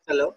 Hello.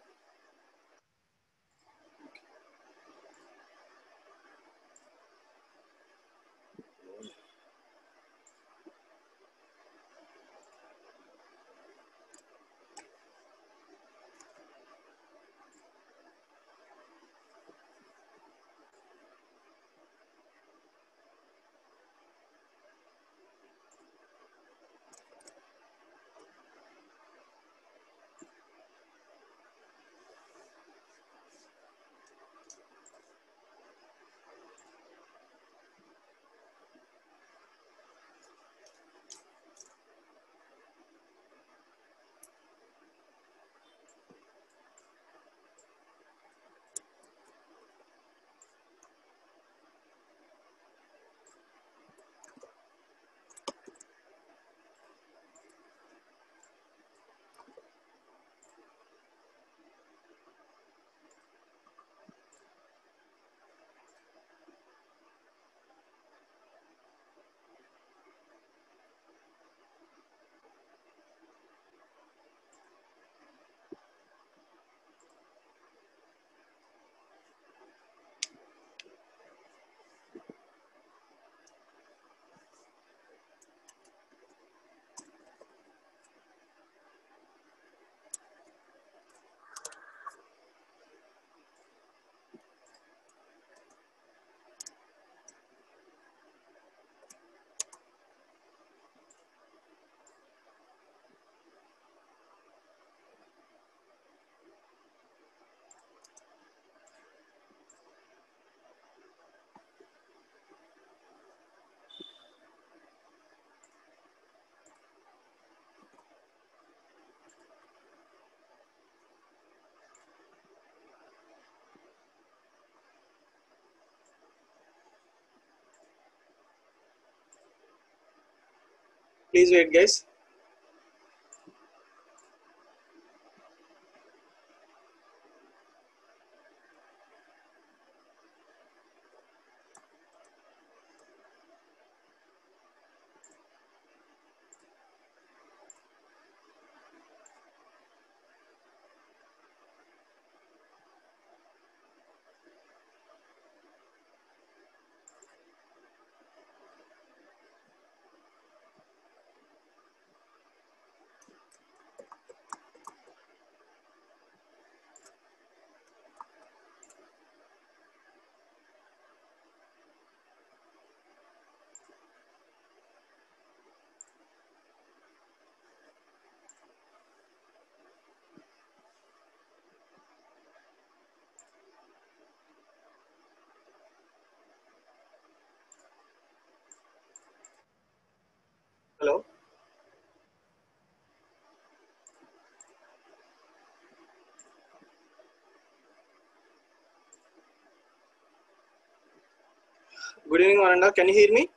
Please wait, guys. Hello. Good evening, Ananda. Can you hear me?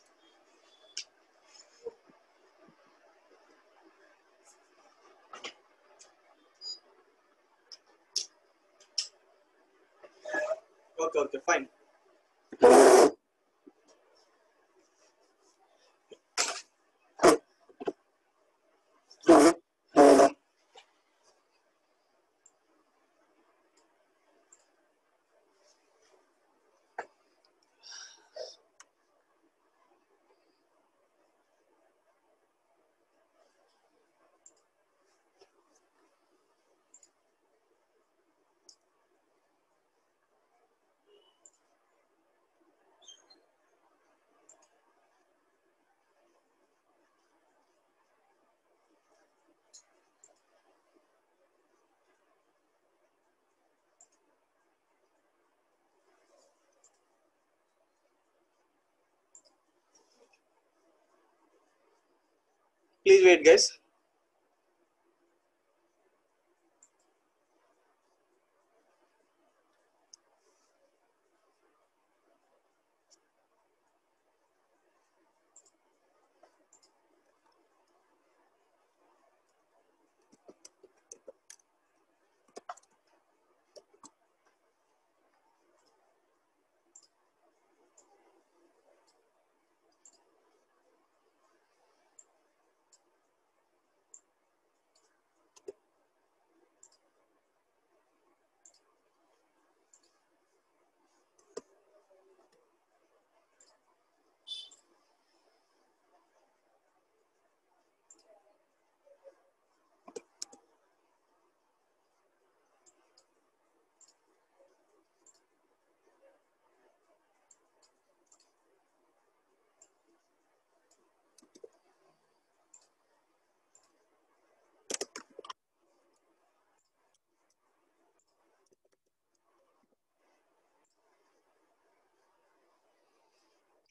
Okay, okay, fine. Please wait, guys.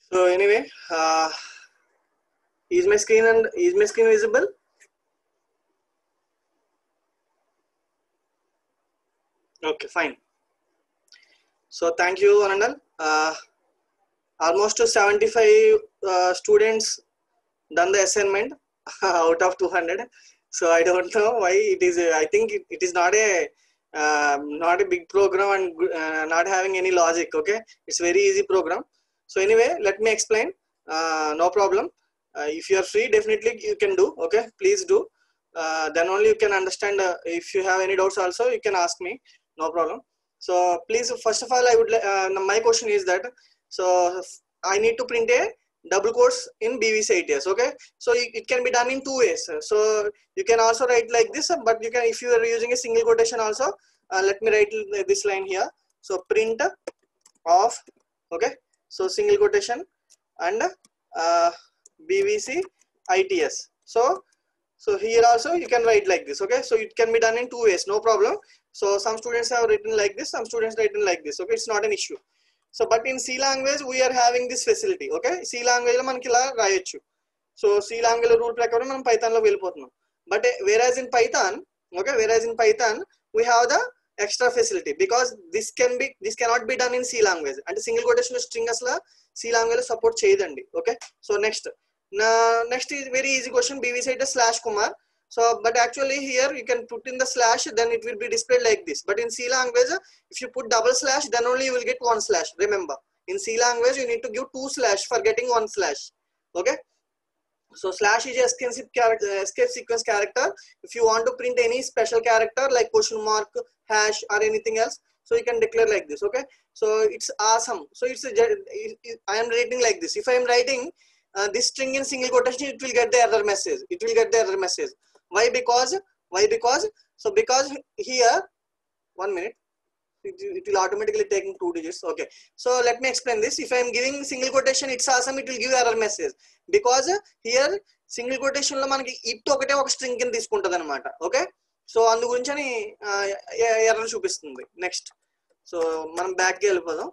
So anyway, is my screen visible? Okay, fine. So thank you, Anandal. Almost 75 students done the assignment out of 200. So I don't know why it is. I think it is not a big program and not having any logic. Okay, it's very easy program. So anyway, let me explain. No problem. If you are free, definitely you can do. Okay, please do. Then only you can understand. If you have any doubts, also you can ask me. No problem. So please, first of all, I would. My question is that. So I need to print a double quotes in BVC ITS. Okay, so it can be done in two ways. So you can also write like this, but you can, if you are using a single quotation also, let me write this line here. So print of, okay, so single quotation and BVC ITS. So here also you can write like this. Okay, so it can be done in two ways, no problem. So some students have written like this, some students written like this. Okay, it's not an issue. So but in C language we are having this facility. Okay, C language lo manaki ila rayochu. So C language rule prakaram మనం Python లో వెళ్ళిపోతున్నాం. But whereas in Python, okay, whereas in Python we have the extra facility because this cannot be done in C language. And single quotation string asla C language లో support చేయదండి. Okay, so next is very easy question. BVC slash Kumar. So but actually here you can put in the slash, then it will be displayed like this. But in C language, if you put double slash, then only you will get one slash. Remember, in C language you need to give two slash for getting one slash. Okay, so slash is escape sequence character. If you want to print any special character like question mark, hash, or anything else, so you can declare like this. Okay, so it's awesome. So I am writing like this. If I am writing this string in single quotation, it will get the error message. It will get the error message. Why? Because here, 1 minute, it will automatically take 2 digits. Okay, so let me explain this. If I am giving single quotation, it's awesome, it will give error message because here single quotation lo manaki it okate oka string kin తీసుకుంటది అన్నమాట. Okay, so అందు గురించని error చూపిస్తుంది. Next, so మనం back కి వెళ్ళిపోదాం.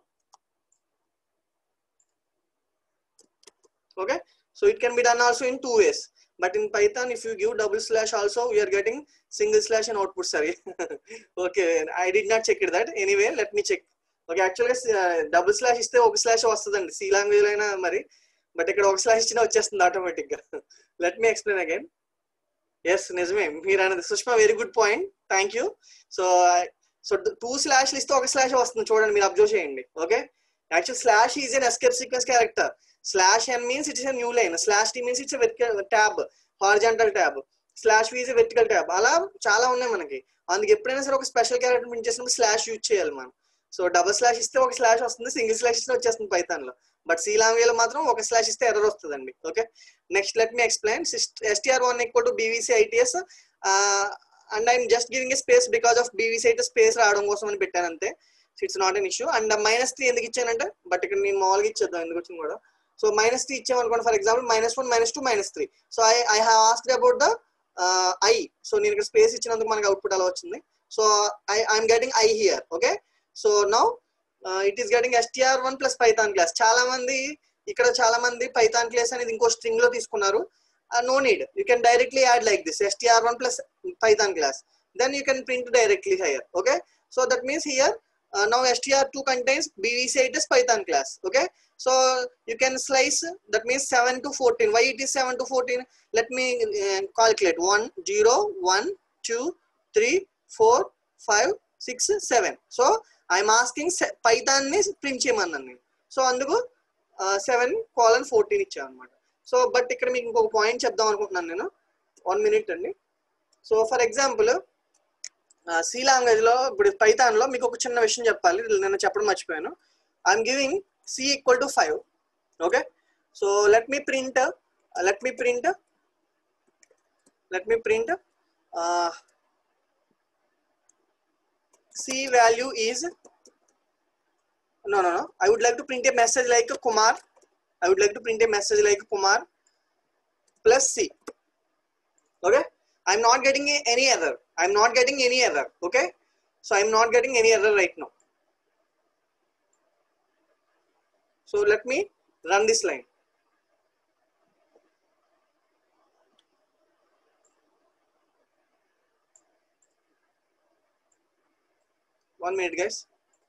Okay, so it can be done also in two ways. But in Python, if you give double slash also, we are getting single slash and output. Sorry. Okay, I did not check it that. Anyway, let me check. Okay, actually double slash iste oka slash vastadandi C language lo aina mari, but ikkada oka slash ichina vachesthundi automatic ga. Let me explain again. Yes, nijame meer anadi Sushma, very good point, thank you. So two slash iste oka slash vasthundi chudandi, meer observe cheyandi. Okay, actually slash is an escape sequence character. Slash n means it is a new line. Slash t means it's a vertical tab, horizontal tab. Slash v is a vertical tab. అలా చాలా ఉన్నాయి మనకి. అందుకే ఎప్పుడైనా సరే ఒక special character print చేసినప్పుడు slash use చేయాలి మనం. సో డబుల్ స్లాష్ ఇస్తే ఒక స్లాష్ వస్తుంది, సింగిల్ స్లాష్ ఇస్తే వచ్చేస్తుంది పైథాన్ లో. బట్ సి లాంగ్వేజ్ లో మాత్రం ఒక స్లాష్ ఇస్తే ఎర్రర్ వస్తుందండి. Okay, next let me explain. str1 equal to bvc its and I'm just giving a space because of bvc its space రావడం కోసం అని పెట్టాను అంతే. So it's not an issue. And -3 ఎందుకు ఇచ్చానంటే, బట్ ఇక్కడ నేను మామూలుగా ఇచ్చేద్దాం ఎందుకు వచ్చింది కూడా. So -3 ఇచ్చామనుకోండి, for example -1 -2 -3. So I have asked about the I. So నేను ఇక్కడ స్పేస్ ఇచ్చినందుకు మనకి అవుట్పుట్ అలా వచ్చింది. So I'm getting I here. Okay, so now it is getting str1 plus Python class. చాలా మంది పైథాన్ క్లాస్ అనేది ఇంకో స్ట్రింగ్ లో తీసుకున్నారు. No need, you can directly add like this, str1 plus python class, then you can print directly here. Okay, so that means here now str2 contains bvc its python class. Okay, so you can slice, that means 7 to 14. Why it is 7 to 14? Let me calculate. 1 0 1 2 3 4 5 6 7. So I am asking python ni print cheyamannanu. So anduku 7:14 ఇచ్చాను అన్నమాట. So but ఇక్కడ మీకు ఇంకొక point చెప్దాం అనుకుంటున్నాను నేను. 1 minute అండి. So for example C language లో, ఇప్పుడు పైథాన్ లో మీకు ఒక చిన్న విషయం చెప్పాలి, నేను చెప్పడం మర్చిపోయాను. I'm giving c equal to 5. Okay, so let me print c value is no, I would like to print a message like Kumar. I would like to print a message like Kumar plus c. Okay, I'm not getting any error. Okay, so I'm not getting any error right now. So let me run this line. One minute, guys.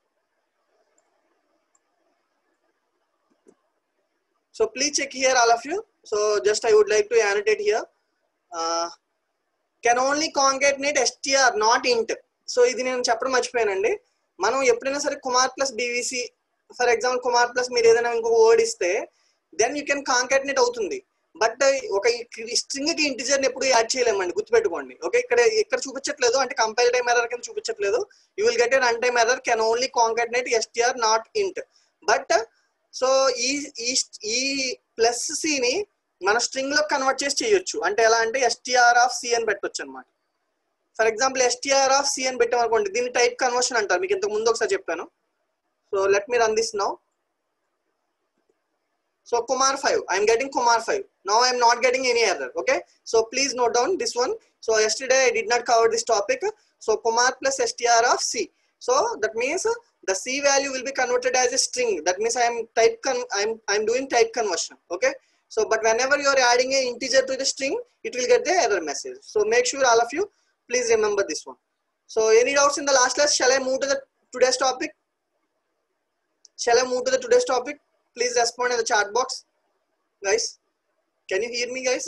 So please check here, all of you. So just I would like to annotate here. Can only concatenate str, not int. So ఇది నేను చెప్పడం మర్చిపోయానండి. మనం ఎప్పుడైనా సరే Kumar plus BVC, for example Kumar plus మీరు ఏదైనా ఇంకొక వర్డ్ ఇస్తే దెన్ యూ కెన్ కాంకాటినేట్ అవుతుంది. బట్ ఒక స్ట్రింగ్ కి ఇంటిజర్ ఎప్పుడు యాడ్ చేయలేమండి, గుర్తుపెట్టుకోండి. ఓకే, ఇక్కడ చూపించట్లేదు అంటే కంపైల్ టైమ్ ఎర్రర్ కింద చూపించట్లేదు. You will get a run time error, can only concatenate str, not int. But so ఈ ప్లస్ సి ని మన స్ట్రింగ్ లో కన్వర్ట్ చేసి చేయొచ్చు. అంటే ఎలా అంటే str ఆఫ్ సి అని పెట్టొచ్చు అనమాట. For example str of C అని పెట్టామనుకోండి, దీన్ని టైప్ కన్వర్షన్ అంటారు. మీకు ఇంతకు ముందు ఒకసారి చెప్పాను. So let me run this now. So Kumar 5, I'm getting Kumar 5. Now I'm not getting any error. Okay, so please note down this one. So yesterday I did not cover this topic. So Kumar plus str of C. So that means the C value will be converted as a string. That means I'm doing type conversion. Okay. So, but whenever you are adding an integer to the string, it will get the error message. So make sure all of you please remember this one. So any doubts in the last class? Shall I move to the today's topic? Shall I move to the today's topic? Please respond in the chat box, guys. Can you hear me, guys?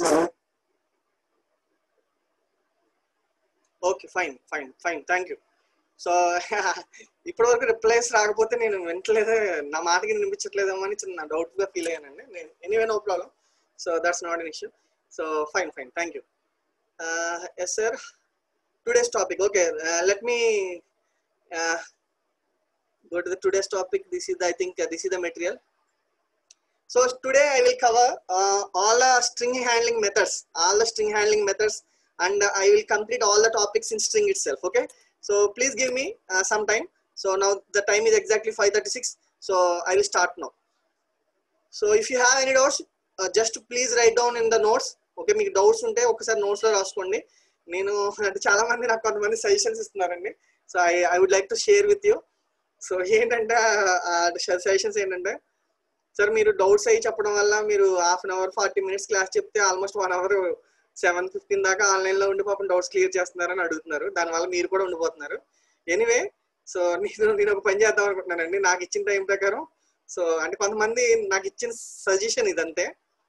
Okay, fine. Thank you. So ఇప్పటి వరకు replies రాకపోతే నేను వింటలేదు, నా మాటకి వినిపించట్లేదేమో అని చిన్న డౌట్గా feel అయ్యానండి. నేను anyway no problem. So that's not an issue. So fine thank you. Yes sir, today's topic. Okay, let me go to the today's topic. I think this is the material. So today I will cover all the string handling methods, and I will complete all the topics in string itself. Okay, so please give me some time. So now the time is exactly 5:36. So I will start now. So if you have any doubts, just please write down in the notes. Okay, మీకు doubts ఉంటే ఒకసారి నోట్స్లో రాసుకోండి. నేను అంటే చాలా మంది నాకు కొంతమంది సజెషన్స్ ఇస్తున్నారండి. So I would like to share with you. So ఏంటంటే సజెషన్స్ ఏంటంటే, సార్ మీరు డౌట్స్ అయ్యి చెప్పడం వల్ల మీరు half an hour 40 minutes class చెప్తే ఆల్మోస్ట్ 1 hour 7:15 దాకా ఆన్లైన్లో ఉండి పాపం డౌట్స్ క్లియర్ చేస్తున్నారని అడుగుతున్నారు. దానివల్ల మీరు కూడా ఉండిపోతున్నారు. ఎనీవే, సో నేను ఒక పని చేద్దాం అనుకుంటున్నానండి నాకు ఇచ్చిన టైం ప్రకారం. సో అంటే కొంతమంది నాకు ఇచ్చిన సజెషన్ ఇదంతే.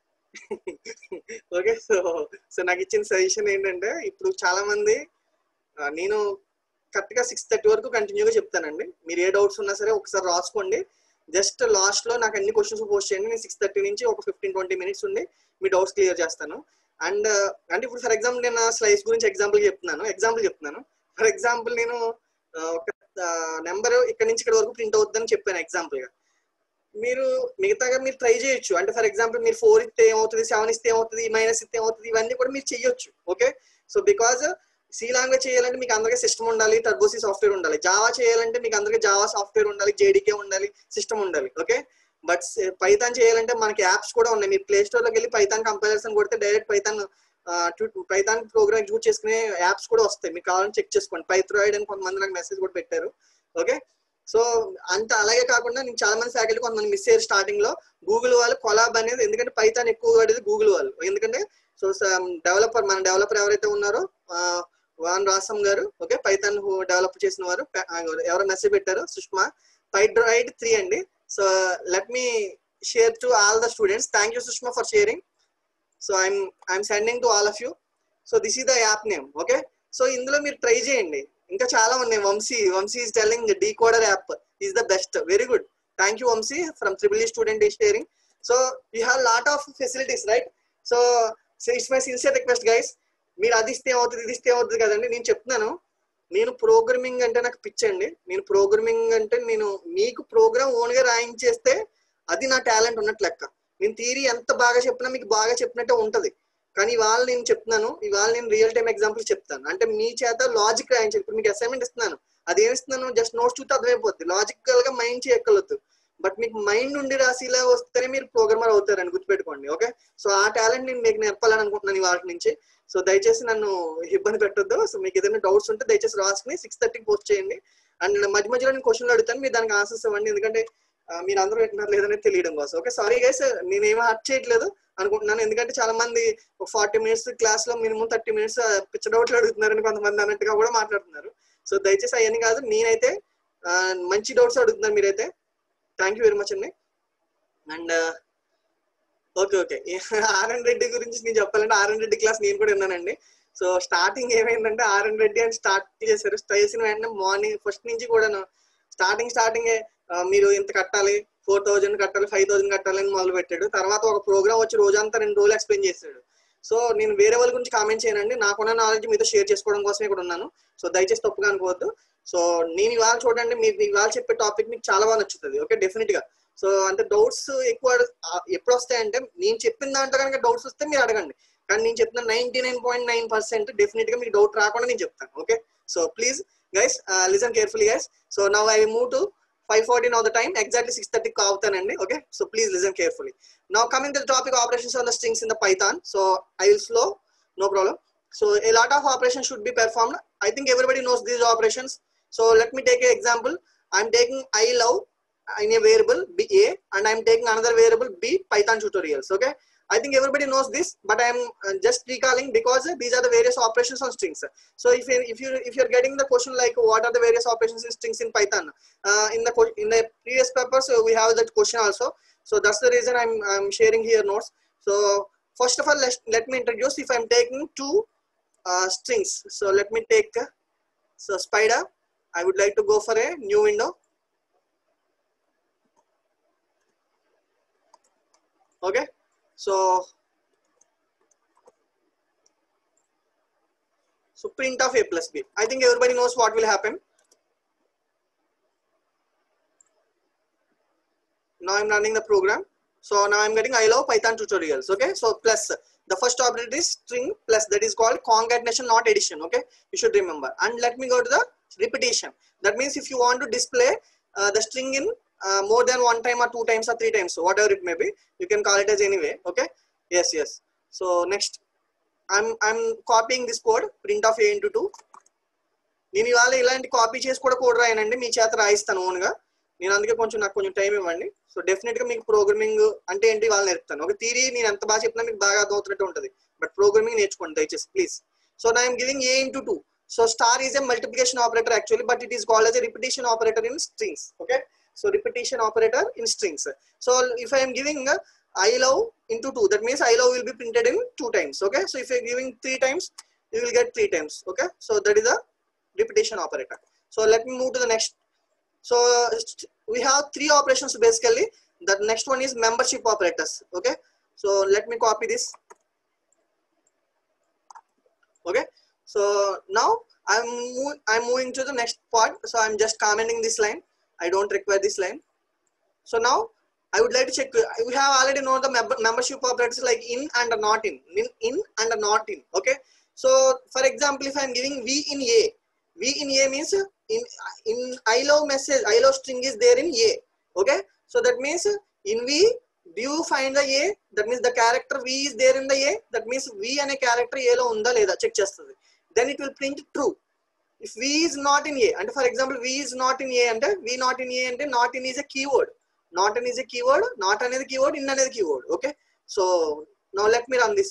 ఓకే, సో నాకు ఇచ్చిన సజెషన్ ఏంటంటే, ఇప్పుడు చాలా మంది నేను కరెక్ట్గా 6:30 వరకు కంటిన్యూగా చెప్తానండి. మీరు ఏ డౌట్స్ ఉన్నా సరే ఒకసారి రాసుకోండి. జస్ట్ లాస్ట్లో నాకు అన్ని క్వశ్చన్స్ పోస్ట్ చేయండి. నేను 6:30 నుంచి ఒక 15-20 minutes ఉండి మీ డౌట్స్ క్లియర్ చేస్తాను. అండ్ అంటే ఇప్పుడు ఫర్ ఎగ్జాంపుల్ నేను స్లైస్ గురించి ఎగ్జాంపుల్ చెప్తున్నాను. ఫర్ ఎగ్జాంపుల్ నేను ఒక నెంబర్ ఇక్కడ నుంచి ఇక్కడ వరకు ప్రింట్ అవుతుందని చెప్పాను ఎగ్జాంపుల్గా. మీరు మిగతాగా మీరు ట్రై చేయొచ్చు. అంటే ఫర్ ఎగ్జాంపుల్ మీరు 4 ఇస్తే ఏమవుతుంది, 7 ఇస్తే ఏమవుతుంది, మైనస్ ఇస్తే ఏమవుతుంది, ఇవన్నీ కూడా మీరు చేయొచ్చు. Okay, so because C language చేయాలంటే మీకు అందరికీ సిస్టమ్ ఉండాలి, టర్బోసి సాఫ్ట్వేర్ ఉండాలి. జావా చేయాలంటే మీకు అందరికీ జావా సాఫ్ట్వేర్ ఉండాలి, జేడీకే ఉండాలి, సిస్టమ్ ఉండాలి. ఓకే, బట్ పైథాన్ చేయాలంటే మనకి యాప్స్ కూడా ఉన్నాయి. మీరు ప్లే స్టోర్లోకి వెళ్ళి పైథాన్ కంపైలర్స్ అని కొడితే డైరెక్ట్ పైథాన్ ప్రోగ్రామ్ ఎగ్జిక్యూట్ చేసుకునే యాప్స్ కూడా వస్తాయి. మీకు కావాలని చెక్ చేసుకోండి. పైథ్రాయిడ్ అని కొంతమంది నాకు మెసేజ్ కూడా పెట్టారు. ఓకే, సో అంత అలాగే కాకుండా నేను చాలా మంది ఫ్యాకల్టీ కొంతమంది మిస్ అయ్యారు స్టార్టింగ్ లో. గూగుల్ వాళ్ళు కొలాబ్ అనేది, ఎందుకంటే పైథాన్ ఎక్కువ వాడేది గూగుల్ వాళ్ళు. ఎందుకంటే సో మన డెవలపర్ ఎవరైతే ఉన్నారో వాన్ రాసం గారు, ఓకే, పైథాన్ డెవలప్ చేసిన వారు ఎవరో మెసేజ్ పెట్టారు, సుష్మా పైథ్రాయిడ్ 3 అండి. So let me share to all the students. Thank you Sushma for sharing. So I'm sending to all of you. So this is the app name. Okay, so ఇందులో మీరు try చేయండి. ఇంకా చాలా ఉన్నాయి. Vamshi is telling decoder app is the best. Very good, thank you Vamshi from EEE student is sharing. So you have lot of facilities, right? So it's my sincere request guys, మీరు అది ఇస్తే ఏమవుతుంది, ఇది ఇస్తే ఏమవుతుంది కదండి. నేను చెప్తున్నాను, నేను ప్రోగ్రామింగ్ అంటే నాకు పిచ్చండి. నేను ప్రోగ్రామింగ్ అంటే నేను మీకు ప్రోగ్రామ్ ఓన్గా రాయించేస్తే అది నా టాలెంట్ ఉన్నట్టు లెక్క. నేను థియరీ ఎంత బాగా చెప్పినా మీకు బాగా చెప్పినట్టే ఉంటుంది. కానీ ఇవాళ నేను చెప్తున్నాను, ఇవాళ నేను రియల్ టైమ్ ఎగ్జాంపుల్ చెప్తాను. అంటే మీ చేత లాజిక్ రాయించాలి. ఇప్పుడు మీకు అసైన్మెంట్ ఇస్తున్నాను, అది ఏమి ఇస్తున్నాను, జస్ట్ నోట్స్ చూస్తే అర్థమైపోద్ది. లాజికల్ గా మైండ్ చేయక్కర్లేదు. బట్ మీకు మైండ్ ఉండి రాసిలా వస్తేనే మీరు ప్రోగ్రామర్ అవుతారని గుర్తుపెట్టుకోండి. ఓకే, సో ఆ టాలెంట్ నేను మీకు నేర్పాలని అనుకుంటున్నాను ఇవాళ నుంచి. సో దయచేసి నన్ను ఇబ్బంది పెట్టొద్దు. సో మీకు ఏదైనా డౌట్స్ ఉంటే దయచేసి రాసుకుని 6:30కి పోస్ట్ చేయండి. అండ్ మధ్య మధ్యలో నేను క్వశ్చన్లు అడుగుతాను, మీరు దానికి ఆన్సర్స్ ఇవ్వండి. ఎందుకంటే మీరు అందరూ వింటున్నారు లేదని తెలియడం కోసం. ఓకే, సారీ గైస్, నేనేమీ హర్ట్ చేయట్లేదు అనుకుంటున్నాను, ఎందుకంటే చాలా మంది 40 minutes క్లాస్ లో మినిమం 30 minutes పిచ్చ డౌట్లు అడుగుతున్నారని కొంతమంది అన్నట్టుగా కూడా మాట్లాడుతున్నారు. సో దయచేసి అవన్నీ కాదు, నేనైతే మంచి డౌట్స్ అడుగుతున్నారు మీరైతే. థ్యాంక్ యూ వెరీ మచ్ అండి. And okay okay RN Reddy గురించి నేను చెప్పాలంటే ఆర్ఎన్ రెడ్డి క్లాస్ నేను కూడా విన్నానండి. సో స్టార్టింగ్ ఏమైందంటే ఆర్ఎన్ రెడ్డి అని స్టార్ట్ చేశారు, చేసిన వెంటనే మార్నింగ్ ఫస్ట్ నుంచి కూడాను స్టార్టింగ్ మీరు ఇంత కట్టాలి, 4000 కట్టాలి, 5000 కట్టాలి అని మొదలు పెట్టాడు. తర్వాత ఒక ప్రోగ్రామ్ వచ్చి రోజంతా 2 రోజులు ఎక్స్ప్లెయిన్ చేశాడు. సో నేను వేరే వాళ్ళ గురించి కామెంట్ చేయనండి, నాకున్న నాలెడ్జ్ మీతో షేర్ చేసుకోవడం కోసమే ఇక్కడ ఉన్నాను. సో దయచేసి తప్పుగా అనుకోవద్దు. సో నేను ఇవాళ చూడండి, మీరు ఇవాళ చెప్పే టాపిక్ మీకు చాలా బాగా నచ్చుతుంది. ఓకే, డెఫినెట్ గా. సో అంటే డౌట్స్ ఎక్కువ ఎప్పుడు వస్తాయంటే నేను చెప్పిన దాంట్లో కనుక డౌట్స్ వస్తే మీరు అడగండి, కానీ నేను చెప్తున్న 99.9% డెఫినెట్ గా మీకు డౌట్ రాకుండా నేను చెప్తాను. Okay, so please guys listen carefully guys. So now I move to 5:40 now the time, exactly 6:30 కావుతానండి. Okay, so please listen carefully. Now coming to the topic operations on the strings in the Python. So I will slow, no problem. So a lot of operations should be performed. I think everybody knows these operations. So let me take an example. I'm taking I love in a variable b a, and I'm taking another variable b Python tutorials. Okay, I think everybody knows this, but I'm just recalling because these are the various operations on strings. So if you're getting the question like what are the various operations in strings in Python, in the previous papers we have that question also. So that's the reason I'm sharing here notes. So first of all, let me introduce. If I'm taking two strings, so let me take so spider. I would like to go for a new window. Okay, so print of a plus b. I think everybody knows what will happen. Now I'm running the program. So now I'm getting I love Python tutorials. Okay, so plus the first operator is string plus, that is called concatenation, not addition. Okay, you should remember. And let me go to the repetition. That means if you want to display the string in more than 1 time or 2 times or 3 times, so whatever it may be, you can call it as anyway. Okay, yes. So next I'm copying this code, print of a into 2. నేను ఇవాళ ఇలాంటి copy చేసి కూడా code రాయనండి, మీ చేత రాయిస్తాను ఓన్గా. నేను అందుకే నాకు కొంచెం టైం ఇవ్వండి. సో డెఫినెట్ గా మీకు ప్రోగ్రామింగ్ అంటే ఏంటి వాళ్ళు నేర్పుతాను. ఒక థియరీ నేను ఎంత బాగా చెప్పినా మీకు బాగా అర్థమవుతున్నట్టు ఉంటుంది, బట్ ప్రోగ్రామింగ్ నేర్చుకోండి దయచేసి ప్లీజ్. సో నా I'm giving a into 2. So star is a multiplication operator actually, but it is called as a repetition operator in strings. Okay, so repetition operator in strings. So if I am giving I love into 2, that means I love will be printed in 2 times. Okay, so if you are giving 3 times, you will get 3 times. Okay, so that is a repetition operator. So let me move to the next. So we have 3 operations basically. The next one is membership operators. Okay, so let me copy this. Okay, so now I'm moving to the next part. So I'm just commenting this line. I don't require this line. So now I would like to check. We have already known the membership operators like in and not in and not in. Okay, so for example, if I'm giving v in a means in I love message, I love string is there in a. Okay, so that means in v, do you find the a? That means the character v is there in the a. That means v ane character a lo unda leda check chestadi. Then it will print true. If v is not in a, and for example v is not in a ante v not in a ante not in is a keyword. Not in is a keyword, not another keyword, in another keyword. Okay, so now let me run this.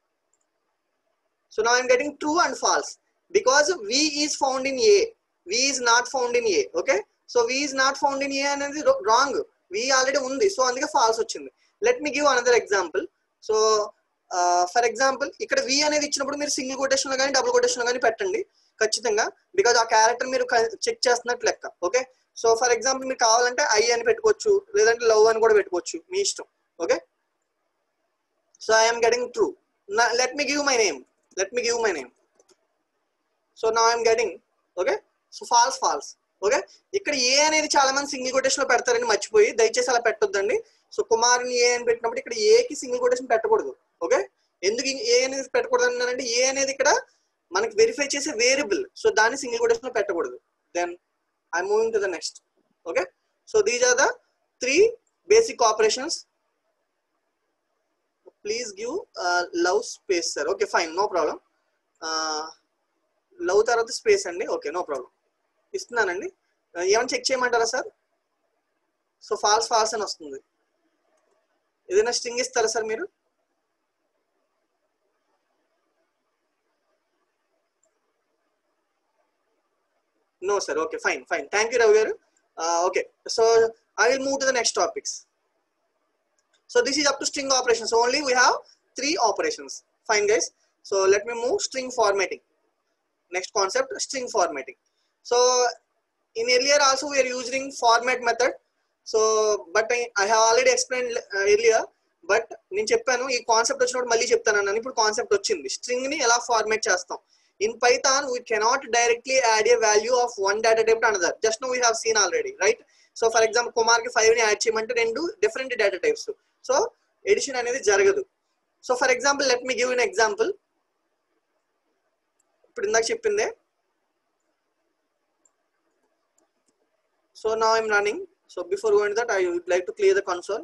So now I'm getting true and false because v is found in a, v is not found in a. Okay, so v is not found in a and is wrong. V already undi, so అందుకే false వచ్చింది. Let me give another example. So for example, ఇక్కడ v అనేది ఇచ్చినప్పుడు మీరు single quotation లో కానీ double quotation లో కానీ పెట్టండి ఖచ్చితంగా, బికాజ్ ఆ క్యారెక్టర్ మీరు చెక్ చేస్తున్నట్టు లెక్క. ఓకే, సో ఫర్ ఎగ్జాంపుల్ మీకు కావాలంటే ఐ అని పెట్టుకోవచ్చు, లేదంటే లవ్ అని కూడా పెట్టుకోవచ్చు, మీ ఇష్టం. Okay, so I'm getting true. Let me give my name. So నా I'm getting okay, so false. Okay, ఇక్కడ ఏ అనేది చాలా మంది సింగిల్ కొటేషన్ లో పెడతారని మర్చిపోయి దయచేసి అలా పెట్టొద్దండి. సో కుమార్ని ఏ అని పెట్టినప్పుడు ఇక్కడ ఏకి సింగిల్ కొటేషన్ పెట్టకూడదు. ఓకే, ఎందుకు ఏ అనేది పెట్టకూడదు అన్నానంటే ఏ అనేది ఇక్కడ మనకి వెరిఫై చేసే వేరియబుల్, సో దాన్ని సింగిల్ కొటేషన్ లో పెట్టకూడదు. Then I'm moving to the next. Okay, so these are the 3 basic operations. Please give love space sir. Okay, fine, no problem. Love tarvata space andi. Okay, no problem. ఇస్తున్నానండి. ఏమైనా check చేయమంటారా sir? So false false అని వస్తుంది. ఏదైనా string ఇస్తారా sir మీరు? No sir. Okay, fine. Thank you, Ravi garu. Okay, so I will move to the next topics. So this is up to string operations. So only we have 3 operations. Fine guys. So let me move string formatting. Next concept, string formatting. So in earlier also we are using format method. So but I have already explained earlier. But నేను చెప్పాను ఈ concept వచ్చినప్పుడు మళ్ళీ చెప్తాను అన్నాను. ఇప్పుడు concept వచ్చింది, string ని ఎలా ఫార్మాట్ చేస్తాం. In Python we cannot directly add a value of one data type to another. Just now we have seen already, right? So for example Kumar ki 5 ni add cheyamante rendu different data types. So addition anedi jaragadu. So for example let me give an example. ఇప్పుడు ఇందాక చెప్పిందే. So now I'm running. So before going to that I would like to clear the console.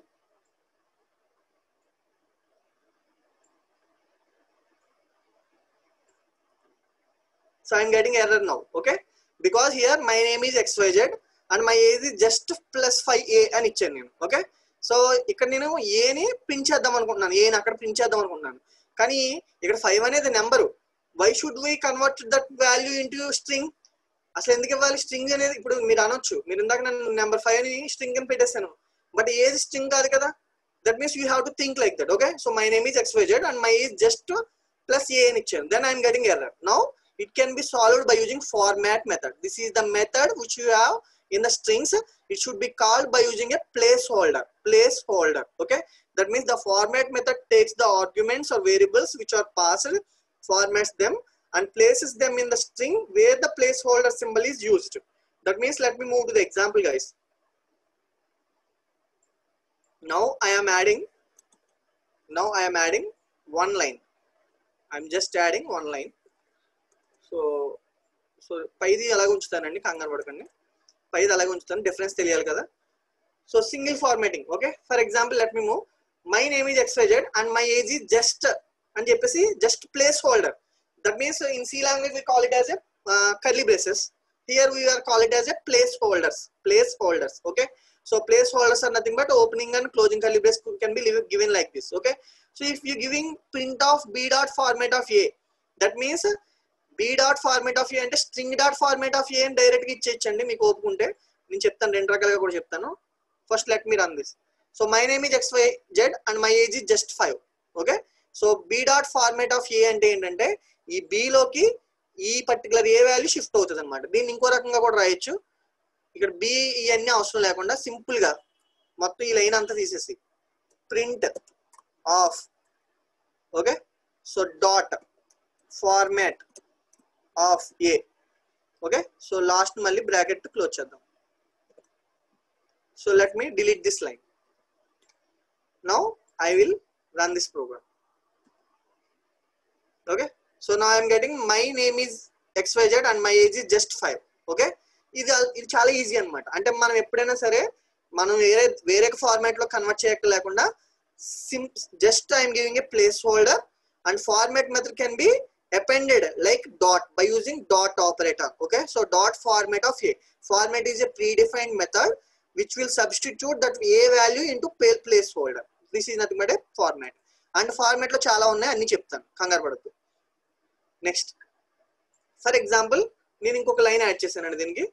So I'm getting error now, okay? Because here my name is XYZ and my age is just plus 5a అని ఇచ్చాను నేను, okay? So ఇక్కడ నేను a ని print చేద్దాం అనుకుంటున్నాను, a ని అక్కడ ప్రింట్ చేద్దాం అనుకుంటున్నాను. కానీ ఇక్కడ 5 అనేది number. Why should we convert that value into string? అసలు ఎందుకు ఇవ్వాలి స్ట్రింగ్ అనేది? ఇప్పుడు మీరు అనొచ్చు, మీరు ఇందాక నేను నెంబర్ 5 ని స్ట్రింగ్ అని పెట్టేశాను, బట్ ఏది స్ట్రింగ్ కాదు కదా. That means you have to think like that, okay? So my name is XYZ and my age just plus a అని ఇచ్చాను. Then I'm getting error. Now it can be solved by using format method. This is the method which you have in the strings. It should be called by using a placeholder. Okay? That means the format method takes the arguments or variables which are passed, formats them and places them in the string where the placeholder symbol is used. That means let me move to the example guys. Now I am adding one line. I'm just adding one line. So పైది అలాగే ఉంచుతానండి, కంగారు పడకండి. పైది అలాగే ఉంచుతాను, difference తెలియాలి కదా. So single formatting, okay? For example let me move my name is XYZ and my age is just అని చెప్పేసి just place holder. That means in C language we call it as a curly braces. Here we are call it as a place holders, okay? So place holders are nothing but opening and closing curly brace can be given like this, okay? So if you giving print of b dot format of a, that means b dot format of a అంటే string dot format of a అని direct గా ఇచ్చేయచ్చండి మీకు ఓపుకుంటే. నేను చెప్తాను, రెండు రకాలుగా కూడా చెప్తాను. First let me run this. So my name is XYZ and my age is just 5, okay? So b dot format of a అంటే ఏంటంటే ఈ b లోకి ఈ పర్టికులర్ ఏ వాల్యూ షిఫ్ట్ అవుతుంది అనమాట. దీన్ని ఇంకో రకంగా కూడా రాయొచ్చు. ఇక్కడ b ఇవన్నీ అవసరం లేకుండా సింపుల్ గా మొత్తం ఈ లైన్ అంతా తీసేసి print of, okay? So dot format of a, okay? So last మళ్ళీ బ్రాకెట్ క్లోజ్ చేద్దాం. So let me delete this line. Now I will run this program, okay? So now I'm getting my name is XYZ and my age is just 5, okay? ఇది చాలా easy అనమాట. అంటే మనం ఎప్పుడైనా సరే మనం వేరే ఫార్మాట్ లో కన్వర్ట్ చేయక లేకుండా just I'm giving a place holder and format method can be appended like dot by using dot operator, okay? So dot format of a. Format is a predefined method which will substitute that a value into placeholder. This is nothing but a format. And format lo chaala unnai anni cheptanu, kangaru padaddu. Next, for example నేను ఇంకొక line add చేశానండి దీనికి.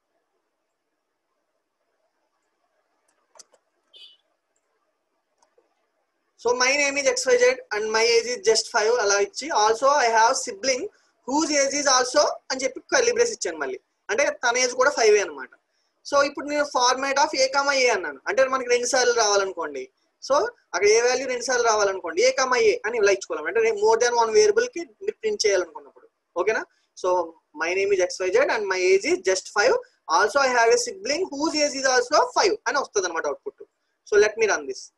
So my name is XYZ and my age is just 5 అలా ఇచ్చి also I have sibling whose age is also అని చెప్పి curly brace ఇచ్చాను మళ్ళీ. అంటే తన ఏజ్ కూడా 5 అనమాట. సో ఇప్పుడు నేను ఫార్మాట్ ఆఫ్ a, a అన్నాను. అంటే మనకి 2 సార్లు రావాలనుకోండి, సో అక్కడ ఏ వాల్యూ 2 సార్లు రావాలనుకోండి, a, a అని ఇలా ఇచ్చుకోవాలి. అంటే మోర్ దాన్ 1 వేరియబుల్ కి మీరు ప్రింట్ చేయాలనుకున్నప్పుడు, ఓకేనా? So my name is XYZ and my age is just 5. Also I have a sibling whose age is also 5 అని వస్తుంది అనమాట output. So let me run this.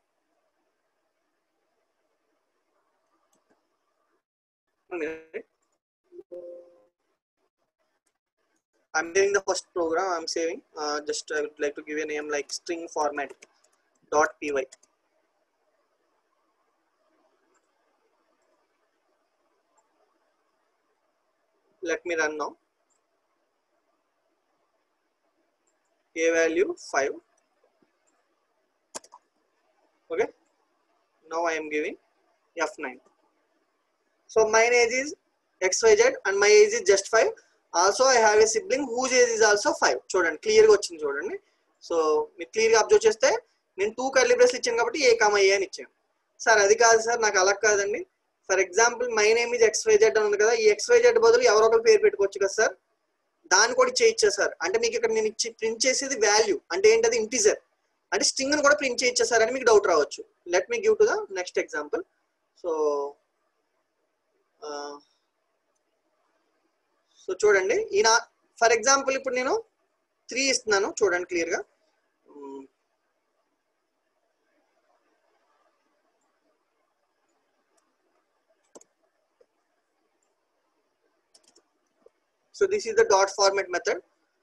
I'm getting the first program I'm saving. Just I would like to give a name like string format .py. Let me run now. A value 5 Okay, now I am giving F9. So my age is XYZ and my age is just 5. Also I have a sibling whose age is also 5. చూడండి clear గా వచ్చింది చూడండి. So మీరు clear గా observe చేస్తే నేను 2 curly బ్రేస్లు ఇచ్చాను కాబట్టి A, A అని ఇచ్చాను. సార్ అది కాదు సార్, నాకు అలా కాదండి. For example my name is XYZ అని ఉంది కదా, ఈ XYZ బదులు ఎవరో ఒకరు పేరు పెట్టుకోవచ్చు కదా సార్, దాన్ని కూడా చేయొచ్చా సార్ అంటే మీకు ఇక్కడ నేను ప్రింట్ చేసేది వాల్యూ అంటే ఏంటది ఇంటిజర్ అంటే స్ట్రింగ్ ని కూడా ప్రింట్ చేయొచ్చా సార్ అని మీకు డౌట్ రావచ్చు. Let me give to the next example. So చూడండి ఈయన ఫర్ ఎగ్జాంపుల్ ఇప్పుడు నేను 3 ఇస్తున్నాను చూడండి క్లియర్ గా. So this is the dot format method.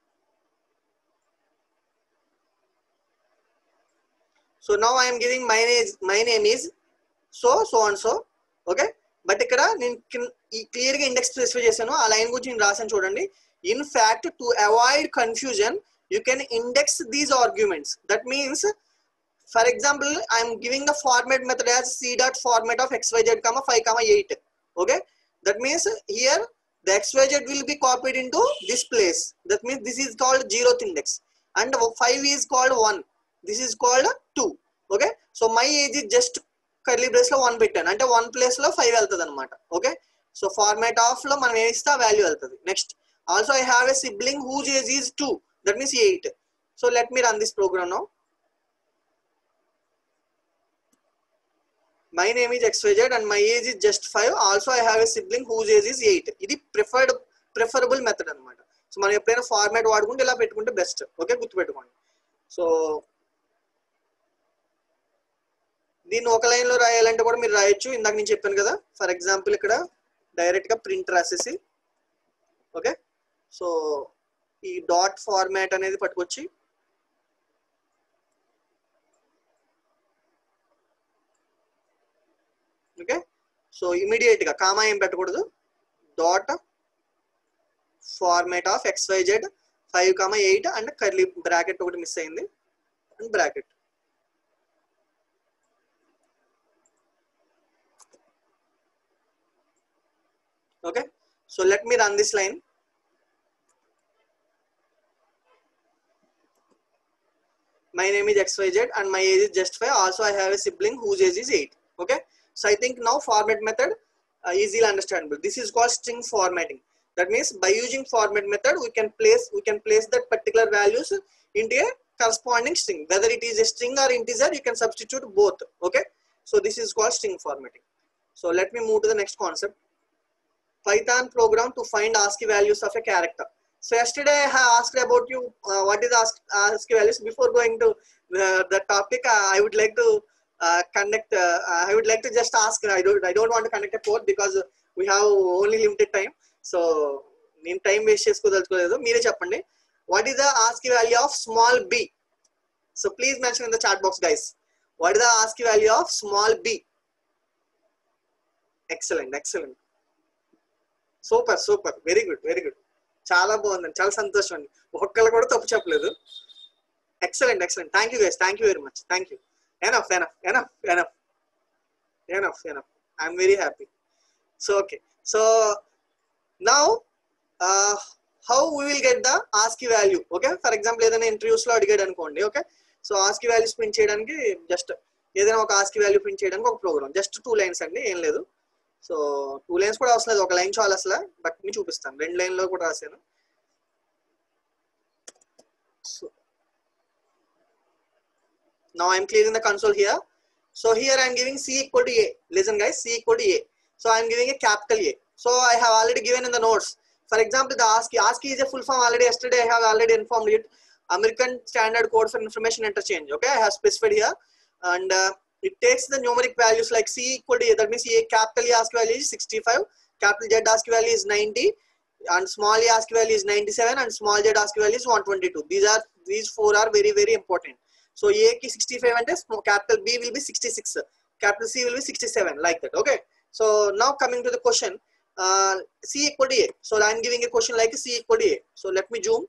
So now I am giving my name is so and so. Okay, but ikkada నేను clear గా index specify చేశాను, ఆ లైన్ గురించి నేను రాసాను చూడండి. In fact to avoid confusion you can index these arguments. That means for example I'm giving the format method as c dot format of xyz, 5, 8. Okay, that means here the xyz will be copied into this place. That means this is called 0th index and 5 is called 1. This is called 2. Okay, so my age is just curly brace లో 1 పెట్టాను అంటే 1 place లో 5 వెళ్తుంది అనమాట. Okay, so format of లో మనం ఏమిస్తే ఆ value వెళ్తుంది. Next also I have a sibling whose age is 2, that means 8. So let me run this program now. My name is XYZ and my age is just 5. Also I have a sibling whose age is 8. ఇది preferable method అనమాట. So మనం ఎప్పుడైనా format వాడుకుంటే ఇలా పెట్టుకుంటే best. Okay, గుర్తుపెట్టుకోండి. So దీన్ని ఒక లైన్ లో రాయాలంటే కూడా మీరు రాయొచ్చు, ఇందాక నేను చెప్పాను కదా. ఫర్ ఎగ్జాంపుల్ ఇక్కడ డైరెక్ట్ గా ప్రింట్ రాసేసి, ఓకే, సో ఈ డాట్ ఫార్మాట్ అనేది పట్టుకొచ్చి ఓకే, సో ఇమీడియట్ గా కామా ఏం పెట్టకూడదు, dot format of XYZ 5, 8 and curly bracket ఒకటి మిస్ అయింది and bracket. Okay, so let me run this line. My name is XYZ and my age is just 5. Also I have a sibling whose age is 8. Okay, so I think now format method easily understandable. This is called string formatting. That means by using format method we can place that particular values into a corresponding string. Whether it is a string or integer, you can substitute both. Okay, so this is called string formatting. So let me move to the next concept. Python program to find ASCII values of a character. So yesterday I have asked about you what is ASCII values. Before going to the topic, I would like to I would like to just ask. I don't want to conduct a poll because we have only limited time. So నేను time waste చేసుకోదలుచుకోలేదు. మీరే చెప్పండి, what is the ASCII value of small b? So please mention in the chat box, guys. What is the ASCII value of small b? Excellent. Super very good చాలా బాగుందండి, చాలా సంతోషం అండి. ఒక్కళ్ళు కూడా తప్పు చెప్పలేదు. Excellent thank you guys, thank you very much, thank you. Enough I'm very happy. So okay, so now how we will get the ASCII value. Okay, for example ఏదైనా ఇంటర్వ్యూస్ లో అడిగాడు అనుకోండి. Okay, so ASCII values print చేయడానికి just ఏదైనా ఒక ASCII value print చేయడానికి ఒక programme, just 2 lines అండి, ఏం లేదు. సో 2 లైన్స్ కూడా అవసరం లేదు, ఒక లైన్ చాలు అసలు. బట్ మీకు చూపిస్తాను, 2 లైన్లో కూడా రాశాను. So now I am clearing the console here. So here I am giving C equal to A. Listen guys, C equal to A. So I am giving a capital A. So I have already given in the notes. For example, the ASCII is a full form. Already yesterday I have already informed it. American Standard Code for Information Interchange. Okay, I have specified here, and it takes the numeric values like C equal to A. That means A, capital A ASCII value is 65, capital Z ASCII value is 90, and small a ASCII value is 97, and small z ASCII value is 122. These 4 are very important. So A ki 65 and capital B will be 66, capital C will be 67, like that. Okay, so now coming to the question, C equal to A. So I am giving a question like C equal to A. So let me zoom.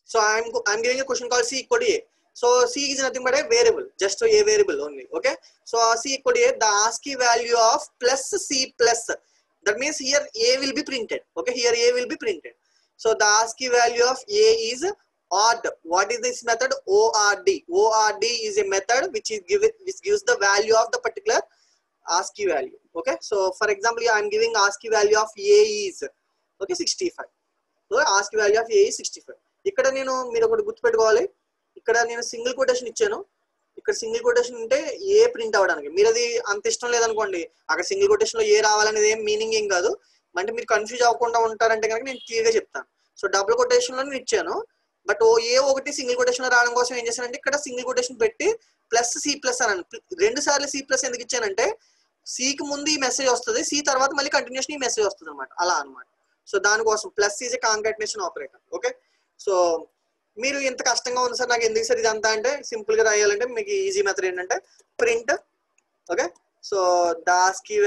So I'm giving a question called C equal to A. So C is nothing but a variable, just a variable only. Okay. So C equal to A, the ASCII value of plus C plus. That means here A will be printed. Okay. Here A will be printed. So the ASCII value of A is odd. What is this method? ORD. ORD is a method which gives the value of the particular ASCII value. Okay. So for example, I am giving ASCII value of A is 65. So ASCII value of A is 65. ఇక్కడ నేను మీరు ఒకటి గుర్తుపెట్టుకోవాలి, ఇక్కడ నేను single quotation ఇచ్చాను, ఇక్కడ single quotation ఉంటే ఏ ప్రింట్ అవ్వడానికి. మీరు అది అంత ఇష్టం లేదనుకోండి, అక్కడ సింగిల్ కొటేషన్ లో ఏ రావాలనేది ఏం మీనింగ్ ఏం కాదు, అంటే మీరు కన్ఫ్యూజ్ అవ్వకుండా ఉంటారంటే కనుక నేను క్లియర్ గా చెప్తాను. సో డబుల్ కొటేషన్ లో నేను ఇచ్చాను, బట్ ఏ ఒకటి సింగిల్ కొటేషన్ లో రావడం కోసం ఏం చేశానంటే ఇక్కడ సింగిల్ కొటేషన్ పెట్టి ప్లస్ సి ప్లస్ అని 2 సార్లు సి ప్లస్ ఎందుకు ఇచ్చానంటే సికి ముందు ఈ మెసేజ్ వస్తుంది, సి తర్వాత మళ్ళీ కంటిన్యూషన్ ఈ మెసేజ్ వస్తుంది అనమాట, అలా అనమాట. సో దానికోసం plus is a concatenation operator. Okay. So మీరు ఇంత కష్టంగా ఉంది సార్ నాకు ఎందుకు సార్ ఇదంతా అంటే సింపుల్ గా రాయాలంటే మీకు ఈజీ మెథడ్ ఏంటంటే print. Okay. So the ASCII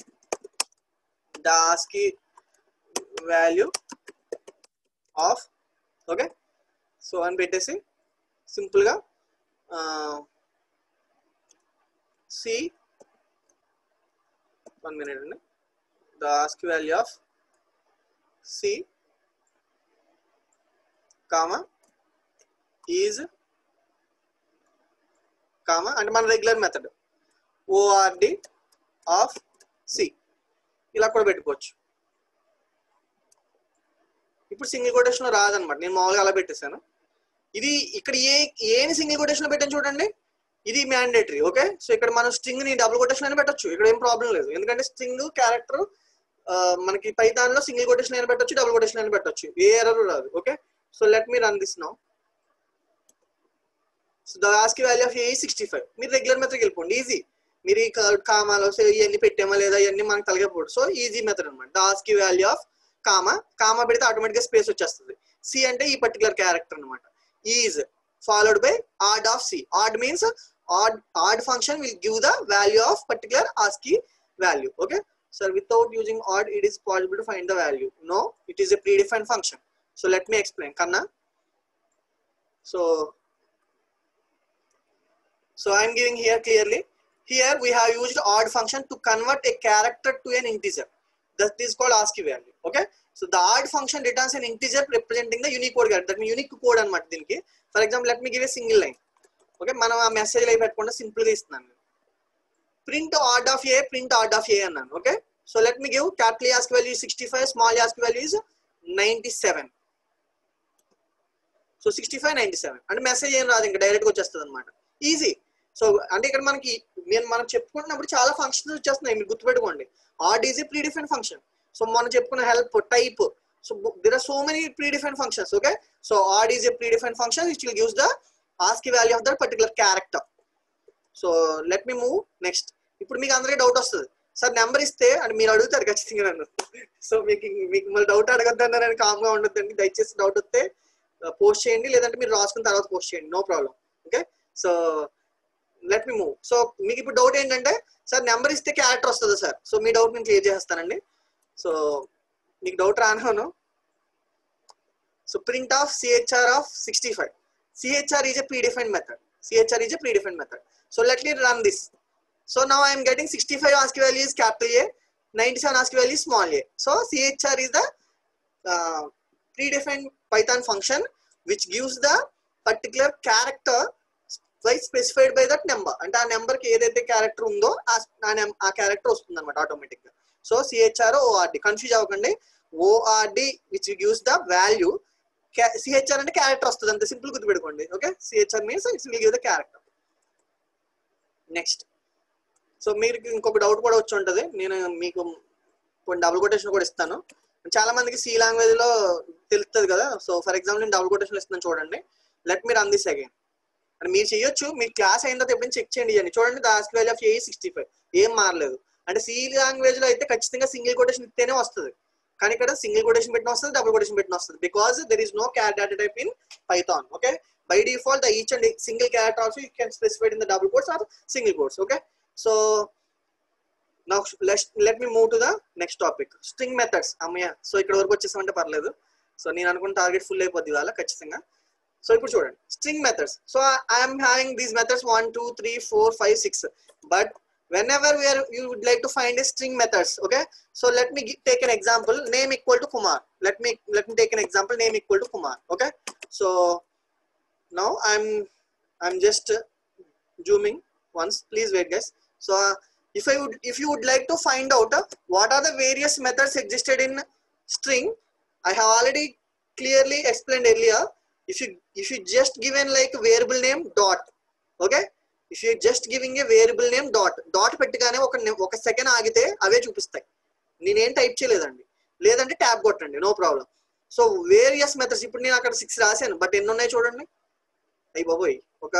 value of, okay, so అని పెట్టేసి సింపుల్ గా సి 1 minute అండి, the ASCII value of C comma is comma అంటే మన regular method ORD of C, ఇలా కూడా పెట్టుకోవచ్చు. ఇప్పుడు సింగిల్ కొటేషన్ లో రాదనమాట, నేను మామూలుగా అలా పెట్టేశాను. ఇది ఇక్కడ ఏని సింగిల్ కొటేషన్ లో పెట్టాను చూడండి, ఇది మ్యాండేటరీ. ఓకే. సో ఇక్కడ మనం స్ట్రింగ్ ని డబుల్ కొటేషన్ అని పెట్టచ్చు, ఇక్కడ ఏం ప్రాబ్లం లేదు, ఎందుకంటే స్ట్రింగ్ క్యారెక్టర్ మనకి పైథాన్ లో సింగిల్ కొటేషన్ అయినా పెట్టచ్చు, డబుల్ కొటేషన్ అయినా పెట్టచ్చు, ఏ ఎర్రర్ రాదు. Okay. So let me run this now. So the ASCII value of A is 65. మీరు రెగ్యులర్ మెథడ్కి వెళ్ళిపోండి, ఈజీ. మీరు ఈ కామాలో ఇవన్నీ పెట్టామా లేదా ఇవన్నీ మనకు తలగపోడు. సో ఈజీ మెథడ్ అనమాట. The ASCII value of comma పెడితే ఆటోమేటిక్ గా స్పేస్ వచ్చేస్తుంది. సి అంటే ఈ పర్టికులర్ క్యారెక్టర్ అనమాట. Is followed by ord of c. Ord means ord function will give the value of particular ASCII value. Okay. So without using ord it is possible to find the value. No, it is a predefined function. So let me explain, Kanna. So I am giving here clearly. Here we have used odd function to convert a character to an integer. That is called ASCII value. Okay. So the odd function returns an integer representing the Unicode character. That means unique code anamata diniki. For example, let me give a single line. Okay. Manam aa message live pettukonda simple ga istunanu. Print odd of A, print odd of A annanu. Okay. So let me give capital ASCII value is 65, small ASCII value is 97. So 65, 97 అంటే message ఏం రాదు, ఇంకా direct గా వచ్చేస్తుంది అనమాట, easy. So అంటే ఇక్కడ మనకి మనం చెప్పుకుంటున్నప్పుడు చాలా ఫంక్షన్స్ వచ్చేస్తున్నాయి, మీరు గుర్తుపెట్టుకోండి. Ord is a predefined function. So మనం చెప్పుకున్న help, type, so there are so many predefined functions. Okay. So ord is a predefined function which will gives the ASCII value of that particular character. So let me move next. ఇప్పుడు మీకు అందరికీ doubt వస్తుంది, sir number ఇస్తే అంటే మీరు అడుగుతారు ఖచ్చితంగా నన్ను. సో మీకు మళ్ళీ డౌట్ అడగద్దని నేను కామ్గా ఉండొద్దండి, దయచేసి డౌట్ వస్తే పోస్ట్ చేయండి, లేదంటే మీరు రాసుకున్న తర్వాత పోస్ట్ చేయండి, no problem. Okay. So let me move. So మీకు ఇప్పుడు డౌట్ ఏంటంటే సార్ నెంబర్ ఇస్తే క్యారెక్టర్ వస్తుందా సార్? సో మీ డౌట్ నేను క్లియర్ చేస్తానండి. సో మీకు డౌట్ రాను. So print of CHR of 65. CHR is a predefined method. CHR is a predefined method. So let me run this. So now I am getting 65 ASCII value is capital A, 97 ASCII value is small a. So CHR is the predefined Python function which gives the particular character by specified by that number. And a number ki edaithe character undo aa character ostund anamata automatic ga. So CHR ORD confuse avakandi. ORD which gives the value, CHR ante character ostudi ante simple gudu pedukondi. Okay. CHR means it will give the character. Next. So మీరు ఇంకొక doubt కూడా వచ్చి ఉంటుంది, నేను మీకు కొన్ని double quotation కూడా ఇస్తాను. చాలా మందికి సి లాంగ్వేజ్ లో తెలుస్తుంది కదా. సో ఫర్ ఎగ్జాంపుల్ నేను డబుల్ కొటేషన్ ఇస్తున్నాను చూడండి. Let me run this again. అంటే మీరు చేయొచ్చు, మీరు క్లాస్ అయిన తర్వాత ఎప్పుడైనా చెక్ చేయండి. చూడండి the ASCII value of A is 65, ఏం మారలేదు. అంటే సి లాంగ్వేజ్ లో అయితే ఖచ్చితంగా సింగిల్ కొటేషన్ ఇస్తేనే వస్తుంది, కానీ ఇక్కడ సింగిల్ కొటేషన్ పెట్టిన వస్తుంది, డబుల్ కొటేషన్ పెట్టిన వస్తుంది, because there is no char data type in Python. Okay. By default the each and single character also you can specified in the double quotes or single quotes. Okay. So now let me move to the next topic, string methods. So ikkada varaku vachesam ante parledu. So nenu anukunna target full అయిపోద్ది ఇవాళ ఖచ్చితంగా. So ఇప్పుడు చూడండి string methods. So I'm having these methods 1 2 3 4 5 6, but whenever you would like to find a string methods, okay, so let me take an example, name equal to Kumar. Let me take an example, name equal to Kumar. Okay, so now I'm just zooming once, please wait guys. So if you would like to find out what are the various methods existed in string, I have already clearly explained earlier. If you just given like variable name dot, okay, if you just giving a variable name dot పెట్టగానే ఒక second ఆగితే అవే చూపిస్తాయి. నేనేం type చేయలేదండి, లేదంటే tab కొట్టండి, no problem. So various methods, ఇప్పుడు నేను అక్కడ 6 రాశాను, బట్ ఎన్ని ఉన్నాయి చూడండి. అయ్యి బాబోయ్, ఒక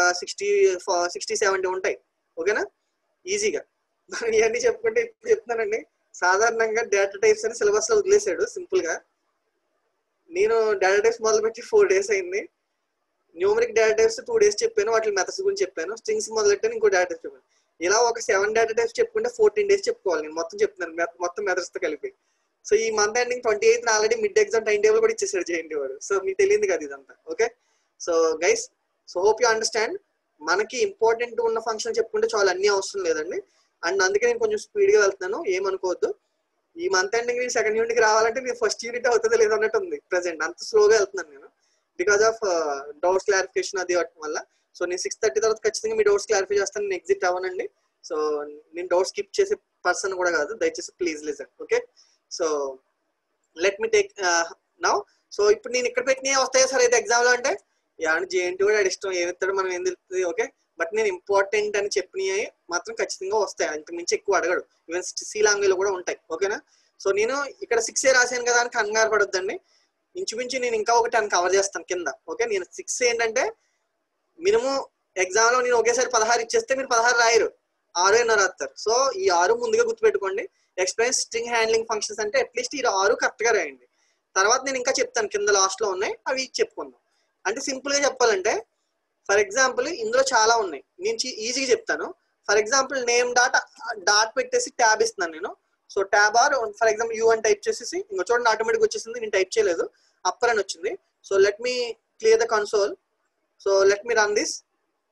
60-70 ఉంటాయి. ఓకేనా, ఈజీగా. మనం ఇవన్నీ చెప్పుకుంటే ఇప్పుడు చెప్తున్నానండి. సాధారణంగా డేటా టైప్స్ అని సిలబస్ లో వదిలేసాడు సింపుల్ గా. నేను డేటా టైప్స్ మొదలుపెట్టి 4 days అయింది. న్యూమరిక్ డేటా టైప్స్ 2 days చెప్పాను, వాటి మెథడ్స్ గురించి చెప్పాను. స్ట్రింగ్స్ మొదలెట్టాను, ఇంకో డేటా టైప్స్ చెప్పాను. ఇలా ఒక 7 డేటా టైప్స్ చెప్పుకుంటే 14 days చెప్పుకోవాలి. నేను మొత్తం చెప్తున్నాను, మొత్తం మెథడ్స్ తో కలిపి. సో ఈ month ending 28 already mid exam time table కూడా ఇచ్చేసాడు జేఎన్టీ వాడు. సో మీకు తెలియదు కదా ఇదంతా. Okay, so guys, so hope you understand. మనకి ఇంపార్టెంట్ ఉన్న ఫంక్షన్ చెప్పుకుంటే చాలా, అన్ని అవసరం లేదండి. అండ్ అందుకే నేను కొంచెం స్పీడ్ గా వెళ్తున్నాను, ఏమనుకోవద్దు. ఈ మంత్ ఎండింగ్ నేను సెకండ్ యూనిట్ కి రావాలంటే నేను ఫస్ట్ యూనిట్ అవుతుందో లేదన్నట్టు ఉంది ప్రెసెంట్. అంత స్లోగా వెళ్తున్నాను నేను, బికాస్ ఆఫ్ డౌట్స్ క్లారిఫికేషన్ అది వల్ల. సో నేను 6:30 తర్వాత ఖచ్చితంగా మీ డౌట్స్ క్లారిఫై చేస్తాను, నేను ఎగ్జిట్ అవ్వనండి. సో నేను డౌట్ స్కిప్ చేసే పర్సన్ కూడా కాదు, దయచేసి please listen. Okay, so let me take now. So ఇప్పుడు నేను ఇక్కడ పెట్టినవి వస్తాయా సార్ అయితే ఎగ్జామ్ లో అంటే, జేఎన్టీ కూడా ఇష్టం ఏమిస్తాడు మనం ఏం తెలుస్తుంది. ఓకే, బట్ నేను ఇంపార్టెంట్ అని చెప్పినవి మాత్రం ఖచ్చితంగా వస్తాయి, అంతకు మించి ఎక్కువ అడగడు. ఈవెన్ సి లాంగ్వేజ్ లో కూడా ఉంటాయి. ఓకేనా, సో నేను ఇక్కడ 6 రాశాను కదా అని కంగారు పడొద్దండి. ఇంచుమించు నేను ఇంకా ఒక 10 కవర్ చేస్తాను కింద. ఓకే, నేను 6 ఏంటంటే మినిమం ఎగ్జామ్ లో నేను ఒకేసారి 16 ఇచ్చేస్తే మీరు 16 రాయరు, 6 ఎన్నో రాస్తారు. సో ఈ 6 ముందుగా గుర్తుపెట్టుకోండి. ఎక్స్ప్లెయిన్ స్ట్రింగ్ హ్యాండ్లింగ్ ఫంక్షన్స్ అంటే అట్లీస్ట్ ఈ 6 కరెక్ట్ గా రాయండి. తర్వాత నేను ఇంకా చెప్తాను, కింద లాస్ట్ లో ఉన్నాయి అవి చెప్పుకుందాం. అంటే సింపుల్ గా చెప్పాలంటే, ఫర్ ఎగ్జాంపుల్ ఇందులో చాలా ఉన్నాయి, నేను ఈజీగా చెప్తాను. ఫర్ ఎగ్జాంపుల్ నేమ్ డాట్ పెట్టేసి ట్యాబ్ ఇస్తున్నాను నేను. So tab or for example you అని టైప్ చేసేసి ఇంకో చూడండి ఆటోమేటిక్ వచ్చేసింది, నేను టైప్ చేయలేదు, అప్పర్ అని వచ్చింది. So let me clear the console. So let me run this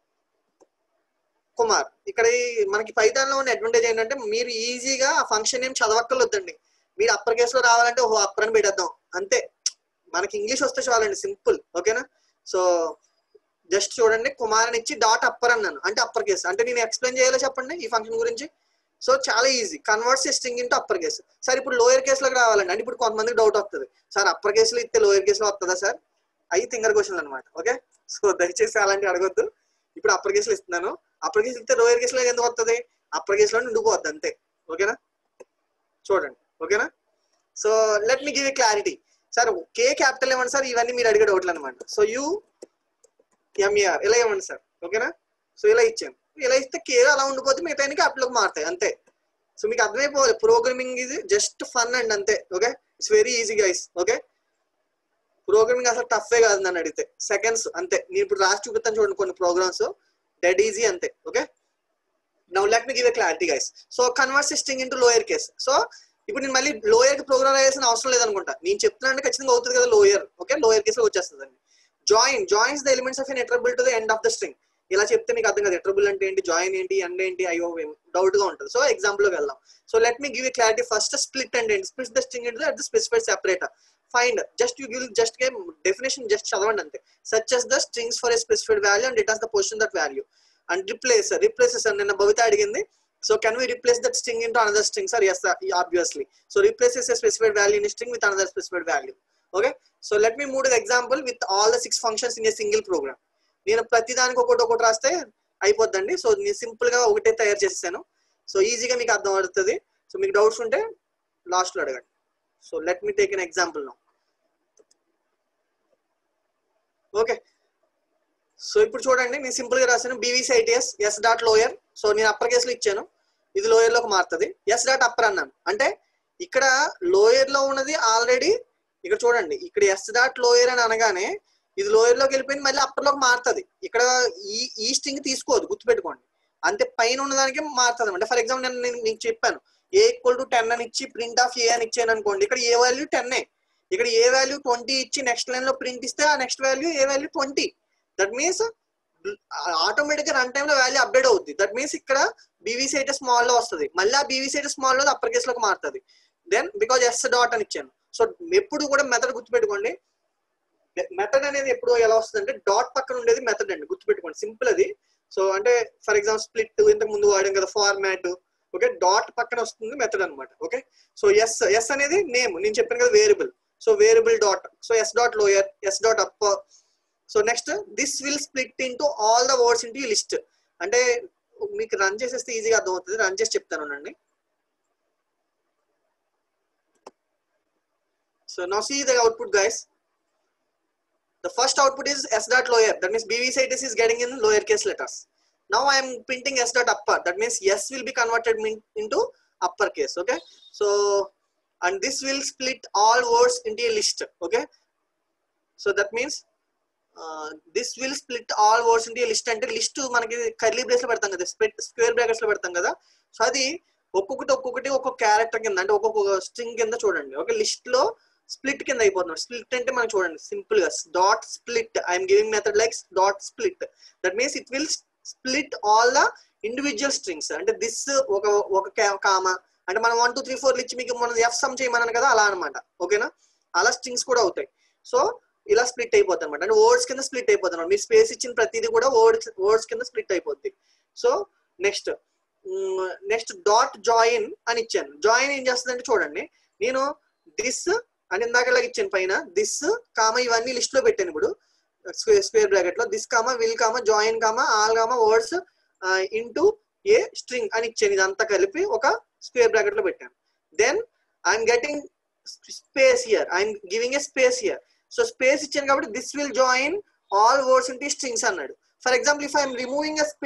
Kumar. ఇక్కడ మనకి పైథాన్ లో ఉన్న అడ్వాంటేజ్ ఏంటంటే మీరు ఈజీగా ఆ ఫంక్షన్ ఏం చదవక్కర్లేదండి. మీరు అప్పర్ కేసులో రావాలంటే ఓహో అప్పర్ అని పెట్టేద్దాం అంతే, మనకి ఇంగ్లీష్ వస్తే చాలండి, సింపుల్. ఓకేనా, సో జస్ట్ చూడండి కుమార్ అని ఇచ్చి డాట్ అప్పర్ అన్నాను అంటే అప్పర్ కేసు. అంటే నేను ఎక్స్ప్లెయిన్ చేయాలో చెప్పండి ఈ ఫంక్షన్ గురించి. సో చాలా easy, converts string into upper case. Sir ఇప్పుడు లోయర్ కేసులోకి రావాలండి అంటే ఇప్పుడు కొంతమందికి డౌట్ వస్తుంది, సార్ అప్పర్ కేసులో ఇస్తే లోయర్ కేసులో వస్తుందా సార్? అవి థింగర్ క్వశ్చన్ అనమాట. ఓకే, సో దయచేసి అలాంటివి అడగొద్దు. ఇప్పుడు అప్పర్ కేసులు ఇస్తున్నాను, అప్పర్ కేసులు ఇస్తే లోయర్ కేసులో ఎందుకు వస్తుంది? అప్పర్ కేసులో ఉండిపోద్ది అంతే. ఓకేనా, చూడండి. ఓకేనా, so let me give a clarity. Sir K capital ఏమండి సార్? ఇవన్నీ మీరు అడిగే డౌట్లు అనమాట. సో UMAR ఇలా ఇవ్వండి సార్. ఓకేనా, సో ఇలా ఇచ్చాను, ఇలా ఇస్తే కే అలా ఉండిపోతే మిగతా క్యాపిటల్కి మారుతాయి అంతే. సో మీకు అర్థమైపోవాలి, ప్రోగ్రామింగ్ ఇది జస్ట్ ఫన్ అండ్ అంతే. Okay, it's very easy guys. Okay, programming అసలు టఫే కాదు నన్ను అడిగితే, సెకండ్స్ అంతే. నేను ఇప్పుడు రాసి చూపిస్తాను చూడండి కొన్ని ప్రోగ్రామ్స్, డెడ్ ఈజీ అంతే. Okay, now let me give a clarity guys. So convert string into lower case. So ఇప్పుడు నేను మళ్ళీ లోయర్ కి ప్రోగ్రామ్ రాయాల్సిన అవసరం లేదనుకుంటా, నేను చెప్తున్నా అంటే ఖచ్చితంగా అవుతుంది కదా లోయర్. ఓకే, లోయర్ కేసులో వచ్చేస్తుంది అండి. Joins the elements of an iterable to the end of the string. ఇలా చెప్తే మీకు అర్థం కదా ఎట్రబుల్ అంటే ఏంటి, జాయిన్ ఏంటి, ఎండ్ ఏంటి, అయ్యో డౌట్ గా ఉంటుంది. సో ఎగ్జాంపుల్ లోకి వెళ్దాం. So let me give a clarity. First split and end. Split the string into the specified separator. Find just you give just definition జస్ట్ చదవండి అంతే. Such as the strings for a specified value and returns the position that value. And replaces నిన్న భవిత అడిగింది. So can we replace that string into another string sir? Yes sir, obviously. So replaces a specified value in a string with another specified value. Okay, so let me move to the example with all the 6 functions in a single program. నేను ప్రతి దానికి ఒకటి రాస్తే అయిపోద్దండి. So నేను simple గా ఒకటే తయారు చేసేసాను. సో ఈజీగా మీకు అర్థం అవుతుంది. సో మీకు డౌట్స్ ఉంటే లాస్ట్ లో అడగండి. So let me take an example now. Okay, so ఇప్పుడు చూడండి నేను సింపుల్ గా రాశాను BVCITS S dot lower. So నేను అప్పర్ కేసులో ఇచ్చాను, ఇది లోయర్ లోకి మారుతుంది. S డాట్ అప్పర్ అన్నాను అంటే ఇక్కడ లోయర్ లో ఉన్నది ఆల్రెడీ ఇక్కడ చూడండి, ఇక్కడ S డాట్ లోయర్ అని అనగానే ఇది లోయర్ లోకి వెళ్ళిపోయింది, మళ్ళీ అప్పర్ లోకి మారుతుంది. ఇక్కడ ఈ స్ట్రింగ్ తీసుకోదు, గుర్తుపెట్టుకోండి. అంతే, పైన ఉన్నదానికి మారుతుంది అంటే. ఫర్ ఎగ్జాంపుల్ నేను మీకు చెప్పాను A = 10 అని ఇచ్చి ప్రింట్ ఆఫ్ A అని ఇచ్చాను అనుకోండి, ఇక్కడ A వాల్యూ 10. ఇక్కడ ఏ వాల్యూ 20 ఇచ్చి నెక్స్ట్ లైన్ లో ప్రింట్ ఇస్తే ఆ నెక్స్ట్ వాల్యూ ఏ వాల్యూ 20. దట్ మీన్స్ ఆటోమేటిక్ గా రన్ టైమ్ లో వాల్యూ అప్డేట్ అవుద్ది. దట్ మీన్స్ ఇక్కడ బీవీసీ అయితే స్మాల్ లో వస్తుంది, మళ్ళీ ఆ బీవీసీ అయితే స్మాల్ లో అప్పర్ కేస్ లోకి మారుతుంది. దెన్ బికాజ్ ఎస్ డాట్ అని ఇచ్చాను. సో ఎప్పుడు కూడా మెథడ్ గుర్తుపెట్టుకోండి. మెథడ్ అనేది ఎప్పుడు ఎలా వస్తుంది అంటే డాట్ పక్కన ఉండేది మెథడ్ అండి, గుర్తుపెట్టుకోండి. సింపుల్ అది. సో అంటే ఫర్ ఎగ్జాంపుల్ స్ప్లిట్ ఇంతకు ముందు వాడాం కదా, ఫార్మాట్. ఓకే, డాట్ పక్కన వస్తుంది మెథడ్ అనమాట. ఓకే, సో ఎస్ అనేది నేమ్, నేను చెప్పాను కదా variable. So variable dot, so S dot lower, S dot upper. So next this will split into all the words into ఈ లిస్ట్. అంటే మీకు రన్ చేసేస్తే ఈజీగా అర్థం అవుతుంది, రన్ చేసి చెప్తాను అండి. So now see the output guys. The first output is s dot lower. That means BV6 is getting in lowercase letters. Now I am printing s dot upper. That means s will be converted into uppercase. Okay. So and this will split all words into a list. Okay. So that means this will split all words into a list. అంటే list మనకి curly brace లో పెడతాం కదా, square brackets లో పెడతాం కదా. So అది ఒక్కొక్కటి ఒక్కొక్క క్యారెక్టర్ కింద, అంటే ఒక్కొక్క స్ట్రింగ్ కింద చూడండి. ఓకే, లిస్ట్ లో స్ప్లిట్ కింద అయిపోతున్నాం. స్ప్లిట్ అంటే మనం చూడండి సింపుల్ గా dot split. I'm giving method like dot split. That means it will split all the individual strings. అంటే దిస్ ఒక కామా, అంటే మనం 1 2 3 4 ఇచ్చి మీకు మనం ఎఫ్ సమ్ చేయమన్నాను కదా, అలా అనమాట. ఓకేనా, అలా స్ట్రింగ్స్ కూడా అవుతాయి. సో ఇలా స్ప్లిట్ అయిపోతుంది అనమాట, అంటే వర్డ్స్ కింద స్ప్లిట్ అయిపోతున్నారు. మీరు స్పేస్ ఇచ్చిన ప్రతిదీ కూడా వర్డ్స్ కింద స్ప్లిట్ అయిపోద్ది. సో నెక్స్ట్ డాట్ జాయిన్ అని ఇచ్చాను. జాయిన్ ఏం చేస్తుంది అంటే చూడండి, నేను దిస్ అని ఇందాకలాగా ఇచ్చాను పైన, దిస్ కామా ఇవన్నీ లిస్ట్ లో పెట్టాను. ఇప్పుడు స్క్వేర్ బ్రాకెట్ లో this comma will comma join comma all comma words into a string అని ఇచ్చాను. ఇదంతా కలిపి ఒక స్క్వేర్ బ్రాకెట్ లో పెట్టాను. Then I'm getting space here, I'm giving a space here. So space ఇచ్చాను కాబట్టి this will join all words into strings అన్నాడు. For example if I'm removing a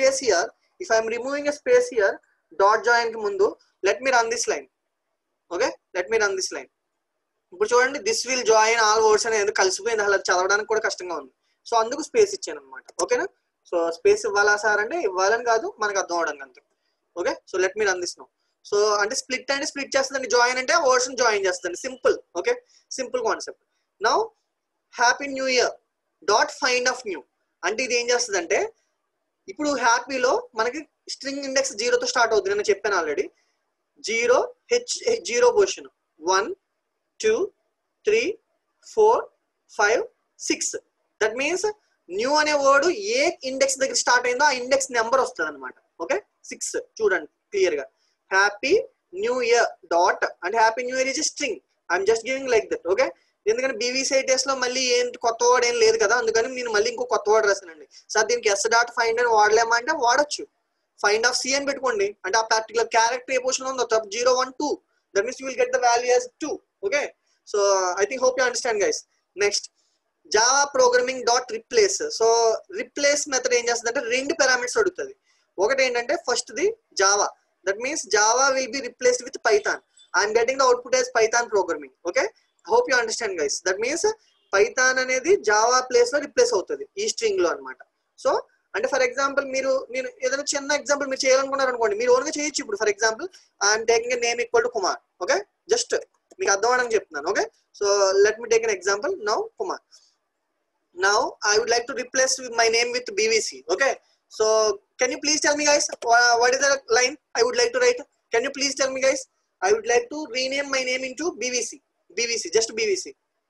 space here, dot join కి ముందు, let me run this line. Okay, let me run this line. ఇప్పుడు చూడండి, this will join all words అనేది కలిసిపోయింది, అసలు చదవడానికి కూడా కష్టంగా ఉంది. సో అందుకు స్పేస్ ఇచ్చాను అనమాట. ఓకేనా, సో స్పేస్ ఇవ్వాలా సార్ అంటే ఇవ్వాలని కాదు, మనకు అర్థం అవడానికి అంతే. Okay, so let me run this now. So అంటే స్ప్లిట్ అంటే స్ప్లిట్ చేస్తుందండి, జాయిన్ అంటే ఆ వర్డ్స్ జాయిన్ చేస్తుంది. Simple. Okay, simple concept. Now happy new year dot find of new అంటే ఇది ఏం చేస్తుంది అంటే, ఇప్పుడు హ్యాపీలో మనకి స్ట్రింగ్ ఇండెక్స్ 0తో స్టార్ట్ అవుతుంది, నేను చెప్పాను already. 0 0 position 1 2 3 4 5 6. That means new అనే వర్డ్ ఏ ఇండెక్స్ దగ్గర స్టార్ట్ అయిందో ఆ ఇండెక్స్ నెంబర్ వస్తుంది అనమాట. ఓకే, 6 చూడండి క్లియర్ గా. హ్యాపీ న్యూ ఇయర్ డాట్ అంటే happy new year is string. I'm just giving like that. Okay, ఎందుకంటే బీవీసీ లో మళ్ళీ ఏంటి కొత్త వర్డ్ ఏం లేదు కదా, అందుకని నేను మళ్ళీ ఇంకో కొత్త వర్డ్ రాసానండి. సార్ దీనికి ఎస్ డాట్ ఫైండ్ అని వాడలేమా అంటే వాడచ్చు. ఫైండ్ ఆఫ్ సి అని పెట్టుకోండి, అంటే ఆ పర్టికులర్ క్యారెక్టర్ ఏ పొజిషన్ ఉందో 0 1 2. That means you will get the value as 2. Okay, so I think hope you understand guys. Next Java programming dot replace. So replace method ఏం చేస్తుంది అంటే 2 పారామీటర్స్ అడుగుతుంది. ఒకటి ఏంటంటే first the Java. That means Java will be replaced with Python. I'm getting the output as Python programming. Okay, hope you understand guys. That means Python అనేది Java place లో replace అవుతుంది ఈ స్ట్రింగ్ లో అనమాట. So అంటే for example నేను ఏదైనా చిన్న ఎగ్జాంపుల్ మీరు చేయాలనుకున్నారు అనుకోండి, మీరు ఓన్గా చేయొచ్చు. ఇప్పుడు for example I'm taking name equal to Kumar. Okay, just మీకు అర్థం అవడానికి చెప్తున్నాను. Okay, so let me take an example now Kumar. Now I would like to replace my name with BVC. Okay, so can you please tell me guys what is the line I would like to write? Can you please tell me guys? I would like to rename my name into BVC, just BVC.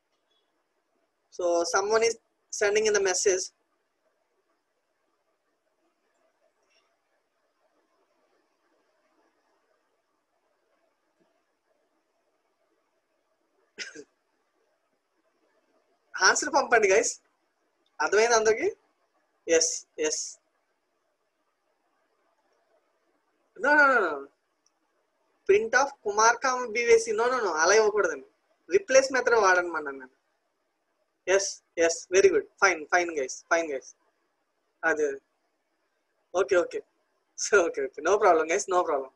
So someone is sending in the message. Answer పంపండి guys, అర్థమైంది అందరికి? Yes yes. No no no, print of Kumar comma BVC. No no no, అలా ఇవ్వకూడదండి, replace method వాడనమాట నేను. Yes yes, very good, fine guys. అదే okay okay, so okay no problem guys, no problem.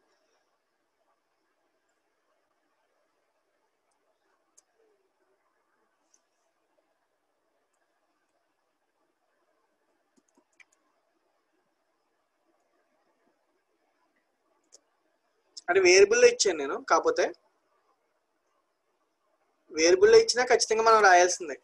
అంటే వేరియబుల్లో ఇచ్చాను నేను, కాకపోతే వేరియబుల్లో ఇచ్చినా ఖచ్చితంగా మనం రాయాల్సిందే.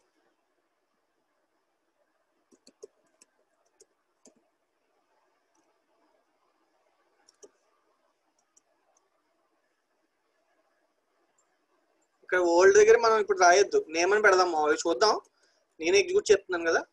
ఇక్కడ ఓల్డ్ దగ్గర మనం ఇప్పుడు రాయొద్దు, నేమ్ అని పెడదాం. మామూలుగా చూద్దాం, నేను ఎగ్జిక్యూట్ చెప్తున్నాను కదా.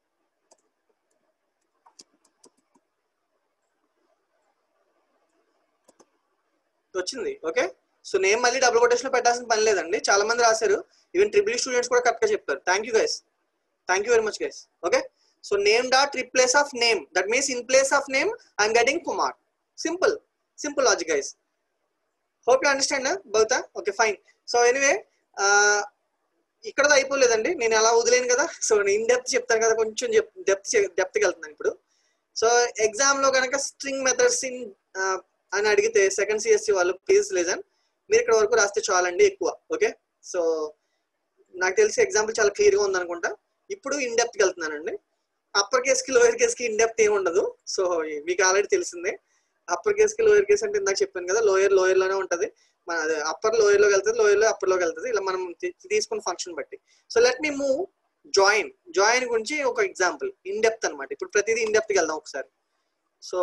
వచ్చింది. ఓకే, సో నేమ్ మళ్ళీ డబుల్ కొటేషన్ లో పెట్టాల్సిన పని లేదండి, చాలా మంది రాశారు. ఈవెన్ ట్రిపుల్ స్టూడెంట్స్ కూడా కరెక్ట్ గా చెప్పారు. Thank you guys, thank you very much guys. Okay, so name dot replace of name, that means in place of name I'm getting Kumar. Simple simple logic guys. Hope you understand బౌతా. Okay fine. So anyway ఇక్కడ అయిపోలేదండి, నేను అలా వదిలేను కదా. So నేను in depth చెప్తాను కదా, కొంచెం డెప్త్కి వెళ్తున్నాను ఇప్పుడు. సో ఎగ్జామ్ లో కనుక స్ట్రింగ్ మెథడ్స్ ఇన్ అని అడిగితే సెకండ్ సిఎస్సి వాళ్ళు ప్లీజ్ లిజన్, మీరు ఇక్కడ వరకు రాస్తే చాలండి ఎక్కువ. ఓకే, సో నాకు తెలిసి ఎగ్జాంపుల్ చాలా క్లియర్ గా ఉందనుకుంటా. ఇప్పుడు ఇన్ డెప్త్కి వెళ్తున్నానండి. అప్పర్ కేస్ కి లోయర్ కేస్ కి ఇన్ డెప్త్ ఏమి ఉండదు. సో మీకు ఆల్రెడీ తెలిసిందే. అప్పర్ కేస్ కి లోయర్ కేస్ అంటే ఇందాక చెప్పాను కదా, లోయర్ లోయర్ లోనే ఉంటది, మన అప్పర్ లోయర్ లోకి వెళ్తుంది, లోయర్ లో అప్పర్ లోకి వెళ్తుంది, ఇలా మనం తీసుకున్న ఫంక్షన్ బట్టి. So let me move join. Join గురించి ఒక ఎగ్జాంపుల్ ఇన్ డెప్త్ అనమాట. ఇప్పుడు ప్రతిదీ ఇన్ డెప్త్కి వెళ్దాం ఒకసారి. So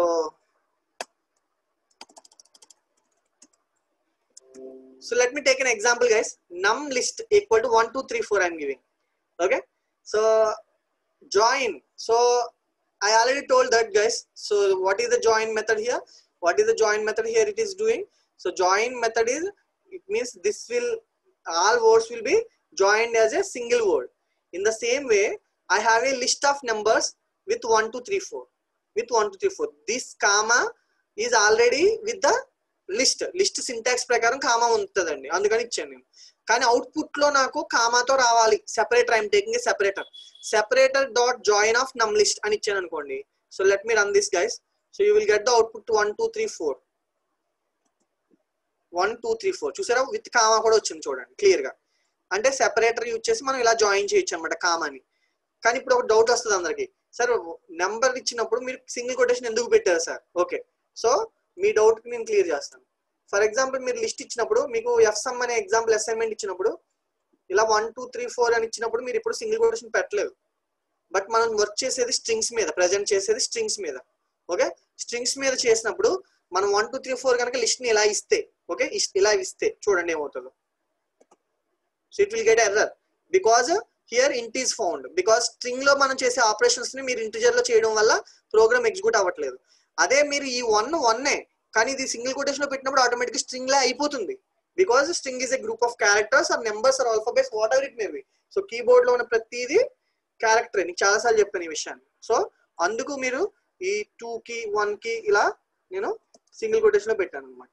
let me take an example guys. Num list equal to 1 2 3 4 I'm giving. Okay, so join. So I already told that guys. So what is the join method here? What is the join method here it is doing? So join method is, it means this will, all words will be joined as a single word. In the same way I have a list of numbers with 1 2 3 4, with 1 2 3 4. This comma is already with the list syntax ప్రకారం comma ఉంటుందండి, అందుకని ఇచ్చాను నేను. కానీ output లో నాకు కామాతో రావాలి. Separator, I'm taking a separator dot join of num list అని ఇచ్చాను అనుకోండి. So let me run this guys. So you will get the output 1 2 3 4, 1 2 3 4. చూసారా, విత్ కామా కూడా వచ్చింది చూడండి క్లియర్ గా. అంటే సెపరేటర్ యూజ్ చేసి మనం ఇలా జాయిన్ చేయొచ్చు అనమాట కామాని. కానీ ఇప్పుడు ఒక డౌట్ వస్తుంది అందరికి, సార్ నెంబర్ ఇచ్చినప్పుడు మీరు సింగిల్ కొటేషన్ ఎందుకు పెట్టారు సార్? ఓకే, సో మీ డౌట్ కి నేను క్లియర్ చేస్తాను. ఫర్ ఎగ్జాంపుల్ మీరు లిస్ట్ ఇచ్చినప్పుడు, మీకు ఎఫ్సమ్ అనే ఎగ్జాంపుల్ అసైన్మెంట్ ఇచ్చినప్పుడు ఇలా 1 2 3 4 అని ఇచ్చినప్పుడు మీరు ఇప్పుడు సింగిల్ కొటేషన్ పెట్టలేదు. బట్ మనం వర్క్ చేసేది స్ట్రింగ్స్ మీద, ప్రజెంట్ చేసేది స్ట్రింగ్స్ మీద. ఓకే, స్ట్రింగ్స్ మీద చేసినప్పుడు మనం 1 2 3 4 కనుక లిస్ట్ ని ఇలా ఇస్తే, ఓకే ఇలా ఇస్తే చూడండి ఏమవుతుందో. So it will get error because here int is found. Because string లో మనం చేసే ఆపరేషన్స్ ని మీరు ఇంటిజర్ లో చేయడం వల్ల ప్రోగ్రామ్ ఎగ్జిక్యూట్ అవ్వట్లేదు. అదే మీరు ఈ 1 1 కానీ ఇది సింగిల్ కొటేషన్ లో పెట్టినప్పుడు ఆటోమేటిక్ స్ట్రింగ్ లా అయిపోతుంది. Because string is a group of characters or numbers or alphabets, whatever it may be. So keyboard లో ఉన్న ప్రతిదీ క్యారెక్టర్. నీకు చాలా సార్లు చెప్పాను ఈ విషయాన్ని. సో అందుకు మీరు ఈ 2 కి 1 కి ఇలా నేను సింగిల్ కొటేషన్ లో పెట్టాను అనమాట.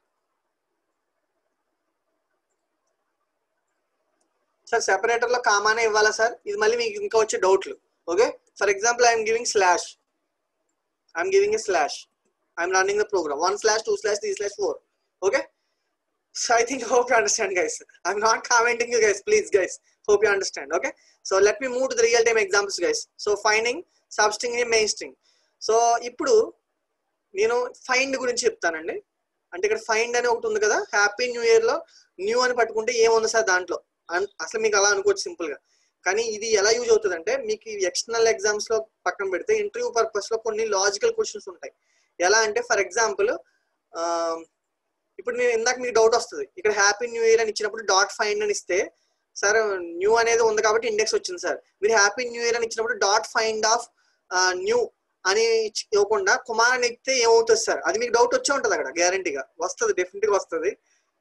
సార్ సెపరేటర్ లో కామానే ఇవ్వాలా సార్? ఇది మళ్ళీ మీకు ఇంకా వచ్చే డౌట్లు. Okay, for example I'm giving slash, I'm giving a slash, I'm running the program 1 slash 2 slash 3 slash 4. Okay, so I think hope you understand guys. I'm not commenting you guys, please guys, hope you understand. Okay, so let me move to the real time examples guys. So finding substring in main string. So ఇప్పుడు నేను find గురించి చెప్తానండి. అంటే ఇక్కడ find అని ఒకటి ఉంది కదా, హ్యాపీ న్యూ ఇయర్ లో న్యూ అని పట్టుకుంటే ఏముంది సార్ దాంట్లో? అసలు మీకు అలా అనుకోవచ్చు సింపుల్ గా. కానీ ఇది ఎలా యూజ్ అవుతుంది అంటే, మీకు ఎక్స్టర్నల్ ఎగ్జామ్స్ లో పక్కన పెడితే ఇంటర్వ్యూ పర్పస్ లో కొన్ని లాజికల్ క్వశ్చన్స్ ఉంటాయి. ఎలా అంటే ఫర్ ఎగ్జాంపుల్ ఇప్పుడు నేను ఇందాక మీకు డౌట్ వస్తుంది, ఇక్కడ హ్యాపీ న్యూ ఇయర్ అని ఇచ్చినప్పుడు డాట్ ఫైండ్ అని ఇస్తే, సార్ న్యూ అనేది ఉంది కాబట్టి ఇండెక్స్ వచ్చింది సార్. మీరు హ్యాపీ న్యూ ఇయర్ అని ఇచ్చినప్పుడు డాట్ ఫైండ్ ఆఫ్ న్యూ అని ఇవ్వకుండా కుమార్ అని ఇస్తే ఏమవుతుంది సార్? అది మీకు డౌట్ వచ్చే ఉంటుంది అక్కడ, గ్యారంటీగా వస్తుంది, డెఫినెట్ గా వస్తుంది.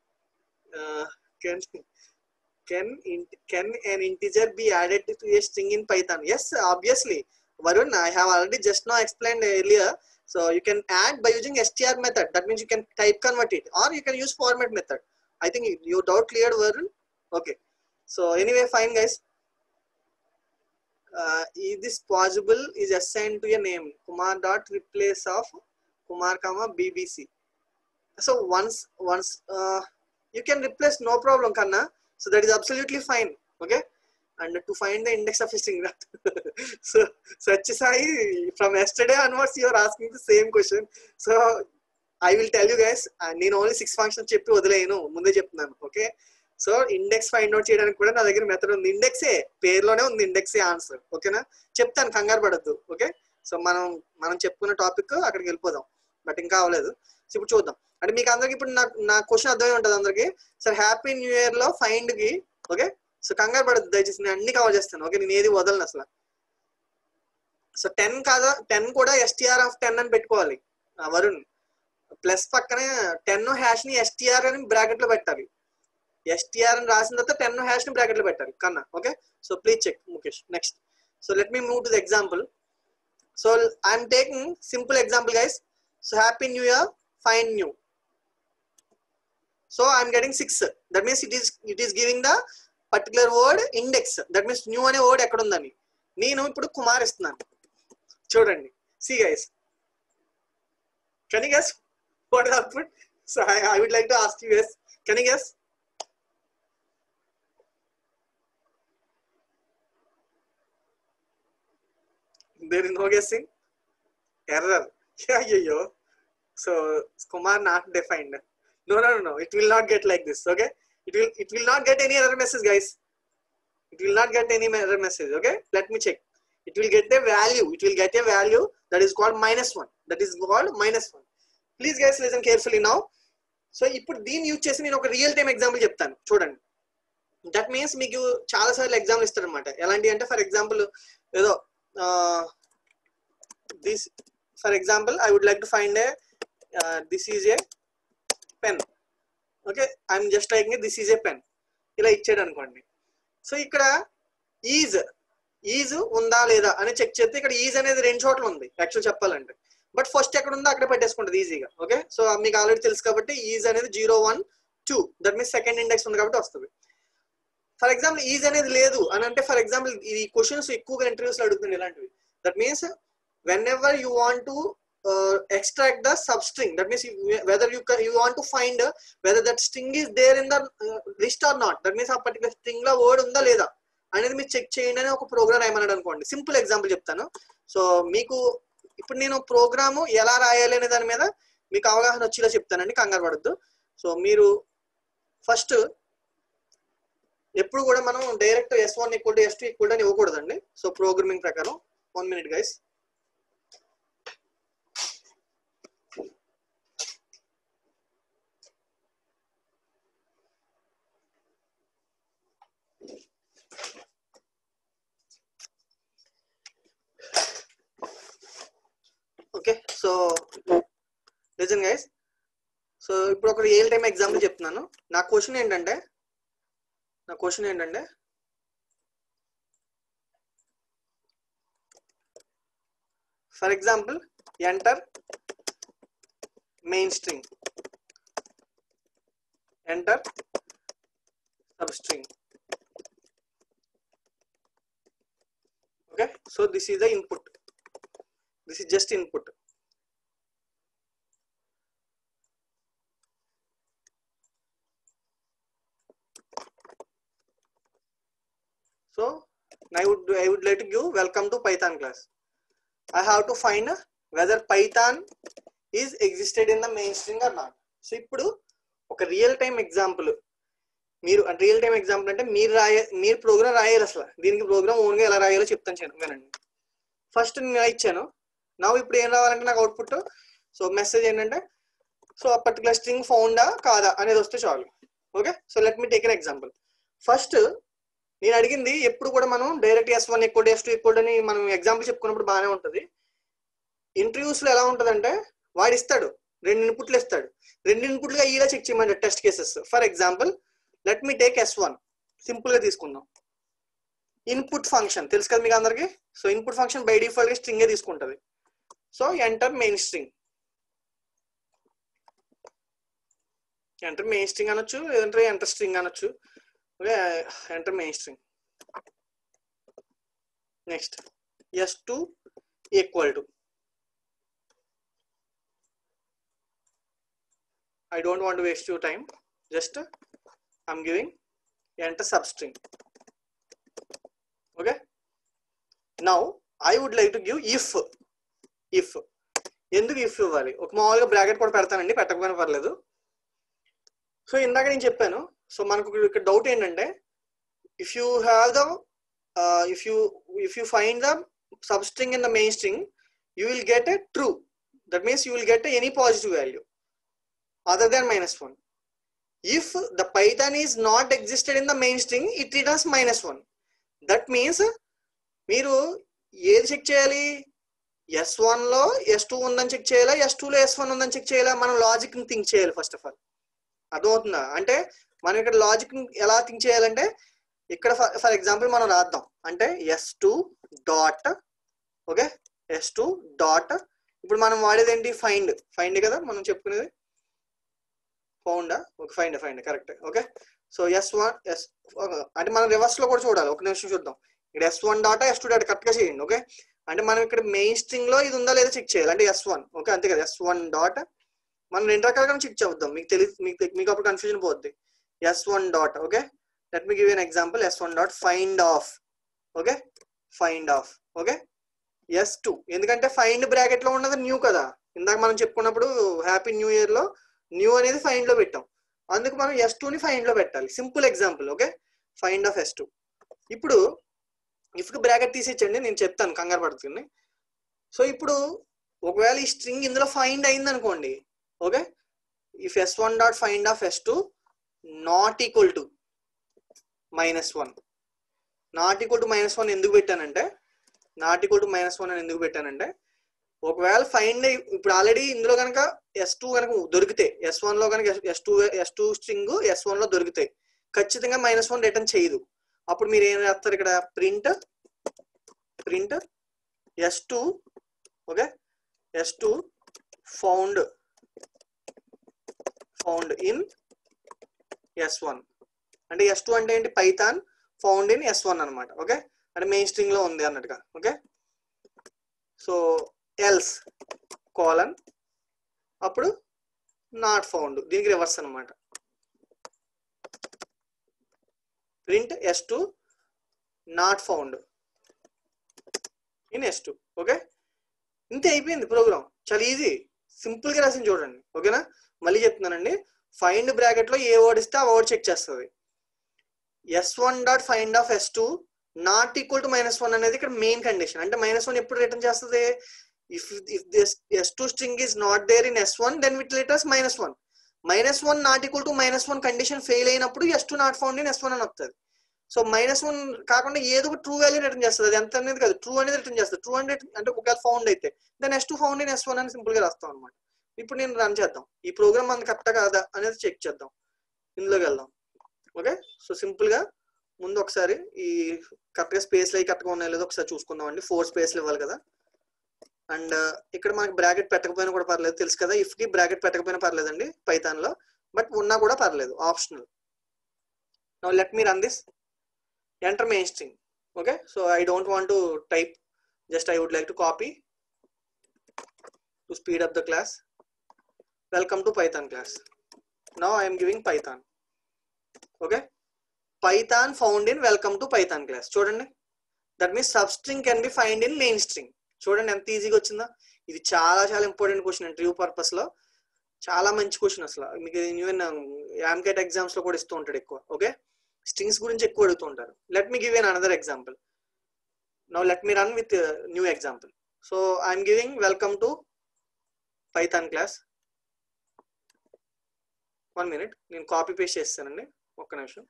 Can an integer be added to a string in Python? Yes, obviously. Varun, I have already just now explained earlier. So you can add by using str method. That means you can type convert it, or you can use format method. I think your doubt cleared, Varun. Okay. So anyway, fine guys. Is this possible is assigned to a name Kumar dot replace of Kumar comma BBC. So once you can replace, no problem Kanna. So that is absolutely fine. Okay, and to find the index of a string. So Satyasai, from yesterday onwards you are asking the same question. So I will tell you guys, నేను only 6 functions చెప్పి వదిలేను, ముందే చెప్తున్నాను. Okay, so index find out చేయడానికి కూడా నా దగ్గర method ఉంది. ఇండెక్సే పేరులోనే ఉంది, ఇండెక్సే ఆన్సర్. ఓకేనా, చెప్తాను, కంగారు పడద్దు. ఓకే, సో మనం చెప్పుకున్న టాపిక్ అక్కడికి వెళ్ళిపోదాం, బట్ ఇంకా అవ్వలేదు. సో ఇప్పుడు చూద్దాం. అంటే మీకు అందరికి ఇప్పుడు నా క్వశ్చన్ అర్థమై ఉంటుంది అందరికి. సార్ హ్యాపీ న్యూ ఇయర్ లో ఫైండ్ కి, ఓకే, సో కంగారు పడద్దు దయచేసి, నేను అన్ని కవర్ చేస్తాను. ఓకే, నేను ఏది వదలను అసలు. సో 10 కాదా, 10 కూడా STR ఆఫ్ 10 అని పెట్టుకోవాలి వరుణ్. ప్లస్ పక్కనే 10 హ్యాష్ ని STR అని బ్రాకెట్ లో పెట్టాలి. STR అని రాసిన తర్వాత 10 హ్యాష్ ని బ్రాకెట్ లో పెట్టాలి కన్నా. Okay, so please check Mukesh. Next, so let me move to the example. So I'm taking simple example guys. So happy new year, find new. So I'm getting 6. That means it is giving the particular word index. That means new అనే వర్డ్ ఎక్కడ ఉందని నేను ఇప్పుడు కుమార్ ఇస్తున్నాను. చూడండి, see guys, can you guess what is output? So I would like to ask you guys, can you guess? There is no guessing. Error. Yeah. So Kumar not defined. No, it will not get like this. Okay, it will not get any error message guys. It will not get any error message. Okay, let me check. It will get a value. It will get a value that is called -1. That is called -1. Please guys listen carefully now. So ఇప్పుడు దీన్ని use చేసి నేను ఒక real time example చెప్తాను, చూడండి. That means మీకు చాలా సార్లు ఎగ్జాంపుల్ ఇస్తారు అనమాట. ఎలాంటి అంటే, ఫర్ ఎగ్జాంపుల్ ఏదో this, for example I would like to find a this is a pen. Okay, I'm just liking this is a pen, ఇలా ఇచ్చాడు అనుకోండి. సో ఇక్కడ ఈజ్ ఉందా లేదా అని చెక్ చేస్తే ఇక్కడ ఈజ్ అనేది 2 చోట్ల ఉంది యాక్చువల్ చెప్పాలంటే. బట్ ఫస్ట్ ఎక్కడ ఉందో అక్కడ పెట్టేసుకుంటుంది ఈజీగా. ఓకే, సో మీకు ఆల్రెడీ తెలుసు కాబట్టి ఈజ్ అనేది 0, 1, 2. దట్ మీన్స్ సెకండ్ ఇండెక్స్ ఉంది కాబట్టి వస్తుంది. ఫర్ ఎగ్జాంపుల్ ఈజ్ అనేది లేదు అని అంటే, ఫర్ ఎగ్జాంపుల్ ఈ క్వశ్చన్స్ ఎక్కువగా ఇంటర్వ్యూస్ లో అడుగుతుంది ఇలాంటివి. That means whenever you want to extract the substring, that means whether you want to find whether that string is there in the list or not. That means ఆ particular string లో word ఉందా లేదా అనేది మీరు check చేయండి అని ఒక programme రాయమన్నాడు అనుకోండి. సింపుల్ ఎగ్జాంపుల్ చెప్తాను. సో మీకు ఇప్పుడు నేను ప్రోగ్రాము ఎలా రాయాలి అనే దాని మీద మీకు అవగాహన వచ్చేలా చెప్తానండి, కంగారు పడద్దు. సో మీరు ఫస్ట్ ఎప్పుడు కూడా మనం డైరెక్ట్ S1 = S2 అని ఇవ్వకూడదండి. సో ప్రోగ్రామింగ్ ప్రకారం 1 minute guys. Okay, so listen guys. So ఇప్పుడు ఒక రియల్ టైమ్ ఎగ్జాంపుల్ చెప్తున్నాను. నా క్వశ్చన్ ఏంటంటే for example enter main string, enter substring. Okay, so this is the input. This is just input. So I would like to give welcome to Python class. I have to find whether Python is existed in the main string or not. So ఇప్పుడు ఒక real time example, మీరు real time example అంటే మీరు programme రాయాలి. అసలు దీనికి programme ఓన్గా ఎలా రాయాలో చెప్తాను వినండి. ఫస్ట్ నేను ఇచ్చాను. నా ఇప్పుడు ఏం రావాలంటే నాకు అవుట్పుట్, సో మెసేజ్ ఏంటంటే, సో ఆ పర్టికులర్ స్ట్రింగ్ ఫౌండా కాదా అనేది వస్తే చాలు. Okay, so let me take an example. First నేను అడిగింది ఎప్పుడు కూడా మనం డైరెక్ట్ S1 = S2 అని మనం ఎగ్జాంపుల్ చెప్పుకున్నప్పుడు బాగానే ఉంటుంది. ఇంటర్వ్యూస్ లో ఎలా ఉంటుందంటే వాడు ఇస్తాడు 2 ఇన్పుట్లు ఇస్తాడు, 2 ఇన్పుట్లుగా ఇలా చెక్ చేయమంటే test cases. For example let me take S1, simple గా తీసుకుందాం. ఇన్పుట్ ఫంక్షన్ తెలుసు కదా మీకు అందరికి. So input function by default గా స్ట్రింగ్ తీసుకుంటది. So enter main string, enter main string అనొచ్చు, లేదంటే ఎంటర్ స్ట్రింగ్ అనొచ్చు. Okay, enter main string. Next S2 = I don't want to waste your time, just I'm giving enter substring. Okay, now I would like to give if ఎందుకు if ఇవ్వాలి, ఒక మామూలుగా bracket కూడా పెడతానండి, పెట్టకపోయినా పర్లేదు. సో ఇందాక నేను చెప్పాను. సో మనకు ఇక్కడ డౌట్ ఏంటంటే, if you have the if you find the substring in the main string, you will get a true. That means you will get any positive value other than -1. If the Python is not existed in the main string, it returns -1. That means మీరు ఏది check చేయాలి? S1 లో S2 ఉందని check చేయాలా, S2 లో S1 ఉందని check చేయాలా? మనం లాజిక్ ని థింక్ చేయాలి ఫస్ట్ ఆఫ్ ఆల్. అర్థమవుతుందా? అంటే మనం ఇక్కడ లాజిక్ ఎలా థింక్ చేయాలంటే, ఇక్కడ ఫర్ ఎగ్జాంపుల్ మనం రాద్దాం. అంటే S2 dot, okay, S2 dot, ఇప్పుడు మనం వాడేది ఏంటి? ఫైండ్ కదా మనం చెప్పుకునేది. ఫౌండా? Okay, find correct. Okay, so S1 అంటే మనం రివర్స్ లో కూడా చూడాలి. ఒక నిమిషం చూద్దాం. ఇక్కడ S1 dot S2 dot correct గా చేయండి. ఓకే, అంటే మనం ఇక్కడ మెయిన్ స్ట్రింగ్ లో ఇది ఉందా లేదా చెక్ చేయాలి. అంటే S1, ఓకే, అంతే కదా. S1 డాట్ మనం రెండు రకాలుగా చెక్ చేద్దాం. మీకు తెలియదు, మీకు అప్పుడు కన్ఫ్యూజన్ పోద్ది. S1 dot, okay, let me give you an example. S1 dot find off, okay, find off, okay. S2 ఎందుకంటే ఫైండ్ బ్రాకెట్ లో ఉన్నది న్యూ కదా. ఇందాక మనం చెప్పుకున్నప్పుడు హ్యాపీ న్యూ ఇయర్ లో న్యూ అనేది ఫైండ్ లో పెట్టాం. అందుకు మనం S2 ని ఫైండ్ లో పెట్టాలి. Simple example, okay, find of S2. ఇప్పుడు ఇఫ్ కి బ్రాకెట్ తీసేచ్చండి, నేను చెప్తాను, కంగారు పడుతుంది. సో ఇప్పుడు ఒకవేళ ఈ స్ట్రింగ్ ఇందులో ఫైండ్ అయింది అనుకోండి, okay, if S1 dot find of S2 not equal to -1. Not equal to -1 ఎందుకు పెట్టానంటే, ఒకవేళ ఫైండ్ ఇప్పుడు ఆల్రెడీ ఇందులో కనుక S2 కనుక దొరికితే, S1 లో కనుక S2 స్ట్రింగ్ S1 లో దొరికితే ఖచ్చితంగా -1 రిటర్న్ చేయదు. అప్పుడు మీరు ఏం చేస్తారు? ఇక్కడ print S2, okay, S2 found in S1. అంటే S2 అంటే ఏంటి? పైథాన్ ఫౌండ్ ఇన్ S1 అనమాట. ఓకే, అంటే మెయిన్ స్ట్రింగ్ లో ఉంది అన్నట్టుగా. ఓకే, సో ఎల్స్ కోలన్, అప్పుడు నాట్ ఫౌండ్, దీనికి రివర్స్ అనమాట. Print S2 not found in S2. Okay, ఇంతే, అయిపోయింది ప్రోగ్రామ్. చాలా ఈజీ, సింపుల్ గా రాసింది చూడండి. ఓకేనా? మళ్ళీ చెప్తున్నానండి, ఫైండ్ బ్రాకెట్ లో ఏ వర్డ్ ఇస్తే ఆ వర్డ్ చెక్ చేస్తుంది. S1 dot find of S2 not equal to -1 అనేది ఇక్కడ మెయిన్ కండిషన్. అంటే -1 ఎప్పుడు రిటర్న్ చేస్తుంది? If this S2 string is not there in S1, then it returns -1. -1 not equal to -1 condition fail అయినప్పుడు S2 not found in S1 అని వస్తుంది. So -1 కాకుండా ఏదో ఒక ట్రూ వాల్యూ రిటర్న్ చేస్తుంది. అది ఎంత అనేది కాదు, ట్రూ అనేది రిటర్న్ చేస్తుంది. ట్రూ అంటే ఒకవేళ ఫౌండ్ అయితే then S2 found in S1 అని సింపుల్ గా రాస్తాం అనమాట. ఇప్పుడు నేను రన్ చేద్దాం. ఈ ప్రోగ్రామ్ మనకు కరెక్టా కాదా అనేది చెక్ చేద్దాం. ఇందులోకి వెళ్దాం. ఓకే, సో సింపుల్ గా ముందు ఒకసారి ఈ కరెక్ట్ గా స్పేస్ లో కరెక్ట్గా ఉన్నాయో లేదో ఒకసారి చూసుకుందాం అండి. 4 స్పేస్లు ఇవ్వాలి కదా. అండ్ ఇక్కడ మనకి బ్రాకెట్ పెట్టకపోయినా కూడా పర్లేదు, తెలుసు కదా. ఇఫ్ కి బ్రాకెట్ పెట్టకపోయినా పర్లేదండి పైథాన్ లో, బట్ ఉన్నా కూడా పర్లేదు, optional. Now let me run this. Enter main string. Okay, so I don't want to type, just I would like to copy to speed up the class. Welcome to Python class. Now I am giving Python. Okay, Python found in welcome to Python class. చూడండి, that means substring can be find in main string. చూడండి ఎంత ఈజీగా వచ్చిందా. ఇది చాలా చాలా important question interview purpose లో. చాలా మంచి క్వశ్చన్ అసలు. మీకు ఈవెన్ యామ్కెట్ ఎగ్జామ్స్ లో కూడా ఇస్తూ ఉంటాడు ఎక్కువ. ఓకే, స్ట్రింగ్స్ గురించి ఎక్కువ అడుగుతూ ఉంటారు. Let me give an another example. Now let me run with new example. So I'm giving welcome to Python class. 1 minute, నేను కాపీ పేస్ట్ చేస్తానండి, ఒక్క నిమిషం.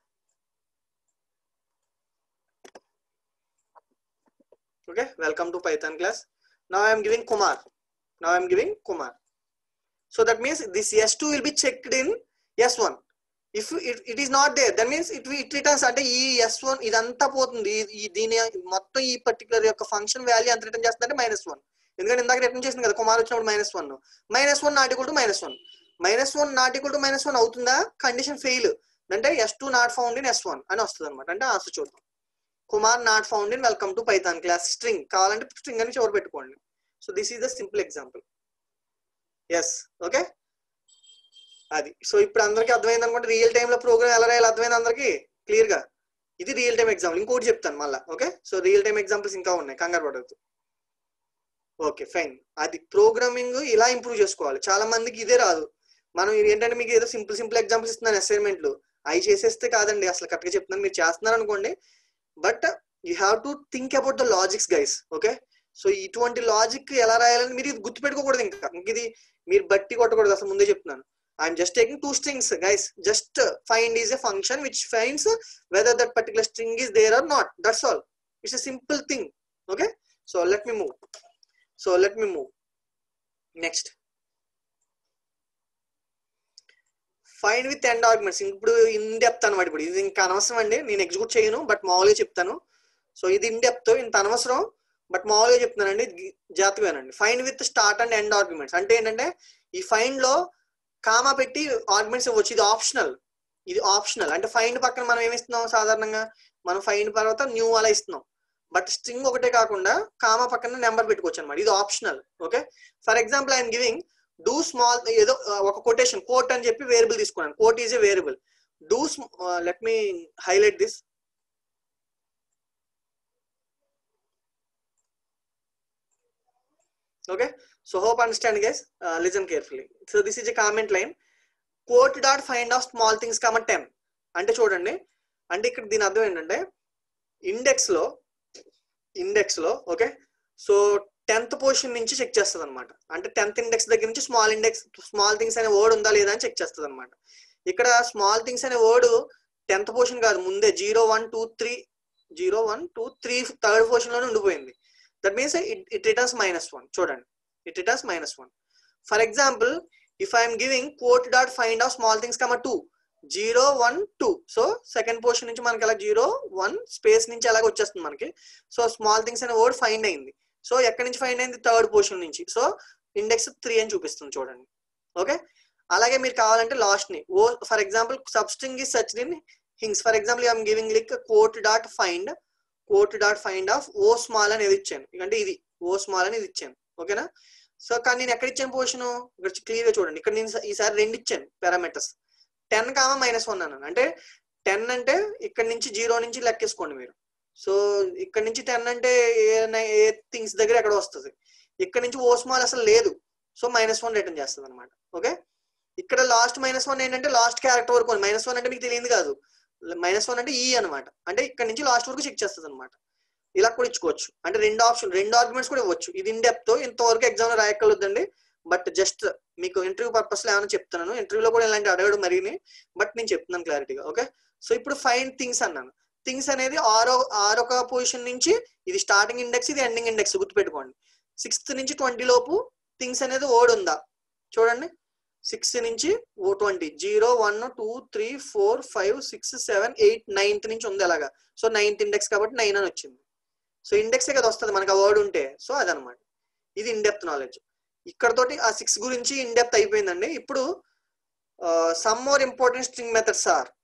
Okay, welcome to Python class. Now I am giving Kumar. So that means this S2 will be checked in S1. If it is not there, that means it returns అంటే ఈ S1 ఇదంతా పోతుంది. దీని మొత్తం ఈ పర్టికులర్ యొక్క function value ఎంత return చేస్తుంది అంటే -1. ఎందుకంటే ఇందాక రిటర్న్ చేసింది కదా కుమార్ వచ్చినప్పుడు -1. -1 not equal to -1. -1 not equal to -1 అవుతుందా? కండిషన్ ఫెయిల్ అంటే S2 not found in S1 అని వస్తుంది అనమాట. అంటే ఆన్సర్ చూద్దాం. Kumar not found in welcome to Python class string. కావాలంటే స్ట్రింగ్ అని చివరి పెట్టుకోండి. So this is the simple example. Yes, okay, అది. సో ఇప్పుడు అందరికీ అర్థమైంది అనుకుంటే రియల్ టైమ్ లో ప్రోగ్రామ్ ఎలా రాయాలి అర్థమైంది అందరికి క్లియర్ గా. ఇది రియల్ టైమ్ ఎగ్జాంపుల్. ఇంకోటి చెప్తాను మళ్ళీ. Okay, so real time examples ఇంకా ఉన్నాయి, కంగారు పడద్దు. Okay fine. అది ప్రోగ్రామింగ్ ఇలా ఇంప్రూవ్ చేసుకోవాలి. చాలా మందికి ఇదే రాదు. మనం ఏంటంటే మీకు ఏదో సింపుల్ ఎగ్జాంపుల్స్ ఇస్తున్నాను అసైన్మెంట్లు, అవి చేసేస్తే కాదండి అసలు కరెక్ట్గా చెప్తున్నాను. మీరు చేస్తున్నారు అనుకోండి, but you have to think about the logics guys. Okay, so ఇటువంటి లాజిక్ ఎలా రాయాలని మీరు ఇది గుర్తుపెట్టుకోకూడదు. ఇంకా ఇది మీరు బట్టి కొట్టకూడదు, అసలు ముందే చెప్తున్నాను. I'm just taking 2 strings guys. Just find is a function which finds whether that particular string is there or not. That's all. It's a simple thing. Okay, so let me move. Next, find with end arguments. ఇప్పుడు in depth అనమాట. ఇప్పుడు ఇది ఇంకా అనవసరం అండి, నేను execute చేయను, but మామూలుగా చెప్తాను. సో ఇది ఇన్ డెప్త్, ఇంత అనవసరం, బట్ మామూలుగా చెప్తున్నానండి, జాగ్రత్తగానండి. Find with start and end arguments అంటే ఏంటంటే, ఈ ఫైండ్ లో కామా పెట్టి ఆర్గ్యుమెంట్స్ ఇవ్వచ్చు. ఇది ఆప్షనల్. అంటే ఫైండ్ పక్కన మనం ఏమి ఇస్తున్నాం, సాధారణంగా మనం ఫైండ్ తర్వాత న్యూ అలా ఇస్తున్నాం. బట్ స్ట్రింగ్ ఒకటే కాకుండా కామా పక్కన నెంబర్ పెట్టుకోవచ్చు అనమాట. ఇది optional. Okay, for example I'm giving do small, ఏదో ఒక కొటేషన్, కోట్ అని చెప్పి వేరియబుల్ తీసుకున్నాను. Quote is a variable. Do let me highlight this. Okay, so hope understand guys. Listen carefully. So this is a comment line. Quote dot find of small things comma 10 అంటే చూడండి, అంటే ఇక్కడ దీని అర్థం ఏంటంటే ఇండెక్స్ లో okay, so 10th position నుంచి check చేస్తుంది అనమాట. అంటే 10th ఇండెక్స్ దగ్గర నుంచి స్మాల్ థింగ్స్ అనే వర్డ్ ఉందా లేదా అని చెక్ చేస్తుంది అనమాట. ఇక్కడ స్మాల్ థింగ్స్ అనే వర్డ్ 10th పొజిషన్ కాదు, ముందే 0 1 2 3 థర్డ్ పొజిషన్ లోనే ఉండిపోయింది. That means it returns -1. చూడండి, it returns -1. For example, if I am giving quote dot find of small things comma 2 0 1 2, so second position నుంచి మనకి అలా 0 1 స్పేస్ నుంచి అలాగ వచ్చేస్తుంది మనకి. సో స్మాల్ థింగ్స్ అనే వర్డ్ ఫైండ్ అయింది. సో ఎక్కడి నుంచి ఫైండ్ అయింది, థర్డ్ పొజిషన్ నుంచి. సో ఇండెక్స్ 3 అని చూపిస్తుంది చూడండి. ఓకే, అలాగే మీరు కావాలంటే లాస్ట్ ని for example substring is searched in things. For example I'm giving like quote dot find of ఓ స్మాల్ అనేది ఇచ్చాను. అంటే ఇది ఓ స్మాల్ అనేది ఇచ్చాను. ఓకేనా, సో కానీ నేను ఎక్కడ ఇచ్చాను పొజిషన్, ఇక్కడ క్లియర్ గా చూడండి. ఇక్కడ నేను ఈసారి 2 ఇచ్చాను పారామీటర్స్, 10 -1 అన్నాను. అంటే 10 అంటే ఇక్కడ నుంచి 0 నుంచి లెక్కేసుకోండి మీరు. సో ఇక్కడ నుంచి 10 అంటే ఏ థింగ్స్ దగ్గర ఎక్కడ వస్తుంది, ఇక్కడ నుంచి ఓ స్మాల్ అసలు లేదు. సో -1 రిటర్న్ చేస్తుంది అనమాట. ఓకే, ఇక్కడ లాస్ట్ -1 ఏంటంటే లాస్ట్ క్యారెక్టర్ వరకు. -1 అంటే మీకు తెలియదు కాదు, -1 అంటే ఈ అనమాట. అంటే ఇక్కడ నుంచి లాస్ట్ వరకు చెక్ చేస్తుంది అనమాట. ఇలా కూడా ఇచ్చుకోవచ్చు. అంటే 2 ఆర్గ్యుమెంట్స్ కూడా ఇవ్వచ్చు. ఇది ఇన్ డెప్త్, ఇంతవరకు ఎగ్జామ్ లో రాయక్కర్లేదండి, బట్ జస్ట్ మీకు ఇంటర్వ్యూ పర్పస్ లో ఏమైనా చెప్తున్నాను. ఇంటర్వ్యూలో కూడా ఇలాంటి అడగడు మరీని, బట్ నేను చెప్తున్నాను క్లారిటీగా. ఓకే, సో ఇప్పుడు ఫైండ్ థింగ్స్ అన్నాను. థింగ్స్ అనేది ఆరొక పొజిషన్ నుంచి, ఇది స్టార్టింగ్ ఇండెక్స్, ఇది ఎండింగ్ ఇండెక్స్, గుర్తుపెట్టుకోండి. 6th నుంచి 20 లోపు థింగ్స్ అనేది వర్డ్ ఉందా చూడండి. 6 నుంచి 20 0 1 2 3 4 5 6 7 8 9th నుంచి ఉంది అలాగా. సో 9th ఇండెక్స్ కాబట్టి 9 అని వచ్చింది. సో ఇండెక్సే కదా వస్తుంది మనకు ఆ వర్డ్ ఉంటే. సో అదనమాట, ఇది ఇన్ డెప్త్ నాలెడ్జ్. ఇక్కడతోటి ఆ 6 గురించి ఇన్ డెప్త్ అయిపోయిందండి. ఇప్పుడు some more important string methods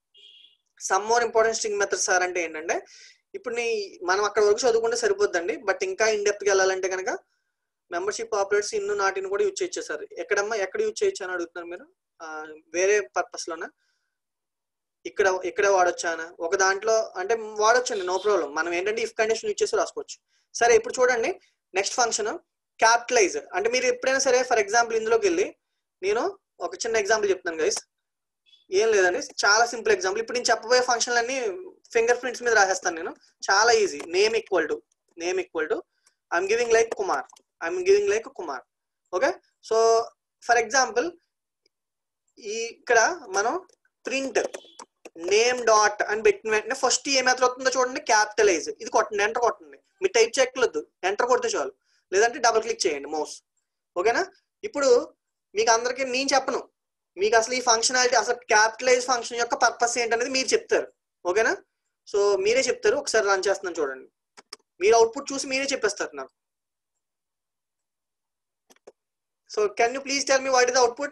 are అంటే ఏంటంటే, ఇప్పుడు మనం అక్కడ వరకు చదువుకుంటే సరిపోద్దండి, బట్ ఇంకా ఇన్ డెప్త్కి వెళ్ళాలంటే కనుక membership operators in not in కూడా యూజ్ చేయొచ్చు సార్. ఎక్కడ యూజ్ చేయొచ్చు అని అడుగుతున్నారు మీరు. వేరే పర్పస్ లోనా, ఇక్కడ వాడొచ్చానా, ఒక దాంట్లో అంటే వాడొచ్చండి, నో ప్రాబ్లం. మనం ఏంటంటే ఇఫ్ కండిషన్ యూజ్ చేసి రాసుకోవచ్చు. సరే, ఇప్పుడు చూడండి నెక్స్ట్ ఫంక్షన్ క్యాపిటలైజ్. అంటే మీరు ఎప్పుడైనా సరే ఫర్ ఎగ్జాంపుల్ ఇందులోకి వెళ్ళి, నేను ఒక చిన్న ఎగ్జాంపుల్ చెప్తాను గైస్. ఏం లేదండి, చాలా సింపుల్ ఎగ్జాంపుల్. ఇప్పుడు నేను చెప్పబోయే ఫంక్షన్లు అన్ని ఫింగర్ ప్రింట్స్ మీద రాసేస్తాను నేను. చాలా easy. Name equal to I'm giving like Kumar. Okay, so for example ఇక్కడ మనం ప్రింట్ నేమ్ డాట్ అని పెట్టిన వెంటనే ఫస్ట్ ఏ మెథడ్ అవుతుందో చూడండి, క్యాపిటలైజ్. ఇది కొట్టండి, ఎంటర్ కొట్టండి. మీరు టైప్ చేయక్కర్లేదు, ఎంటర్ కొడితే చాలు, లేదంటే డబుల్ క్లిక్ చేయండి మౌస్. ఓకేనా, ఇప్పుడు మీకు అందరికి నేను చెప్పను, మీకు అసలు ఈ ఫంక్షనాలిటీ, అసలు క్యాపిటలైజ్ ఫంక్షన్ యొక్క పర్పస్ ఏంటనేది మీరు చెప్తారు. ఓకేనా, సో మీరే చెప్తారు. ఒకసారి రన్ చేస్తున్నాను చూడండి, మీరు అవుట్పుట్ చూసి మీరే చెప్పేస్తారు నాకు. So can you please tell me what is the output?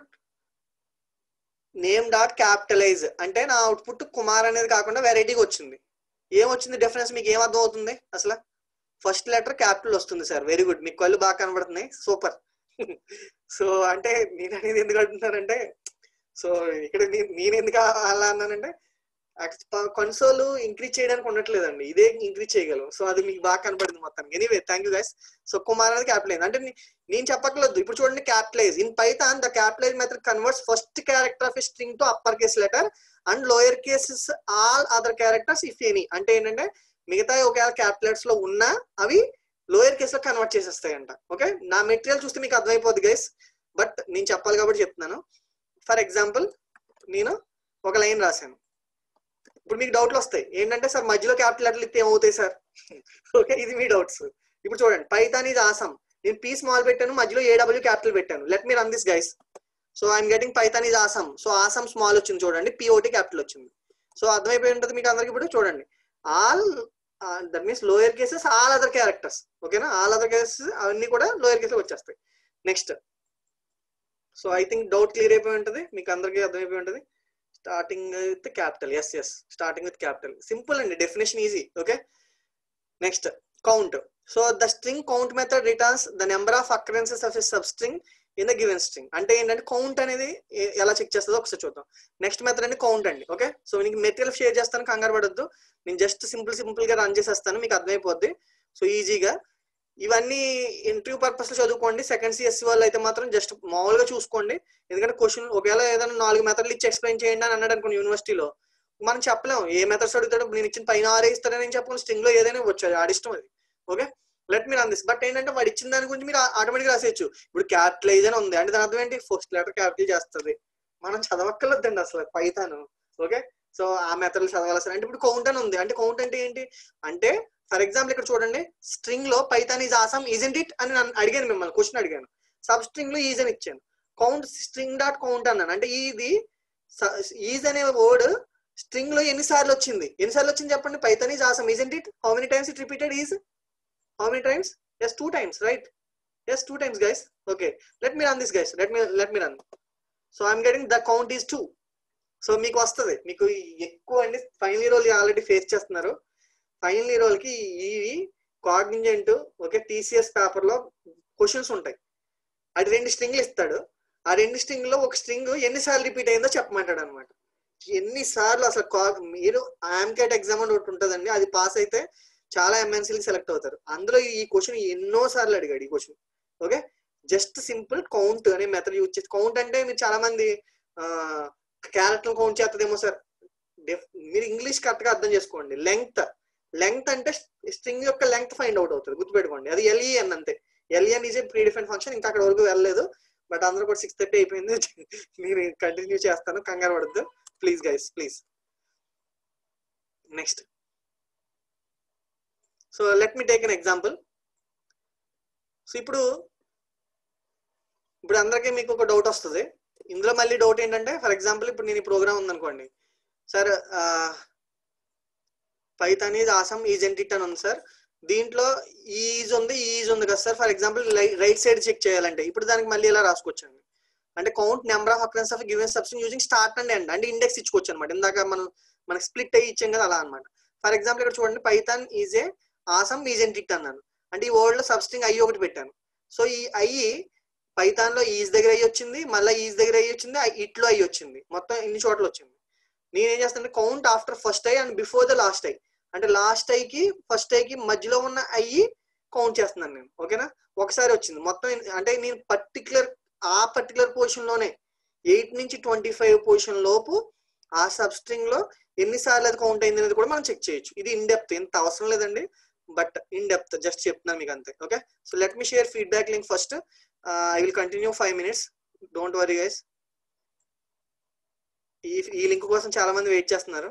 Name dot capitalize అంటే నా అవుట్పుట్ కుమార్ అనేది కాకుండా వెరైటీగా వచ్చింది. ఏమొచ్చింది డిఫరెన్స్ మీకు ఏం అర్థం అవుతుంది? అసలు ఫస్ట్ లెటర్ క్యాపిటల్ వస్తుంది సార్. వెరీ గుడ్, మీకు కళ్ళు బాగా కనబడుతున్నాయి, సూపర్. సో అంటే నేను అనేది ఎందుకు అంటున్నానంటే, సో ఇక్కడ నేను ఎందుకు అలా అన్నానంటే, కన్సోల్ ఇంక్రీజ్ చేయడానికి ఉండట్లేదండి, ఇదే ఇంక్రీజ్ చేయగలం. సో అది మీకు బాగా కనపడింది మొత్తానికి. Anyway thank you guys. So Kumar అనేది క్యాపిటలైజ్ అంటే నేను చెప్పక్కర్లేదు. ఇప్పుడు చూడండి, capitalize in Python the capitalize method converts first character of a string to upper case letter and lower cases all other characters if any. అంటే ఏంటంటే మిగతా ఒకవేళ క్యాపిటల్స్ లో ఉన్నా అవి లోయర్ కేస్ లో కన్వర్ట్ చేసేస్తాయంట. ఓకే, నా మెటీరియల్ చూస్తే మీకు అర్థమైపోద్ది గైస్, బట్ నేను చెప్పాలి కాబట్టి చెప్తున్నాను. ఫర్ ఎగ్జాంపుల్ నేను ఒక లైన్ రాశాను. ఇప్పుడు మీకు డౌట్లు వస్తాయి ఏంటంటే, సార్ మధ్యలో క్యాపిటల్ లెటర్లు ఇస్తే ఏమవుతాయి సార్? ఓకే, ఇది మీ డౌట్స్. ఇప్పుడు చూడండి, పైథాన్ ఈజ్ ఆసమ్, నేను పీ స్మాల్ పెట్టాను, మధ్యలో ఏడబ్ల్యూ క్యాపిటల్ పెట్టాను. Let me run this guys. So I'm getting Python is awesome. So awesome small వచ్చింది చూడండి, పిఓటి క్యాపిటల్ వచ్చింది. సో అర్థమైపోయి ఉంటుంది మీకు అందరికి. ఇప్పుడు చూడండి, all that means lower cases all other characters. ఓకేనా, ఆల్ అదర్ కేసెస్ అవన్నీ కూడా లోయర్ కేసెస్ వచ్చేస్తాయి. Next, so I think doubt clear అయిపోయి ఉంటుంది, మీకు అందరికీ అర్థమైపోయి ఉంటుంది. Starting with capital, S starting with capital, simple అండి, definition easy. Okay, next count. So the string count method returns the number of occurrences of a substring in the given string. అంటే ఏంటంటే count అనేది ఎలా check చేస్తుందో ఒకసారి చూద్దాం. Next method అండి count అండి. ఓకే, సో మీకు మెటీరియల్ షేర్ చేస్తాను, కంగారు పడొద్దు. నేను జస్ట్ సింపుల్ గా రన్ చేసేస్తాను, మీకు అర్థమైపోద్ది. సో ఈజీగా ఇవన్నీ ఇంటర్వ్యూ పర్పస్ లో చదువుకోండి. సెకండ్ సిఎస్సి వాళ్ళు అయితే మాత్రం జస్ట్ మామూలుగా చూసుకోండి. ఎందుకంటే క్వశ్చన్ ఒకవేళ ఏదైనా 4 మెథడ్లు ఇచ్చి ఎక్స్ప్లెయిన్ చేయండి అని అన్నాడు అనుకోండి యూనివర్సిటీలో, మనం చెప్పలేము ఏ మెథడ్స్ అడుగుతాడో. నేను ఇచ్చిన పైన 6 ఇస్తాడని చెప్పకుండా స్ట్రింగ్ లో ఏదైనా వచ్చాడు, ఆడిష్టం అది. Okay, let me run this. But ఏంటంటే వాడు ఇచ్చిన దాని గురించి మీరు ఆటోమేటిక్ రాసేయచ్చు. ఇప్పుడు క్యాపిటలైజ్ అని ఉంది అంటే దాని అర్థం ఏంటి, ఫస్ట్ లెటర్ క్యాపిటల్ చేస్తుంది. మనం చదవక్కర్లేదండి అసలు పైథాన్. ఓకే, సో ఆ మెథడ్లు చదవాల్సిన. అంటే ఇప్పుడు కౌంట్ అని ఉంది అంటే కౌంట్ అంటే ఏంటి అంటే, ఫర్ ఎగ్జాంపుల్ ఇక్కడ చూడండి, స్ట్రింగ్ లో Python is awesome isn't it అని అడిగాను, మిమ్మల్ని క్వశ్చన్ అడిగాను. సబ్ స్ట్రింగ్ లో ఈజ్ అని ఇచ్చాను. కౌంట్ స్ట్రింగ్ డాట్ కౌంట్ అన్నాను. అంటే ఇది ఈజ్ అనే వర్డ్ స్ట్రింగ్ లో ఎన్నిసార్లు వచ్చింది చెప్పండి. Python is awesome isn't it, how many times it repeated is, how many times? Yes 2 times, right? Yes 2 times guys. Okay, let me run this guys, let me run. So I'm getting the count is 2. సో మీకు వస్తుంది, మీకు ఎక్కువ అండి. Final year వాళ్ళు already face చేస్తున్నారు. Final year వాళ్ళకి ఇవి కాగ్నిజెంట్, ఓకే, టీసీఎస్ పేపర్ లో క్వశ్చన్స్ ఉంటాయి. అది 2 స్ట్రింగ్లు ఇస్తాడు. ఆ 2 స్ట్రింగ్ లో ఒక స్ట్రింగ్ ఎన్నిసార్లు రిపీట్ అయిందో చెప్పమంటాడు అనమాట. ఎన్నిసార్లు అసలు మీరు ఆమ్కేట్ ఎగ్జామ్ అని ఒకటి ఉంటుందండి, అది పాస్ అయితే చాలా ఎంఎన్సీలు సెలెక్ట్ అవుతారు. అందులో ఈ క్వశ్చన్ ఎన్నో సార్లు అడిగాడు ఈ question. Okay, just simple count అనే మెథడ్ యూజ్ చేసి. కౌంట్ అంటే మీరు చాలా మంది క్యారెక్టర్ కౌంట్ చేస్తుందేమో సార్. మీరు ఇంగ్లీష్ కరెక్ట్ గా అర్థం చేసుకోండి. లెంగ్త్ అంటే స్ట్రింగ్ యొక్క లెంగ్త్ ఫైండ్ అవుట్ అవుతుంది, గుర్తుపెట్టుకోండి. అది ఎల్ఈఎన్ అంతే. L E N is a predefined function. ఇంకా అక్కడ వరకు వెళ్ళలేదు, బట్ అందరూ కూడా 6:30 అయిపోయింది. నేను కంటిన్యూ చేస్తాను, కంగారు పడద్దు please guys, please. Next, so let me take an example. సో ఇప్పుడు అందరికీ మీకు ఒక డౌట్ వస్తుంది. ఇందులో మళ్ళీ డౌట్ ఏంటంటే, ఫర్ ఎగ్జాంపుల్ ఇప్పుడు నేను ఈ ప్రోగ్రామ్ ఉందనుకోండి sir, Python is awesome isn't it అని ఉంది సార్. దీంట్లో ఈజ్ ఉంది కదా sir. For example right side check చేయాలంటే ఇప్పుడు దానికి మళ్ళీ ఎలా రాసుకోవచ్చండి అంటే, count number of occurrence of given substring using start and end అంటే ఇండెక్స్ ఇచ్చుకోవచ్చు అనమాట. ఇందాక మనకి స్ప్లిట్ అయ్యి ఇచ్చాం కదా, అలా అనమాట. ఫర్ ఎగ్జాంపుల్ ఇక్కడ చూడండి, Python is a awesome isn't it అన్నాను అంటే ఈ వర్డ్ లో సబ్స్ట్రింగ్ ఐ ఒకటి పెట్టాను. సో ఈ ఐ పైథాన్ లో ఈజ్ దగ్గర అయ్యి వచ్చింది, మళ్ళీ ఈజ్ దగ్గర అయ్యి వచ్చింది, ఇట్లో అయ్యి వచ్చింది, మొత్తం ఇన్ని చోట్ల వచ్చింది. నేనేం చేస్తాను, count after first I and before the last I అంటే లాస్ట్ ఐకి ఫస్ట్ ఐకి మధ్యలో ఉన్న ఐ కౌంట్ చేస్తున్నాను నేను. ఓకేనా, ఒకసారి వచ్చింది మొత్తం. అంటే నేను పర్టికులర్ పొజిషన్ లోనే 8 నుంచి 25 పొజిషన్ లోపు ఆ సబ్ స్ట్రింగ్ లో ఎన్నిసార్లు అది కౌంట్ అయింది అనేది కూడా మనం చెక్ చేయొచ్చు. ఇది ఇన్ డెప్త్, ఎంత అవసరం లేదండి, బట్ ఇన్ డెప్త్ జస్ట్ చెప్తున్నాను మీకు అంతే. Okay, so let me share feedback link first. I will continue 5 minutes, don't worry guys. ఈ లింక్ కోసం చాలా మంది వెయిట్ చేస్తున్నారు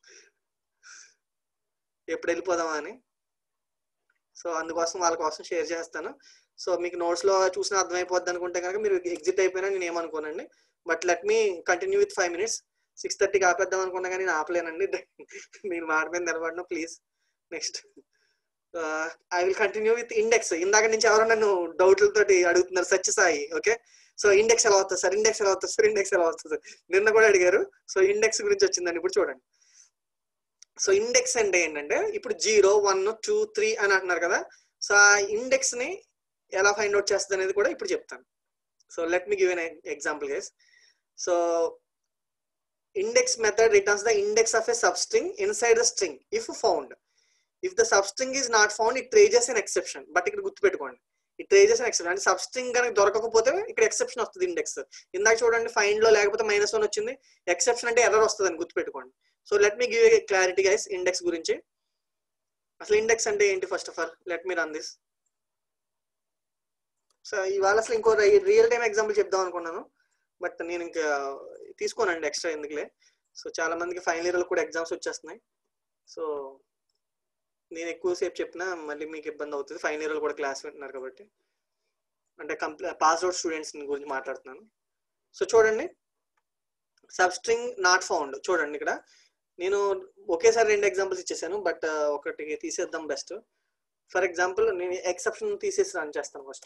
ఎప్పుడు వెళ్ళిపోదామా అని. సో అందుకోసం వాళ్ళ కోసం షేర్ చేస్తాను. సో మీకు నోట్స్ లో చూసిన అర్థమైపోద్ది అనుకుంటే కనుక మీరు ఎగ్జిట్ అయిపోయినా నేను ఏమనుకోనండి. But let me continue with 5 minutes. 6:30కి ఆపేద్దాం అనుకున్నా కానీ నేను ఆపలేనండి, నేను మాట మీద నిలబడను please. Next, I will continue with index. ఇందాక నుంచి ఎవరో నన్ను డౌట్లతో అడుగుతున్నారు, సత్యసాయి. ఓకే, సో ఇండెక్స్ ఎలా వస్తుంది సార్, ఇండెక్స్ ఎలా వస్తుంది సార్, నిన్న కూడా అడిగారు. సో ఇండెక్స్ గురించి వచ్చిందండి. ఇప్పుడు చూడండి, సో ఇండెక్స్ అంటే ఏంటంటే ఇప్పుడు 0, 1, 2, 3 అని అంటున్నారు కదా. సో ఆ ఇండెక్స్ ని ఎలా ఫైండ్ అవుట్ చేస్తుంది అనేది కూడా ఇప్పుడు చెప్తాను. So let me give an example guys. So index method returns the index of a substring inside the string if found. If the substring is not found it raises an exception. But ఇక్కడ గుర్తుపెట్టుకోండి, it raises an exception. అంటే substring కనుక దొరకకపోతే ఇక్కడ exception వస్తుంది index. ఇందాక చూడండి find లో లేకపోతే -1 వచ్చింది, ఎక్సెప్షన్ అంటే ఎర్రర్ వస్తుంది అని గుర్తుపెట్టుకోండి. So let me give a clarity guys index గురించి. అసలు ఇండెక్స్ అంటే ఏంటి? First of all let me run this. So ఇవాళ అసలు ఇంకో రియల్ టైమ్ ఎగ్జాంపుల్ చెప్దాం అనుకున్నాను, బట్ నేను ఇంకా తీసుకోనండి ఎక్స్ట్రా ఎందుకులే. సో చాలా మందికి ఫైనల్ ఇయర్ కూడా ఎగ్జామ్స్ వచ్చేస్తున్నాయి. సో నేను ఎక్కువసేపు చెప్పినా మళ్ళీ మీకు ఇబ్బంది అవుతుంది, ఫైనల్ ఇయర్ కూడా క్లాస్ వింటున్నారు కాబట్టి. అంటే పాస్ అవుట్ స్టూడెంట్స్ గురించి మాట్లాడుతున్నాను. సో చూడండి, సబ్స్ట్రింగ్ నాట్ ఫౌండ్. చూడండి ఇక్కడ నేను ఒకేసారి 2 ఎగ్జాంపుల్స్ ఇచ్చేసాను, బట్ ఒకటి తీసేద్దాం బెస్ట్. ఫర్ ఎగ్జాంపుల్ నేను ఎక్సెప్షన్ తీసేసి రన్ చేస్తాను ఫస్ట్.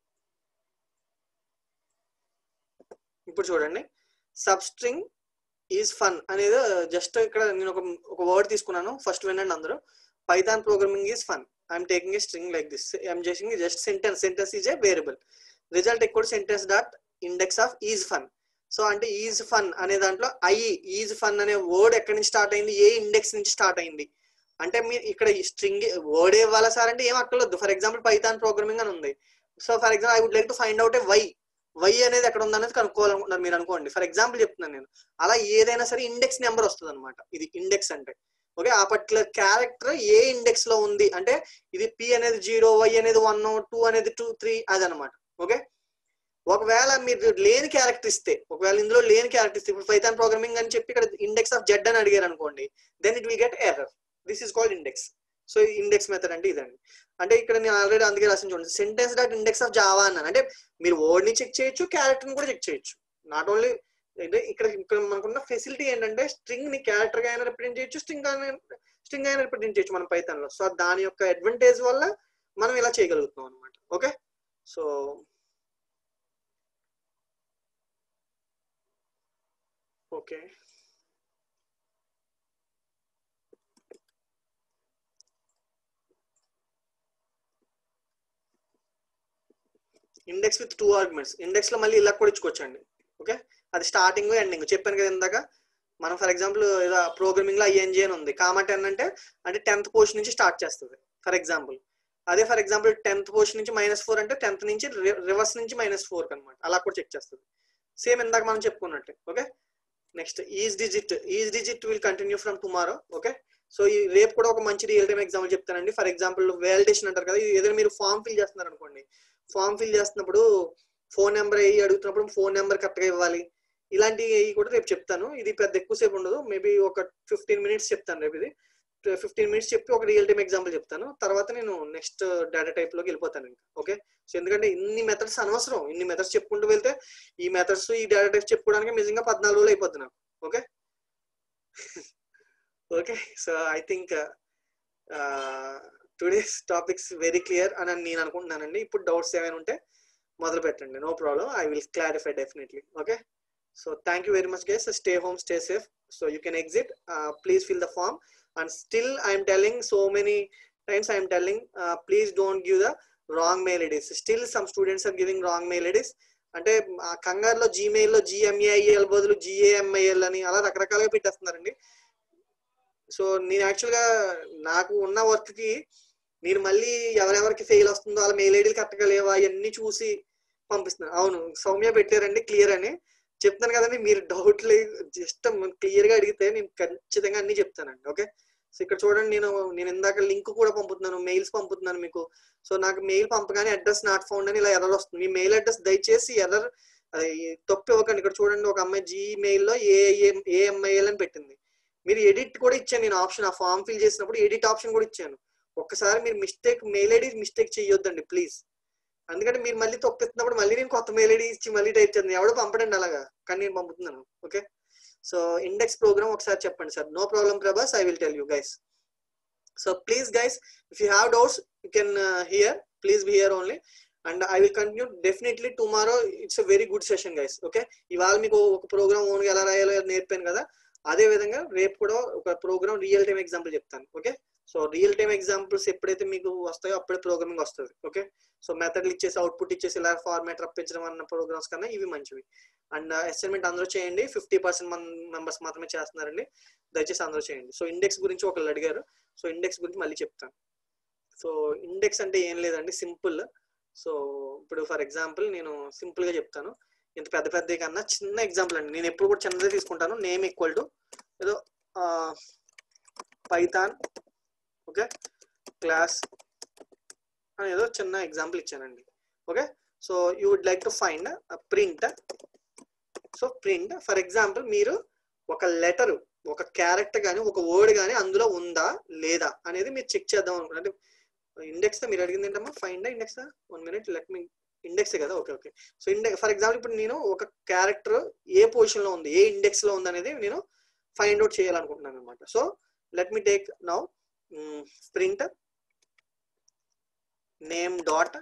ఇప్పుడు చూడండి, సబ్స్ట్రింగ్ ఈజ్ ఫన్ అనేది జస్ట్ ఇక్కడ నేను ఒక వర్డ్ తీసుకున్నాను. ఫస్ట్ వినండి అందరూ. Python programming is fun. I'm taking a string like this. I'm chasing just sentence is a variable. Result equal sentence dot index of is fun. So అంటే is fun అనే దాంట్లో is fun అనే word ఎక్కడి నుంచి start అయింది, ఏ index నుంచి start అయింది అంటే మీరు ఇక్కడ స్ట్రింగ్ వర్డ్ ఇవ్వాలా సార్ అంటే ఏం అక్కర్లేదు. ఫర్ ఎగ్జాంపుల్ పైథాన్ ప్రోగ్రామింగ్ అని ఉంది. So for example I would like to find out a Y అనేది ఎక్కడ ఉందనేది కనుక్కోవాలనుకుంటున్నారు మీరు అనుకోండి. ఫర్ ఎగ్జాంపుల్ చెప్తున్నాను నేను. అలా ఏదైనా సరే ఇండెక్స్ నెంబర్ వస్తుంది అనమాట. ఇది ఇండెక్స్ అంటే ఓకే, ఆ పర్టికులర్ క్యారెక్టర్ ఏ ఇండెక్స్ లో ఉంది అంటే ఇది పి అనేది 0, వై అనేది 1, 2 అనేది 2, 3 అదనమాట. ఓకే, ఒకవేళ మీరు లేని క్యారెక్టర్ ఇస్తే, ఒకవేళ ఇందులో లేని క్యారెక్టర్ ఇస్తే, ఇప్పుడు పైథాన్ ప్రోగ్రామింగ్ అని చెప్పి ఇక్కడ ఇండెక్స్ ఆఫ్ జెడ్ అని అడిగారు అనుకోండి, then it will get error. This is called index. So index method అంటే ఇదండి. అంటే ఇక్కడ నేను ఆల్రెడీ అందుకే రాసిన చూడండి, sentence dot index of Java అన్నాను. అంటే మీరు వర్డ్ ని చెక్ చేయొచ్చు, క్యారెక్టర్ ని కూడా చెక్ చేయొచ్చు. నాట్ ఓన్లీ అంటే ఇక్కడ మనకున్న ఫెసిలిటీ ఏంటంటే స్ట్రింగ్ ని క్యారెక్టర్ గా అయినా రిప్రజెంట్ చేయొచ్చు, స్ట్రింగ్ అయినా రిప్రజెంట్ చేయొచ్చు మనం పైథాన్ లో. సో దాని యొక్క అడ్వాంటేజ్ వల్ల మనం ఇలా చేయగలుగుతున్నాం అనమాట. Okay, so okay index with 2 arguments. Index లో మళ్ళీ ఇలా కూడా ఇచ్చుకోవచ్చండి. ఓకే, అది స్టార్టింగ్ ఎండింగ్ చెప్పాను కదా ఇందాక. మనం ఫర్ ఎగ్జాంపుల్ ఇలా ప్రోగ్రామింగ్ లో ING అని ఉంది, కామా 10 అంటే 10th పోర్షన్ నుంచి స్టార్ట్ చేస్తుంది ఫర్ ఎగ్జాంపుల్. అదే ఫర్ ఎగ్జాంపుల్ 10th పోర్షన్ నుంచి -4 అంటే 10th నుంచి రివర్స్ నుంచి -4 అనమాట. అలా కూడా చెక్ చేస్తుంది, సేమ్ ఇందాక మనం చెప్పుకున్నట్టు. Okay, next is digit will continue from tomorrow. Okay, so ఈ రేపు కూడా ఒక మంచి రియల్ టైమ్ ఎగ్జాంపుల్ చెప్తానండి. ఫర్ ఎగ్జాంపుల్ వ్యాలిడేషన్ అంటారు కదా, ఏదైనా మీరు ఫామ్ ఫిల్ చేస్తున్నారు అనుకోండి, ఫామ్ ఫిల్ చేస్తున్నప్పుడు ఫోన్ నెంబర్ అడుగుతున్నప్పుడు ఫోన్ నెంబర్ కరెక్ట్గా ఇవ్వాలి. ఇలాంటివి కూడా రేపు చెప్తాను. ఇది పెద్ద ఎక్కువసేపు ఉండదు, మేబీ ఒక 15 minutes చెప్తాను రేపు. ఇది 15 minutes చెప్పి ఒక రియల్ టైమ్ ఎగ్జాంపుల్ చెప్తాను. తర్వాత నేను నెక్స్ట్ డేటా టైప్ లోకి వెళ్ళిపోతాను ఇంకా. ఓకే, సో ఎందుకంటే ఇన్ని మెథడ్స్ అనవసరం, ఇన్ని మెథడ్స్ చెప్పుకుంటూ వెళ్తే ఈ మెథడ్స్ ఈ డేటా టైప్స్ చెప్పుకోవడానికి నిజంగా 14 రోజులు అయిపోద్ది నాకు. Okay okay, so I think today's topics very clear అని నేను అనుకుంటున్నానండి. ఇప్పుడు డౌట్స్ ఏమైనా ఉంటే మొదలు పెట్టండి, no problem, I will clarify definitely. Okay, so thank you very much guys. Stay home, stay safe. So you can exit, please fill the form. And still I am telling, so many times I am telling, please don't give the wrong mail IDs. Still some students are giving wrong mail IDs. అంటే కంగారులో Gmail లో GMAIL బదులు GAMIL అని అలా రకరకాలుగా పెట్టేస్తున్నారండి. So నేను యాక్చువల్గా నాకు ఉన్న వర్క్ కి నేను మళ్ళీ ఎవరెవరికి ఫెయిల్ వస్తుందో వాళ్ళ మెయిల్ ఐడీలు కరెక్ట్గా లేవా ఇవన్నీ చూసి పంపిస్తున్నాను. అవును, సౌమ్య పెట్టారండి క్లియర్ అని చెప్తాను కదండి. మీరు డౌట్లు జస్ట్ క్లియర్ గా అడిగితే నేను ఖచ్చితంగా అన్ని చెప్తానండి. ఓకే, సో ఇక్కడ చూడండి, నేను ఇందాక లింక్ కూడా పంపుతున్నాను, మెయిల్స్ పంపుతున్నాను మీకు. సో నాకు మెయిల్ పంపగానే అడ్రస్ నాట్ ఫౌండ్ అని ఇలా ఎర్రర్ వస్తుంది. మీ మెయిల్ అడ్రస్ దయచేసి ఎర్రర్ తప్పు ఇవ్వకండి. ఇక్కడ చూడండి, ఒక అమ్మాయి Gmail లో AMIL అని పెట్టింది. మీరు ఎడిట్ కూడా ఇచ్చాను నేను ఆప్షన్, ఆ ఫామ్ ఫిల్ చేసినప్పుడు ఎడిట్ ఆప్షన్ కూడా ఇచ్చాను. ఒక్కసారి మీరు మెయిల్ ఐడి మిస్టేక్ చేయొద్దండి ప్లీజ్. ఎందుకంటే మీరు మళ్ళీ తప్పిస్తున్నప్పుడు మళ్ళీ నేను కొత్త మెయిల్ ఐడి ఇచ్చి మళ్ళీ టైప్ చేస్తాను, ఎవడో పంపడండి అలాగా, కానీ నేను పంపుతున్నాను. ఓకే, సో ఇండెక్స్ ప్రోగ్రామ్ ఒకసారి చెప్పండి sir. No problem Prabhas, I will tell you guys. So please guys, if you have doubts you can hear, please be here only, and I will continue definitely tomorrow. It's a very good session guys. Okay, ఇవాళ మీకు ఒక programme ఓన్గా ఎలా రాయాలో నేర్పాను కదా, అదే విధంగా రేపు కూడా ఒక ప్రోగ్రామ్ రియల్ టైమ్ ఎగ్జాంపుల్ చెప్తాను. Okay, so real time examples ఎప్పుడైతే మీకు వస్తాయో అప్పుడే ప్రోగ్రామింగ్ వస్తుంది. ఓకే, సో మెథడ్లు ఇచ్చేసి అవుట్పుట్ ఇచ్చేసి ఇలా ఫార్మాట్ రప్పించడం అన్న ప్రోగ్రామ్స్ కన్నా ఇవి మంచివి. అండ్ అసైన్మెంట్ అందరూ చేయండి, 50% మెంబర్స్ మాత్రమే చేస్తున్నారండి, దయచేసి అందరూ చేయండి. సో ఇండెక్స్ గురించి ఒకళ్ళు అడిగారు, సో ఇండెక్స్ గురించి మళ్ళీ చెప్తాను. సో ఇండెక్స్ అంటే ఏం లేదండి, సింపుల్. సో ఇప్పుడు ఫర్ ఎగ్జాంపుల్ నేను సింపుల్గా చెప్తాను, ఇంత పెద్ద పెద్ద కన్నా చిన్న ఎగ్జాంపుల్ అండి, నేను ఎప్పుడు కూడా చిన్నదే తీసుకుంటాను. నేమ్ ఈక్వల్ టు ఏదో పైథాన్ ఓకే క్లాస్ అని ఏదో చిన్న ఎగ్జాంపుల్ ఇచ్చానండి. Okay, so you would like to find print. So print for example మీరు ఒక లెటర్, ఒక క్యారెక్టర్ కానీ ఒక వర్డ్ కానీ అందులో ఉందా లేదా అనేది మీరు చెక్ చేద్దాం అనుకుంటే, అంటే ఇండెక్స్ మీరు అడిగింది ఏంటమ్మా, find index. 1 minute let me index కదా. Okay okay, so index for example ఇప్పుడు నేను ఒక క్యారెక్టర్ ఏ పొజిషన్ లో ఉంది, ఏ ఇండెక్స్ లో ఉంది అనేది నేను ఫైండ్ అవుట్ చేయాలనుకుంటున్నాను అనమాట. So let me take now print name dot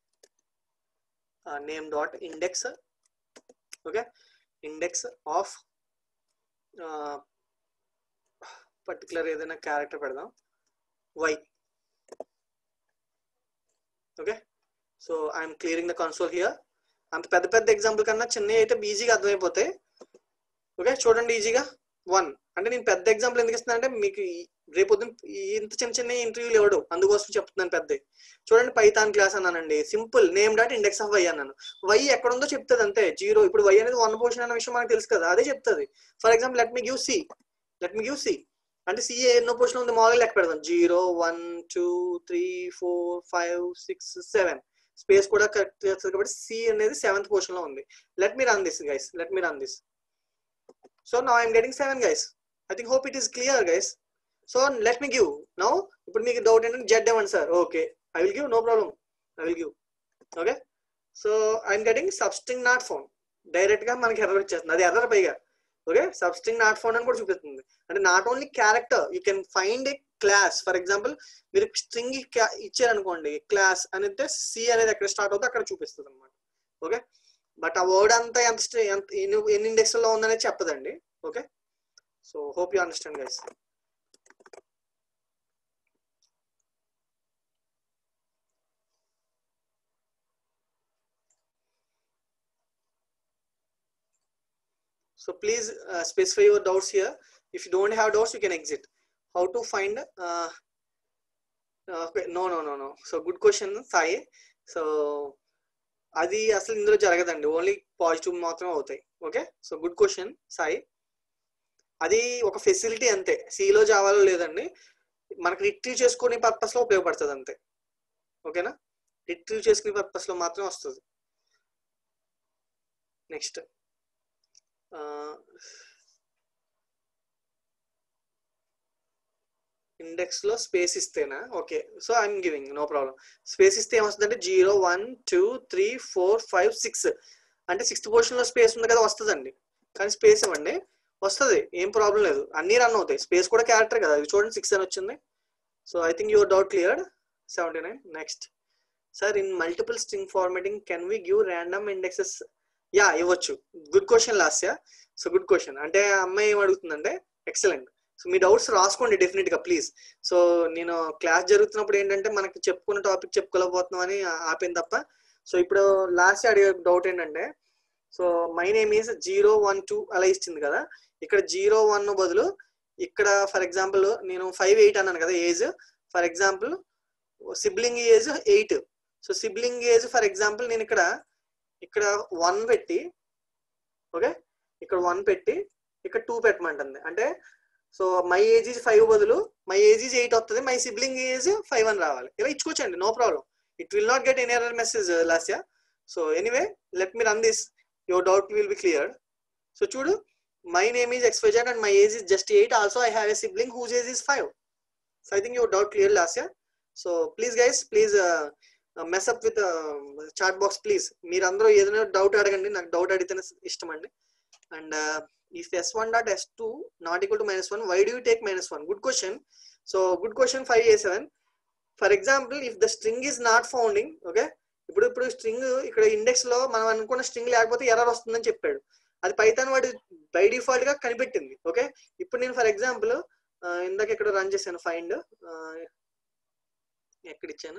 index. Okay, index of particular ఏదైనా క్యారెక్టర్ పెడదాం, Y. Okay, so I'm clearing the console here. అంత పెద్ద పెద్ద ఎగ్జాంపుల్ కన్నా చిన్నవి అయితే ఈజీగా అర్థమైపోతాయి. ఓకే, చూడండి ఈజీగా 1 అంటే నేను పెద్ద ఎగ్జాంపుల్ ఎందుకు ఇస్తున్నాను అంటే మీకు రేపొద్దున ఇంత చిన్న చిన్న ఇంటర్వ్యూలు ఇవ్వడు, అందుకోసం చెప్తున్నాను పెద్ద. చూడండి పైథాన్ క్లాస్ అన్నానండి, simple name dot index of Y అన్నాను. వై ఎక్కడ ఉందో చెప్తుంది అంతే, 0. ఇప్పుడు వై అనేది 1 పొజిషన్ అన్న విషయం మనకు తెలుసు కదా, అదే చెప్తుంది. For example let me give C అంటే సి ఎన్నో పొజిషన్ ఉంది మామూలుగా లెక్క పెడదాం, 0 1 2 3 4 5 6 7 స్పేస్ కూడా కరెక్ట్ చేస్తుంది కాబట్టి సి అనేది 7th పొజిషన్ లో ఉంది. Let me run this guys, so now I am getting 7 guys. I think hope it is clear guys. So let me give now. ఇప్పుడు మీకు డౌట్ ఏంటంటే జెడ్ ఏమండి sir, okay I will give, no problem, I will give. Okay, so I'm getting substring not found, direct గా మనకి error వచ్చేస్తుంది, అది error పైగా. Okay, substring not found అని కూడా చూపిస్తుంది. అంటే not only character, you can find a class. For example మీరు స్ట్రింగ్ ఇచ్చారనుకోండి, క్లాస్ అనేది సి అనేది ఎక్కడ స్టార్ట్ అవుతుందో అక్కడ చూపిస్తుంది అనమాట. ఓకే, బట్ ఆ వర్డ్ అంతా ఎన్ని ఇండెక్స్ లో ఉందనేది చెప్పదండి. Okay, so hope you understand guys. So please specify your doubts here. If you don't have doubts, you can exit. How to find? Okay, no. So good question, Sai. So అది అసలు ఇందులో జరగదండి, only positive మాత్రమే అవుతాయి. Okay, so good question Sai. అది ఒక facility అంతే, సిలో జావాలో లేదండి, మనకి రిట్రీవ్ చేసుకునే పర్పస్ లో ఉపయోగపడుతుంది అంతే. ఓకేనా, రిట్రీవ్ చేసుకునే పర్పస్ లో మాత్రం వస్తుంది. నెక్స్ట్ ఇండెక్స్ లో స్పేస్ ఇస్తేనా, okay so I'm giving, no problem. Space ఇస్తే ఏమొస్తుందంటే 0 1 2 3 4 5 6 అంటే 6th పొజిషన్ లో స్పేస్ ఉంది కదా, వస్తుందండి. కానీ స్పేస్ ఇవ్వండి, వస్తుంది, ఏం ప్రాబ్లం లేదు, అన్ని రన్ అవుతాయి. స్పేస్ కూడా క్యారెక్టర్ కదా, చూడండి 6 అని వచ్చింది. So I think your doubt cleared. 79. Next sir, in multiple string formatting can we give random indexes? Yeah, ఇవ్వచ్చు. Good question Lasya. So good question. అంటే అమ్మాయి ఏం అడుగుతుందంటే, ఎక్సలెంట్. సో మీ డౌట్స్ రాసుకోండి డెఫినెట్ గా ప్లీజ్. సో నేను క్లాస్ జరుగుతున్నప్పుడు ఏంటంటే మనకి చెప్పుకున్న టాపిక్ చెప్పుకోలేకపోతున్నాం అని ఆపింది తప్ప. సో ఇప్పుడు లాస్ట్ అడిగే డౌట్ ఏంటంటే, సో మై నేమ్ ఈజ్ 0 1 2 అలా ఇచ్చింది కదా, ఇక్కడ 0 1 బదులు ఇక్కడ ఫర్ ఎగ్జాంపుల్ నేను 5 8 అన్నాను కదా age. For example sibling age 8. So sibling age for example నేను ఇక్కడ 1 పెట్టి, ఓకే ఇక్కడ 1 పెట్టి ఇక్కడ 2 పెట్టమంటుంది. అంటే సో మై ఏజ్ ఈజ్ 5 బదులు మై ఏజ్ ఈజ్ 8 వస్తుంది, మై సిబ్లింగ్ ఏజ్ 5 అని రావాలి. ఇలా ఇచ్చుకోవచ్చండి, no problem. It will not get any error message Lasya. So anyway let me run this, your doubt will be cleared. So చూడు, my name is XYZ and my age is just 8. Also I have a sibling whose age is 5. So I think your doubt clear Lasya. So please guys, please mess up with chat box please. మీరు అందరూ ఏదైనా doubt అడగండి, నాకు doubt అడిగితేనే ఇష్టం అండి. And if s1 dot s2 not equal to -1, why do you take -1? Good question. So good question 5A7. For example, if the string is not founding, okay, ఇప్పుడు string ఇక్కడ ఇండెక్స్ లో మనం అనుకున్న స్ట్రింగ్ లేకపోతే error వస్తుందని చెప్పాడు. అది Python వాడు బై డిఫాల్ట్ గా కనిపెట్టింది. ఓకే, ఇప్పుడు నేను ఫర్ ఎగ్జాంపుల్ ఇందాక ఇక్కడ రన్ చేశాను ఫైండ్, ఎక్కడ ఇచ్చాను,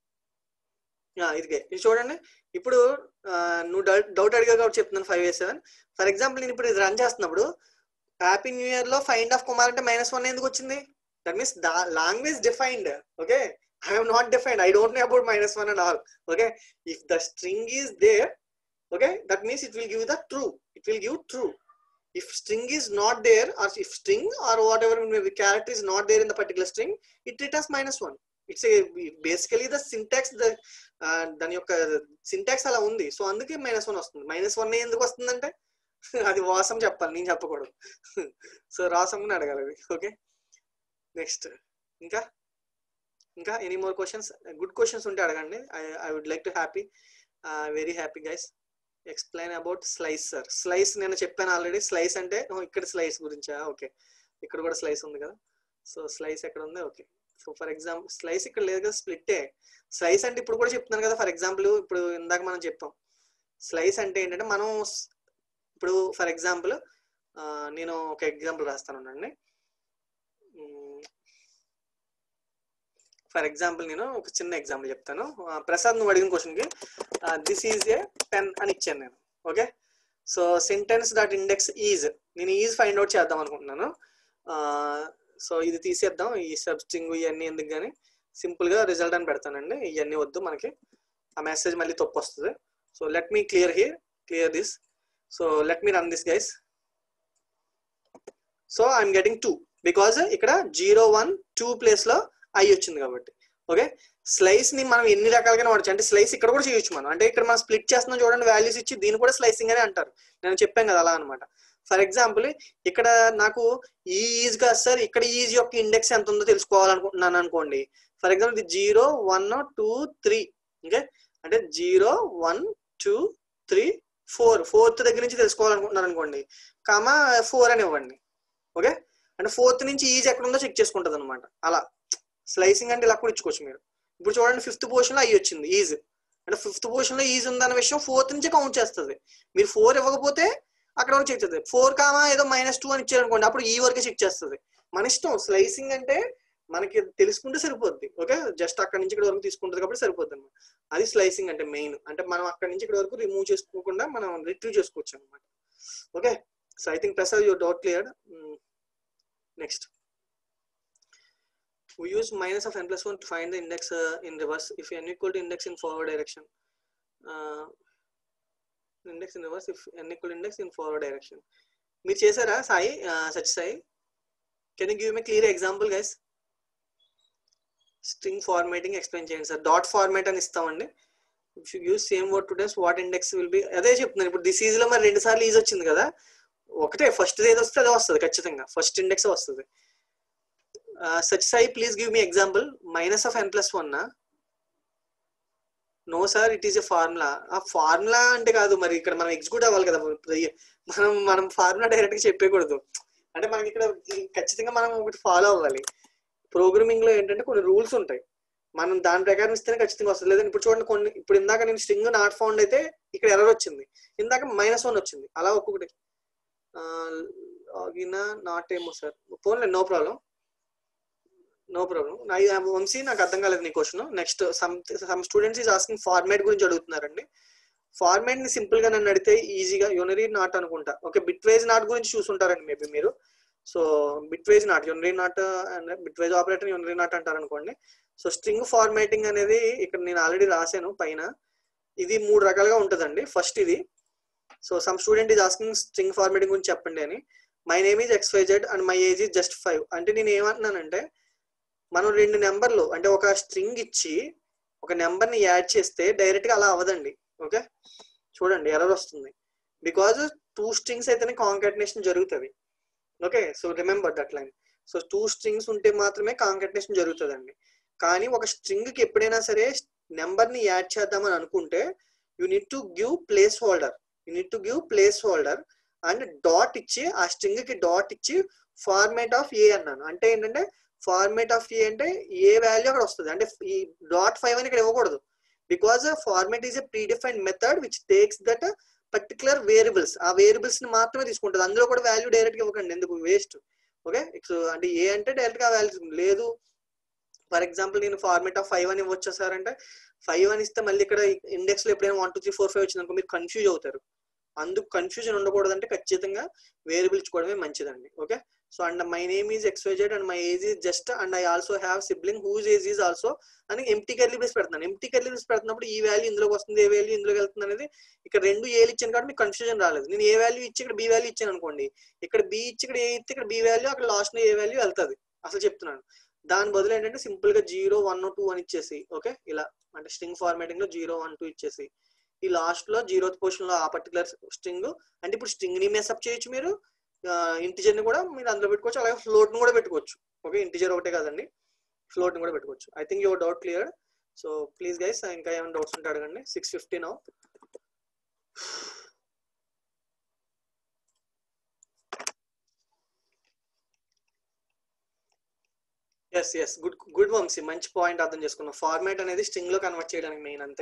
ఇది చూడండి. ఇప్పుడు నువ్వు డౌట్ అడిగా కాబట్టి చెప్తున్నాను 5 7. ఫర్ ఎగ్జాంపుల్ నేను ఇప్పుడు ఇది రన్ చేస్తున్నప్పుడు హ్యాపీ న్యూ ఇయర్ లో ఫైండ్ ఆఫ్ కుమార్ అంటే -1 ఎందుకు వచ్చింది? That means the language defined. Okay, I have not defined. I don't know about -1 and all. Okay, if the string is there, okay, that means it will give the true. It will give true. If string is not there, or if string or whatever the character is not there in the particular string, it returns -1. It's a basically the syntax, the దాని యొక్క syntax అలా ఉంది. So అందుకే -1 వస్తుంది. -1 ఎందుకు వస్తుందంటే అది వాసం చెప్పాలి, నేను చెప్పకూడదు. సో రాసంని అడగాలి అది. ఓకే, నెక్స్ట్ ఇంకా any more questions? Good questions ఉంటే అడగండి. I would like to very happy guys. Explain about slice sir. Slice నేను చెప్పాను ఆల్రెడీ. స్లైస్ అంటే ఇక్కడ స్లైస్ గురించా? ఓకే, ఇక్కడ కూడా స్లైస్ ఉంది కదా. సో స్లైస్ ఎక్కడ ఉంది? Okay, so for example slice ఇక్కడ లేదు కదా, స్ప్లిట్టే. స్లైస్ అంటే ఇప్పుడు కూడా చెప్తున్నాను కదా. ఫర్ ఎగ్జాంపుల్ ఇప్పుడు ఇందాక మనం చెప్పాం స్లైస్ అంటే ఏంటంటే, మనం ఇప్పుడు ఫర్ ఎగ్జాంపుల్ నేను ఒక ఎగ్జాంపుల్ రాస్తాను అండి. ఫర్ ఎగ్జాంపుల్ నేను ఒక చిన్న ఎగ్జాంపుల్ చెప్తాను. ప్రసాద్ నువ్వు అడిగిన క్వశ్చన్కి దిస్ ఈజ్ ఏ పెన్ అని ఇచ్చాను నేను. Okay, so sentence dot index is, నేను ఈజ్ ఫైండ్ అవుట్ చేద్దాం అనుకుంటున్నాను. సో ఇది తీసేద్దాం, ఈ సబ్ స్ట్రింగ్ ఇవన్నీ ఎందుకు కానీ సింపుల్గా రిజల్ట్ అని పెడతానండి. ఇవన్నీ వద్దు మనకి, ఆ మెసేజ్ మళ్ళీ తప్పు వస్తుంది. So let me clear this. So let me run this guys. So I'm getting 2 because ఇక్కడ 0 1 2 ప్లేస్ లో ఐ వచ్చింది కాబట్టి. ఓకే, స్లైస్ ని మనం ఎన్ని రకాలుగా వాడచ్చు అంటే, స్లైస్ ఇక్కడ కూడా చేయొచ్చు మనం. అంటే ఇక్కడ మనం స్ప్లిట్ చేస్తున్నాం చూడండి, వాల్యూస్ ఇచ్చి, దీన్ని కూడా స్లైసింగ్ అని అంటారు. నేను చెప్పాను కదా అలా అనమాట. ఫర్ ఎగ్జాంపుల్ ఇక్కడ నాకు ఈ ఈజ్ కాదు సార్, ఇక్కడ ఈజ్ యొక్క ఇండెక్స్ ఎంత ఉందో తెలుసుకోవాలనుకుంటున్నాను అనుకోండి. ఫర్ ఎగ్జాంపుల్ ఇది 0 1 2 3. ఓకే, అంటే 0 1 2 3 4, 4th దగ్గర నుంచి తెలుసుకోవాలనుకుంటున్నారు అనుకోండి, కామా 4 అని ఇవ్వండి. ఓకే, అంటే 4th నుంచి ఈజ్ ఎక్కడ ఉందో చెక్ చేసుకుంటుంది అనమాట. అలా స్లైసింగ్ అంటే ఇలా కూడా ఇచ్చుకోవచ్చు మీరు. ఇప్పుడు చూడండి 5th పొజిషన్ లో ఐ వచ్చింది ఈజ్, అంటే 5th పొజిషన్ లో ఈజ్ ఉందన్న విషయం 4th నుంచి కౌంట్ చేస్తుంది. మీరు 4 ఇవ్వకపోతే అక్కడ వరకు చెక్ చేస్తుంది. 4 కామా ఏదో -2 అని ఇచ్చారనుకోండి, అప్పుడు ఈ వరకే చెక్ చేస్తుంది. మన ఇష్టం. స్లైసింగ్ అంటే మనకి తెలుసుకుంటే సరిపోద్ది. ఓకే, జస్ట్ అక్కడ నుంచి ఇక్కడ వరకు తీసుకుంటుంది కాబట్టి సరిపోద్ది అనమాట. అది స్లైసింగ్ అంటే మెయిన్. అంటే మనం అక్కడ నుంచి ఇక్కడ వరకు రిమూవ్ చేసుకోకుండా మనం రిట్రీవ్ చేసుకోవచ్చు అనమాట. Okay, so I think Prasad your doubt cleared. Next, we use -of n+1 to find the index in reverse if n equal to index in forward direction. Index in reverse if n equal to index in forward direction. మీరు చేశారా Sai, such Sai? Can you give me clear example guys? String formatting explain చేయండి sir. Dot format అని ఇస్తామండి. If you use same word two times what index will be, అదే చెప్తున్నాను. ఇప్పుడు this is low మరి 2 సార్లు ఈజ్ వచ్చింది కదా, ఒకటే ఫస్ట్ ఏది వస్తే అదే వస్తుంది ఖచ్చితంగా, ఫస్ట్ ఇండెక్స్ వస్తుంది. Such Sai please give me example. -of n+1 no sir, it is a formula. ఆ ఫార్ములా అంటే కాదు, మరి ఇక్కడ మనం ఎగ్జిక్యూట్ అవ్వాలి కదా, మనం ఫార్ములా డైరెక్ట్ గా చెప్పకూడదు. అంటే మనకి ఇక్కడ ఖచ్చితంగా మనం ఒకటి ఫాలో అవ్వాలి. ప్రోగ్రామింగ్ లో ఏంటంటే కొన్ని రూల్స్ ఉంటాయి, మనం దాని ప్రకారం ఇస్తేనే ఖచ్చితంగా వస్తుంది. లేదంటే ఇప్పుడు చూడండి, ఇప్పుడు ఇందాక నేను స్ట్రింగ్ నాట్ ఫౌండ్ అయితే ఇక్కడ ఎర్రర్ వచ్చింది, ఇందాక -1 వచ్చింది. అలా ఒక్కొక్కటి నాట్ ఏమో సార్, ఫోన్లే, నో ప్రాబ్లం. వంశీ నాకు అర్థం కాలేదు నీ question. Next, some students is asking format గురించి అడుగుతున్నారండి. ఫార్మాట్ ని సింపుల్ గా నన్ను అడిగితే ఈజీగా యూనరీ నాట్ అనుకుంటా. ఓకే, బిట్ వైజ్ నాట్ గురించి చూసుంటారండి మేబీ మీరు. So bitwise not, unary not and bitwise operator unary not అంటారు అనుకోండి. సో స్ట్రింగ్ ఫార్మాటింగ్ అనేది ఇక్కడ నేను ఆల్రెడీ రాశాను పైన. ఇది 3 రకాలుగా ఉంటుందండి. ఫస్ట్ ఇది, so some student is asking string formatting గురించి చెప్పండి అని. My name is XYZ and my age is just 5. అంటే నేను ఏమంటున్నానంటే, మనం 2 నెంబర్లు అంటే ఒక స్ట్రింగ్ ఇచ్చి ఒక నెంబర్ ని యాడ్ చేస్తే డైరెక్ట్ గా అలా అవ్వదండి. ఓకే, చూడండి ఎర్రర్ వస్తుంది, బికాజ్ 2 స్ట్రింగ్స్ అయితేనే కాంకాటినేషన్ జరుగుతుంది. Okay, so remember that line. So 2 strings ఉంటే మాత్రమే కాంకాటినేషన్ జరుగుతుందండి. కానీ ఒక స్ట్రింగ్ కి ఎప్పుడైనా సరే నెంబర్ ని యాడ్ చేద్దామని అనుకుంటే you need to give place holder and dot ఇచ్చి, ఆ స్ట్రింగ్ కి డాట్ ఇచ్చి ఫార్మాట్ ఆఫ్ ఏ అన్నాను. అంటే ఏంటంటే ఫార్మాట్ ఆఫ్ ఏ అంటే ఏ వాల్యూ అక్కడ వస్తుంది. అంటే ఈ .5 అని ఇక్కడ ఇవ్వకూడదు, because format is a predefined method which takes that particular variables. ఆ వేరియబుల్స్ ని మాత్రమే తీసుకుంటుంది. అందులో కూడా వాల్యూ డైరెక్ట్ గా ఇవ్వకండి, ఎందుకు వేస్ట్. ఓకే. అంటే ఏ అంటే డైరెక్ట్ గా వాల్యూస్ లేదు. ఫర్ ఎగ్జాంపుల్ నేను ఫార్మేట్ ఆఫ్ 5 అని ఇవ్వచ్చు సార్ అంటే 5 అని ఇస్తే మళ్ళీ ఇక్కడ ఇండెక్స్ లో ఎప్పుడైనా 1 2 3 4 5 వచ్చింది అనుకో మీరు కన్ఫ్యూజ్ అవుతారు. అందుకు కన్ఫ్యూజన్ ఉండకూడదంటే ఖచ్చితంగా వేరియబుల్ ఇచ్చుకోవడమే మంచిదండి. Okay. So and my name is XYZ and my age is just and I also have sibling whose age is also అని ఎంప్టీ కర్లీ బ్రేస్ పెడుతున్నాను. ఎంప్టీ కర్లీ బ్రేస్ పెడుతున్నప్పుడు ఈ వాల్యూ ఇందులోకి వస్తుంది, ఏ వాల్యూ ఇందులోకి వెళ్తుంది అనేది ఇక్కడ 2 ఏలు ఇచ్చాను కాబట్టి మీకు కన్ఫ్యూజన్ రాలేదు. నేను ఏ వాల్యూ ఇచ్చి ఇక్కడ బి వాల్యూ ఇచ్చాను అనుకోండి, ఇక్కడ బి ఇచ్చి ఇక్కడ ఏ ఇస్తే ఇక్కడ బి వాల్యూ, అక్కడ లాస్ట్ లో ఏ వాల్యూ వెళ్తుంది. అసలు చెప్తున్నాను. దాని బదులు ఏంటంటే సింపుల్ గా 0 1 2 అని ఇచ్చేసి ఓకే ఇలా అంటే స్ట్రింగ్ ఫార్మాటింగ్ లో 0 1 2 ఇచ్చేసి ఈ లాస్ట్ లో 0th పొజిషన్ లో ఆ పర్టికులర్ స్ట్రింగ్ అంటే ఇప్పుడు స్ట్రింగ్ ని మెసప్ చేయొచ్చు మీరు, ఇంటిజర్ ని కూడా మీరు అందులో పెట్టుకోవచ్చు, అలాగే ఫ్లోట్ ని కూడా పెట్టుకోవచ్చు. ఓకే. ఇంటిజర్ ఒకటే కాదండి, ఫ్లోట్ ని కూడా పెట్టుకోవచ్చు. I think your doubt clear. So please guys ఇంకా ఏమైనా డౌట్స్ ఉంటే అడగండి. 6:50 నౌ. ఎస్ గుడ్ వంశీ, మంచి పాయింట్ అర్థం చేసుకున్నాం. ఫార్మాట్ అనేది స్ట్రింగ్ లో కన్వర్ట్ చేయడానికి మెయిన్, అంతే.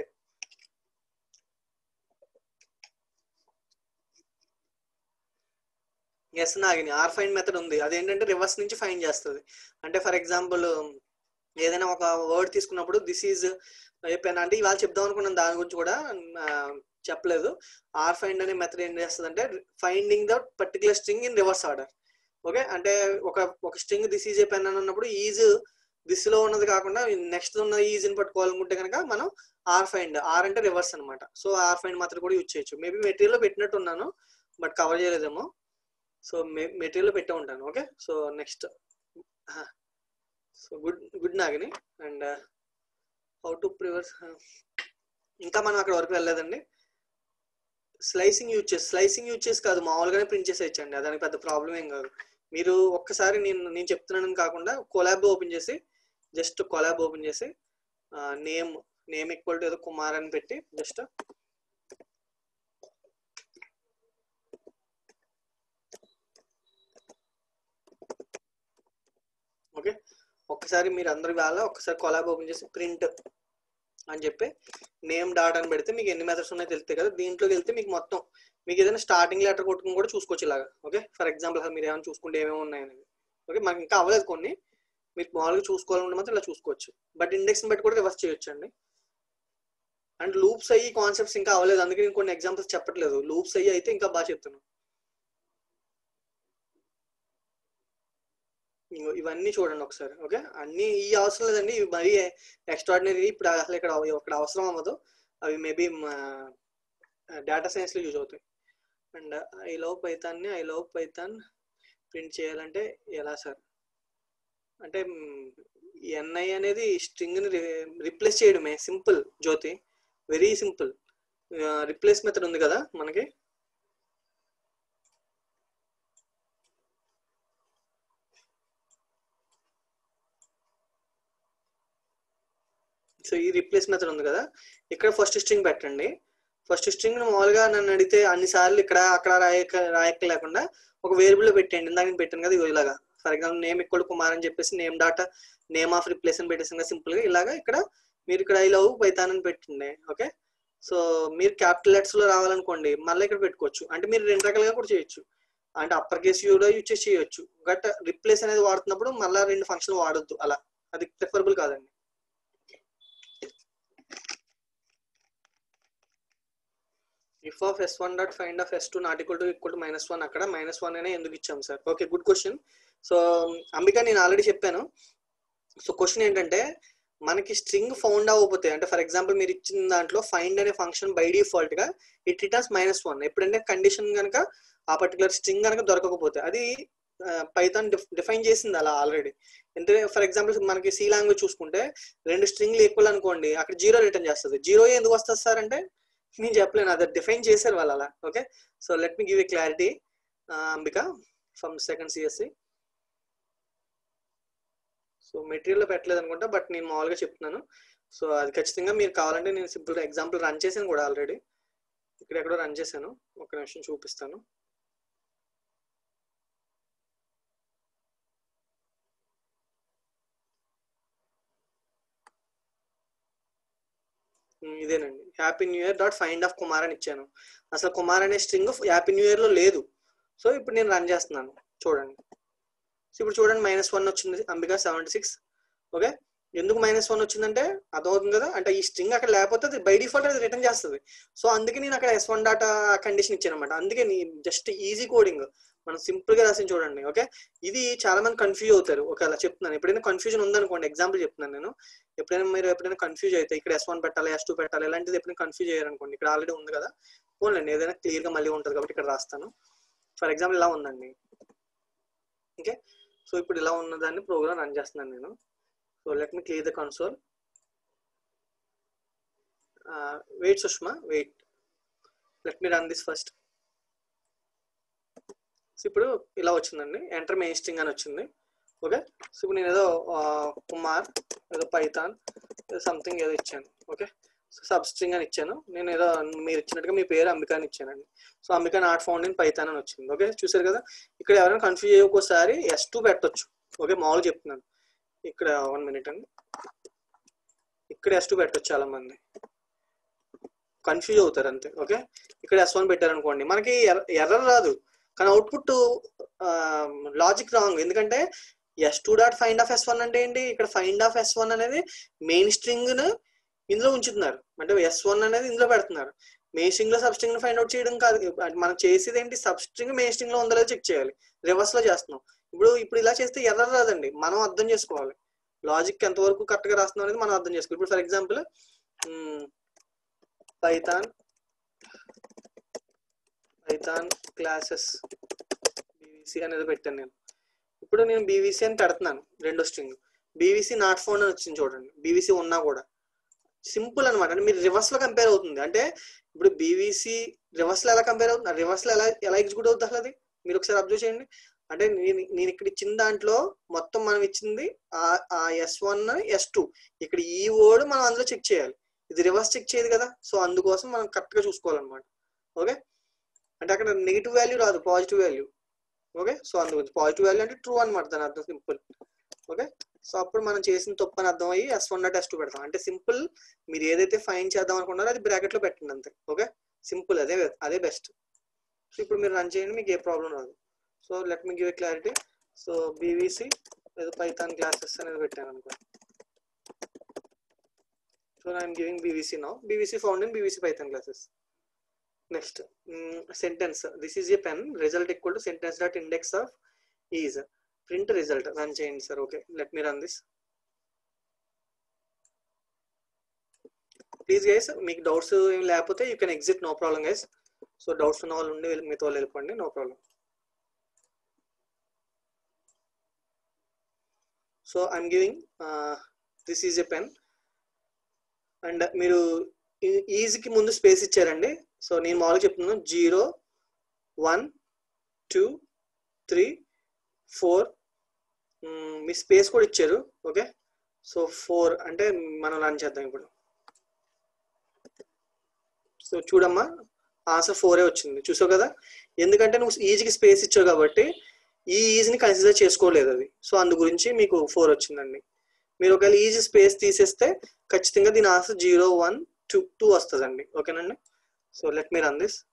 Yes Nagini, R find method ఉంది. అదేంటంటే రివర్స్ నుంచి ఫైండ్ చేస్తుంది. అంటే ఫర్ ఎగ్జాంపుల్ ఏదైనా ఒక వర్డ్ తీసుకున్నప్పుడు దిస్ ఈజ్ చెప్పాను అంటే ఇవాళ చెప్దాం అనుకున్నాను, దాని గురించి కూడా చెప్పలేదు. ఆర్ ఫైండ్ అనే మెథడ్ ఏం చేస్తుంది అంటే finding the particular string in reverse order. Okay. అంటే ఒక string this is a pen అని అన్నప్పుడు ఈజ్ దిస్ లో ఉన్నది కాకుండా నెక్స్ట్ ఉన్న ఈజ్ ని పట్టుకోవాలనుకుంటే కనుక మనం ఆర్ ఫైండ్, ఆర్ అంటే రివర్స్ అనమాట. సో ఆర్ ఫైండ్ మెథడ్ కూడా యూజ్ చేయొచ్చు. మేబీ మెటీరియల్ లో పెట్టినట్టు ఉన్నాను బట్ కవర్ చేయలేదేమో. సో మెటీరియల్ పెట్టే ఉంటాను. Okay. So next so good Nagini. And how to reverse ఇంకా మనం అక్కడ వరకు వెళ్ళలేదండి. స్లైసింగ్ యూజ్ చేసి కాదు, మామూలుగానే ప్రింట్ చేసేయచ్చండి, దానికి పెద్ద ప్రాబ్లం ఏం కాదు. మీరు ఒక్కసారి నేను చెప్తున్నానని కాకుండా కొలాబ్ ఓపెన్ చేసి జస్ట్ కొలాబ్ ఓపెన్ చేసి నేమ్ ఈక్వల్ టు ఏదో కుమార్ అని పెట్టి జస్ట్ ఓకే ఒక్కసారి మీరు అందరి వేళ ఒక్కసారి కొలాబ్ ఓపెన్ చేసి ప్రింట్ అని చెప్పి నేమ్ డాట్ అని పెడితే మీకు ఎన్ని మెథడ్స్ ఉన్నాయో తెలుస్తాయి కదా. దీంట్లోకి వెళ్తే మీకు మొత్తం మీకు ఏదైనా స్టార్టింగ్ లెటర్ కొట్టుకుని కూడా చూసుకోవచ్చు ఇలాగా. ఓకే. ఫర్ ఎగ్జాంపుల్ అసలు మీరు ఏమైనా చూసుకుంటే ఏమేమి ఉన్నాయనేది. ఓకే. మనకి ఇంకా అవ్వలేదు కొన్ని, మీకు మామూలుగా చూసుకోవాలంటే మాత్రం ఇలా చూసుకోవచ్చు. బట్ ఇండెక్స్ని బట్టి కూడా రివర్స్ చేయొచ్చు అండి. అండ్ లూప్స్ అయ్యి కాన్సెప్ట్స్ ఇంకా అవ్వలేదు, అందుకే నేను కొన్ని ఎగ్జాంపుల్స్ చెప్పట్లేదు. లూప్స్ అయ్యి అయితే ఇంకా బాగా చెప్తాను. ఇవన్నీ చూడండి ఒకసారి. ఓకే. అన్ని ఈ అవసరం లేదండి, ఇవి మరీ ఎక్స్ట్రాడినరీ ఇప్పుడు అసలు ఇక్కడ అవసరం అవ్వదు. అవి మేబీ డేటా సైన్స్ లో యూజ్ అవుతాయి. And I love Python print చేయాలంటే ఎలా సార్ అంటే ఎన్ఐ అనేది స్ట్రింగ్ ని రిప్లేస్ చేయడమే. Simple Jyoti, very simple. Replace method ఉంది కదా మనకి. సో ఈ రిప్లేస్ మెథడ్ ఉంది కదా, ఇక్కడ ఫస్ట్ స్ట్రింగ్ పెట్టండి. ఫస్ట్ స్ట్రింగ్ మామూలుగా నన్ను అడిగితే అన్నిసార్లు ఇక్కడ అక్కడ రాయక లేకుండా ఒక వేరియబుల్ లో పెట్టండి. ఇందాక నేను పెట్టాను కదా ఇలాగా. For example name equal Kumar అని చెప్పేసి name dot name of replace అని పెట్టేసి సింపుల్ గా ఇలాగా ఇక్కడ మీరు ఇక్కడ ఐ లవ్ పైథాన్ అని పెట్టండి. ఓకే. సో మీరు క్యాపిటల్ లెటర్స్ లో రావాలనుకోండి మళ్ళీ ఇక్కడ పెట్టుకోవచ్చు. అంటే మీరు రెండు రకాలుగా కూడా చేయొచ్చు. అంటే అప్పర్ కేస్ కూడా యూజ్ చేసి చేయొచ్చు. బట్ రిప్లేస్ అనేది వాడుతున్నప్పుడు మళ్ళీ రెండు ఫంక్షన్ వాడొద్దు, అలా అది ప్రిఫరబుల్ కాదండి. If of s1 dot find of s2 not equal to -1 అక్కడ -1 అనే ఎందుకు ఇచ్చాం sir? Okay, good question. So Ambika నేను ఆల్రెడీ చెప్పాను. సో క్వశ్చన్ ఏంటంటే మనకి స్ట్రింగ్ ఫౌండ్ అవ్వకపోతే అంటే ఫర్ ఎగ్జాంపుల్ మీరు ఇచ్చిన దాంట్లో ఫైండ్ అనే ఫంక్షన్ బై డిఫాల్ట్ గా ఇట్ రిటర్న్స్ -1 ఎప్పుడంటే కండిషన్ కనుక ఆ పర్టికులర్ స్ట్రింగ్ కనుక దొరకకపోతే. అది పైథాన్ డిఫైన్ చేసింది అలా ఆల్రెడీ. అంటే ఫర్ ఎగ్జాంపుల్ మనకి సి లాంగ్వేజ్ చూసుకుంటే రెండు స్ట్రింగ్లు ఈక్వల్ అనుకోండి, అక్కడ 0 రిటర్న్ చేస్తుంది. 0 ఎందుకు వస్తుంది సార్ అంటే నేను చెప్పలేను, అది డిఫైన్ చేశారు వాళ్ళు అలా. Okay. So let me give a clarity Ambika from second CSC. So material పెట్టలేదు అనుకుంటా, బట్ నేను మామూలుగా చెప్తున్నాను. సో అది ఖచ్చితంగా మీరు కావాలంటే నేను సింపుల్ ఎగ్జాంపుల్ రన్ చేశాను కూడా ఆల్రెడీ. ఇక్కడ ఎక్కడో రన్ చేశాను, ఒక నిమిషం చూపిస్తాను. ఇదేనండి, happy new year dot find of Kumar అని ఇచ్చాను. అసలు కుమార్ అనే స్ట్రింగ్ హ్యాపీ న్యూ ఇయర్ లో లేదు. సో ఇప్పుడు నేను రన్ చేస్తున్నాను చూడండి. సో ఇప్పుడు చూడండి -1 వచ్చింది అంబికా 76. ఓకే, ఎందుకు -1 వచ్చిందంటే అర్థమవుతుంది కదా, అంటే ఈ స్ట్రింగ్ అక్కడ లేకపోతే అది బై డిఫాల్ట్ అది రిటర్న్ చేస్తుంది. సో అందుకే నేను అక్కడ S1 డాటా కండిషన్ ఇచ్చాను అనమాట. అందుకే జస్ట్ ఈజీ కోడింగ్ మనం సింపుల్ గా రాసి చూడండి. ఓకే, ఇది చాలా మంది కన్ఫ్యూజ్ అవుతారు. ఒకవేళ చెప్తున్నాను, ఎప్పుడైనా కన్ఫ్యూజన్ ఉందనుకోండి, ఎగ్జాంపుల్ చెప్తున్నాను నేను, ఎప్పుడైనా కన్ఫ్యూజ్ అయితే ఇక్కడ S1 పెట్టాలి S2 పెట్టాలి ఇలాంటిది ఎప్పుడైనా కన్ఫ్యూజ్ అయ్యారనుకోండి, ఇక్కడ ఆల్రెడీ ఉంది కదా, పోన్లేండి ఏదైనా క్లియర్ గా మళ్ళీ ఉంటుంది కాబట్టి ఇక్కడ రాస్తాను. ఫర్ ఎగ్జాంపుల్ ఇలా ఉందండి. ఓకే, సో ఇప్పుడు ఇలా ఉన్నదాన్ని ప్రోగ్రామ్ రన్ చేస్తున్నాను నేను. So let me clear the console. Wait Sushma, wait, let me run this first. So ఇప్పుడు ఇలా వచ్చిందండి, ఎంటర్ మెయిన్ స్ట్రింగ్ అని వచ్చింది. ఓకే, సో ఇప్పుడు నేను ఏదో కుమార్ ఏదో పైథాన్ ఏదో సంథింగ్ ఏదో ఇచ్చాను. ఓకే, సో సబ్ స్ట్రింగ్ అని ఇచ్చాను. నేను ఏదో మీరు ఇచ్చినట్టుగా మీ పేరు అంబికా అని ఇచ్చానండి. So Ambika not found in Python అని వచ్చింది. ఓకే, చూసారు కదా, ఇక్కడ ఎవరైనా కన్ఫ్యూజ్ అయ్యి ఒక్కోసారి S2 పెట్టొచ్చు. ఓకే, మామూలుగా చెప్తున్నాను, ఇక్కడ 1 మినిట్ అండి, ఇక్కడ S2 పెట్టొచ్చు, చాలా మంది కన్ఫ్యూజ్ అవుతారు అంతే. ఓకే, ఇక్కడ S1 పెట్టారనుకోండి మనకి ఎర్రర్ రాదు, కానీ అవుట్పుట్ లాజిక్ రాంగ్. ఎందుకంటే S2 dot find of S1 అంటే ఏంటి, ఇక్కడ ఫైండ్ ఆఫ్ S1 అనేది మెయిన్ స్ట్రింగ్ ను ఇందులో ఉంచుతున్నారు, అంటే S1 అనేది ఇందులో పెడుతున్నారు. మెయిన్ స్ట్రింగ్ లో సబ్ స్ట్రింగ్ ను ఫైండ్ అవుట్ చేయడం కాదు, మనం చేసేది ఏంటి, సబ్ స్ట్రింగ్ మెయిన్ స్ట్రింగ్ లో ఉందో లేదో చెక్ చేయాలి, రివర్స్ లో చేస్తున్నాం. ఇప్పుడు ఇలా చేస్తే ఎర్రర్ రాదండి, మనం అర్థం చేసుకోవాలి లాజిక్ ఎంతవరకు కరెక్ట్ గా రాస్తున్నాం అనేది మనం అర్థం చేసుకోవాలి. ఇప్పుడు for example Python classes BVC అనేది పెట్టాను నేను. ఇప్పుడు నేను బీవీసీ అని పెడుతున్నాను, రెండో స్ట్రింగ్ బీవీసీ నాట్ ఫౌండ్ అని వచ్చింది చూడండి. బీవీసీ ఉన్నా కూడా సింపుల్ అనమాట, అంటే మీరు రివర్స్ లో కంపేర్ అవుతుంది. అంటే ఇప్పుడు బీవీసీ రివర్స్ లో ఎలా కంపేర్ అవుతుంది, రివర్స్ లో ఎలా ఎగ్జిక్యూట్ అవుతుంది అసలు అది మీరు ఒకసారి అబ్జర్వ్ చేయండి. అంటే నేను ఇక్కడ ఇచ్చిన దాంట్లో మొత్తం మనం ఇచ్చింది ఆ S1 S2, ఇక్కడ ఈ వర్డ్ మనం అందులో చెక్ చేయాలి, ఇది రివర్స్ చెక్ చేయదు కదా. సో అందుకోసం మనం కరెక్ట్ గా చూసుకోవాలన్నమాట. ఓకే, అంటే అక్కడ నెగిటివ్ వాల్యూ రాదు, పాజిటివ్ వాల్యూ. ఓకే, సో అందుకు పాజిటివ్ వాల్యూ అంటే ట్రూ అనమాట, దాని అర్థం సింపుల్. ఓకే, సో అప్పుడు మనం చేసిన తప్పు అని అర్థం అయ్యి S1 డాట్ S2 పెడతాం. అంటే సింపుల్, మీరు ఏదైతే ఫైన్ చేద్దాం అనుకున్నారో అది బ్రాకెట్ లో పెట్టండి అంతే. ఓకే, సింపుల్, అదే బెస్ట్. సో ఇప్పుడు మీరు రన్ చేయండి, మీకు ఏ ప్రాబ్లం రాదు. So let me give a clarity. So BVC ఏదో పైథాన్ క్లాసెస్ అనేది పెట్టాను అనుకో. So I'm giving BVC now, BVC found in BVC Python classes. Next sentence, this is a pen, result equal to sentence dot index of is, print result, run చేయండి సార్. ఓకే, let me run this. Please guys, మీకు doubts ఏం లేకపోతే you can exit, no problem guys. So doubts ఉన్న వాళ్ళు ఉండి మీతో వాళ్ళు వెళ్ళిపోండి, no problem. So I'm giving this is a pen, and మీరు ఈజీకి ముందు స్పేస్ ఇచ్చారండి. సో నేను మామూలుగా చెప్తున్నాను 0 1 2 3 4, మీ స్పేస్ కూడా ఇచ్చారు. ఓకే, సో 4 అంటే మనం రన్ చేద్దాం ఇప్పుడు. సో చూడమ్మా, ఆన్సర్ 4 వచ్చింది, చూసావు కదా. ఎందుకంటే నువ్వు ఈజీకి స్పేస్ ఇచ్చావు కాబట్టి ఈ ఈజీని కన్సిడర్ చేసుకోలేదు అది. సో అందు గురించి మీకు 4 వచ్చిందండి. మీరు ఒకవేళ ఈజీ స్పేస్ తీసేస్తే ఖచ్చితంగా దీని ఆన్సర్ 0 1 2 వస్తుందండి. ఓకేనండి, so let me run this.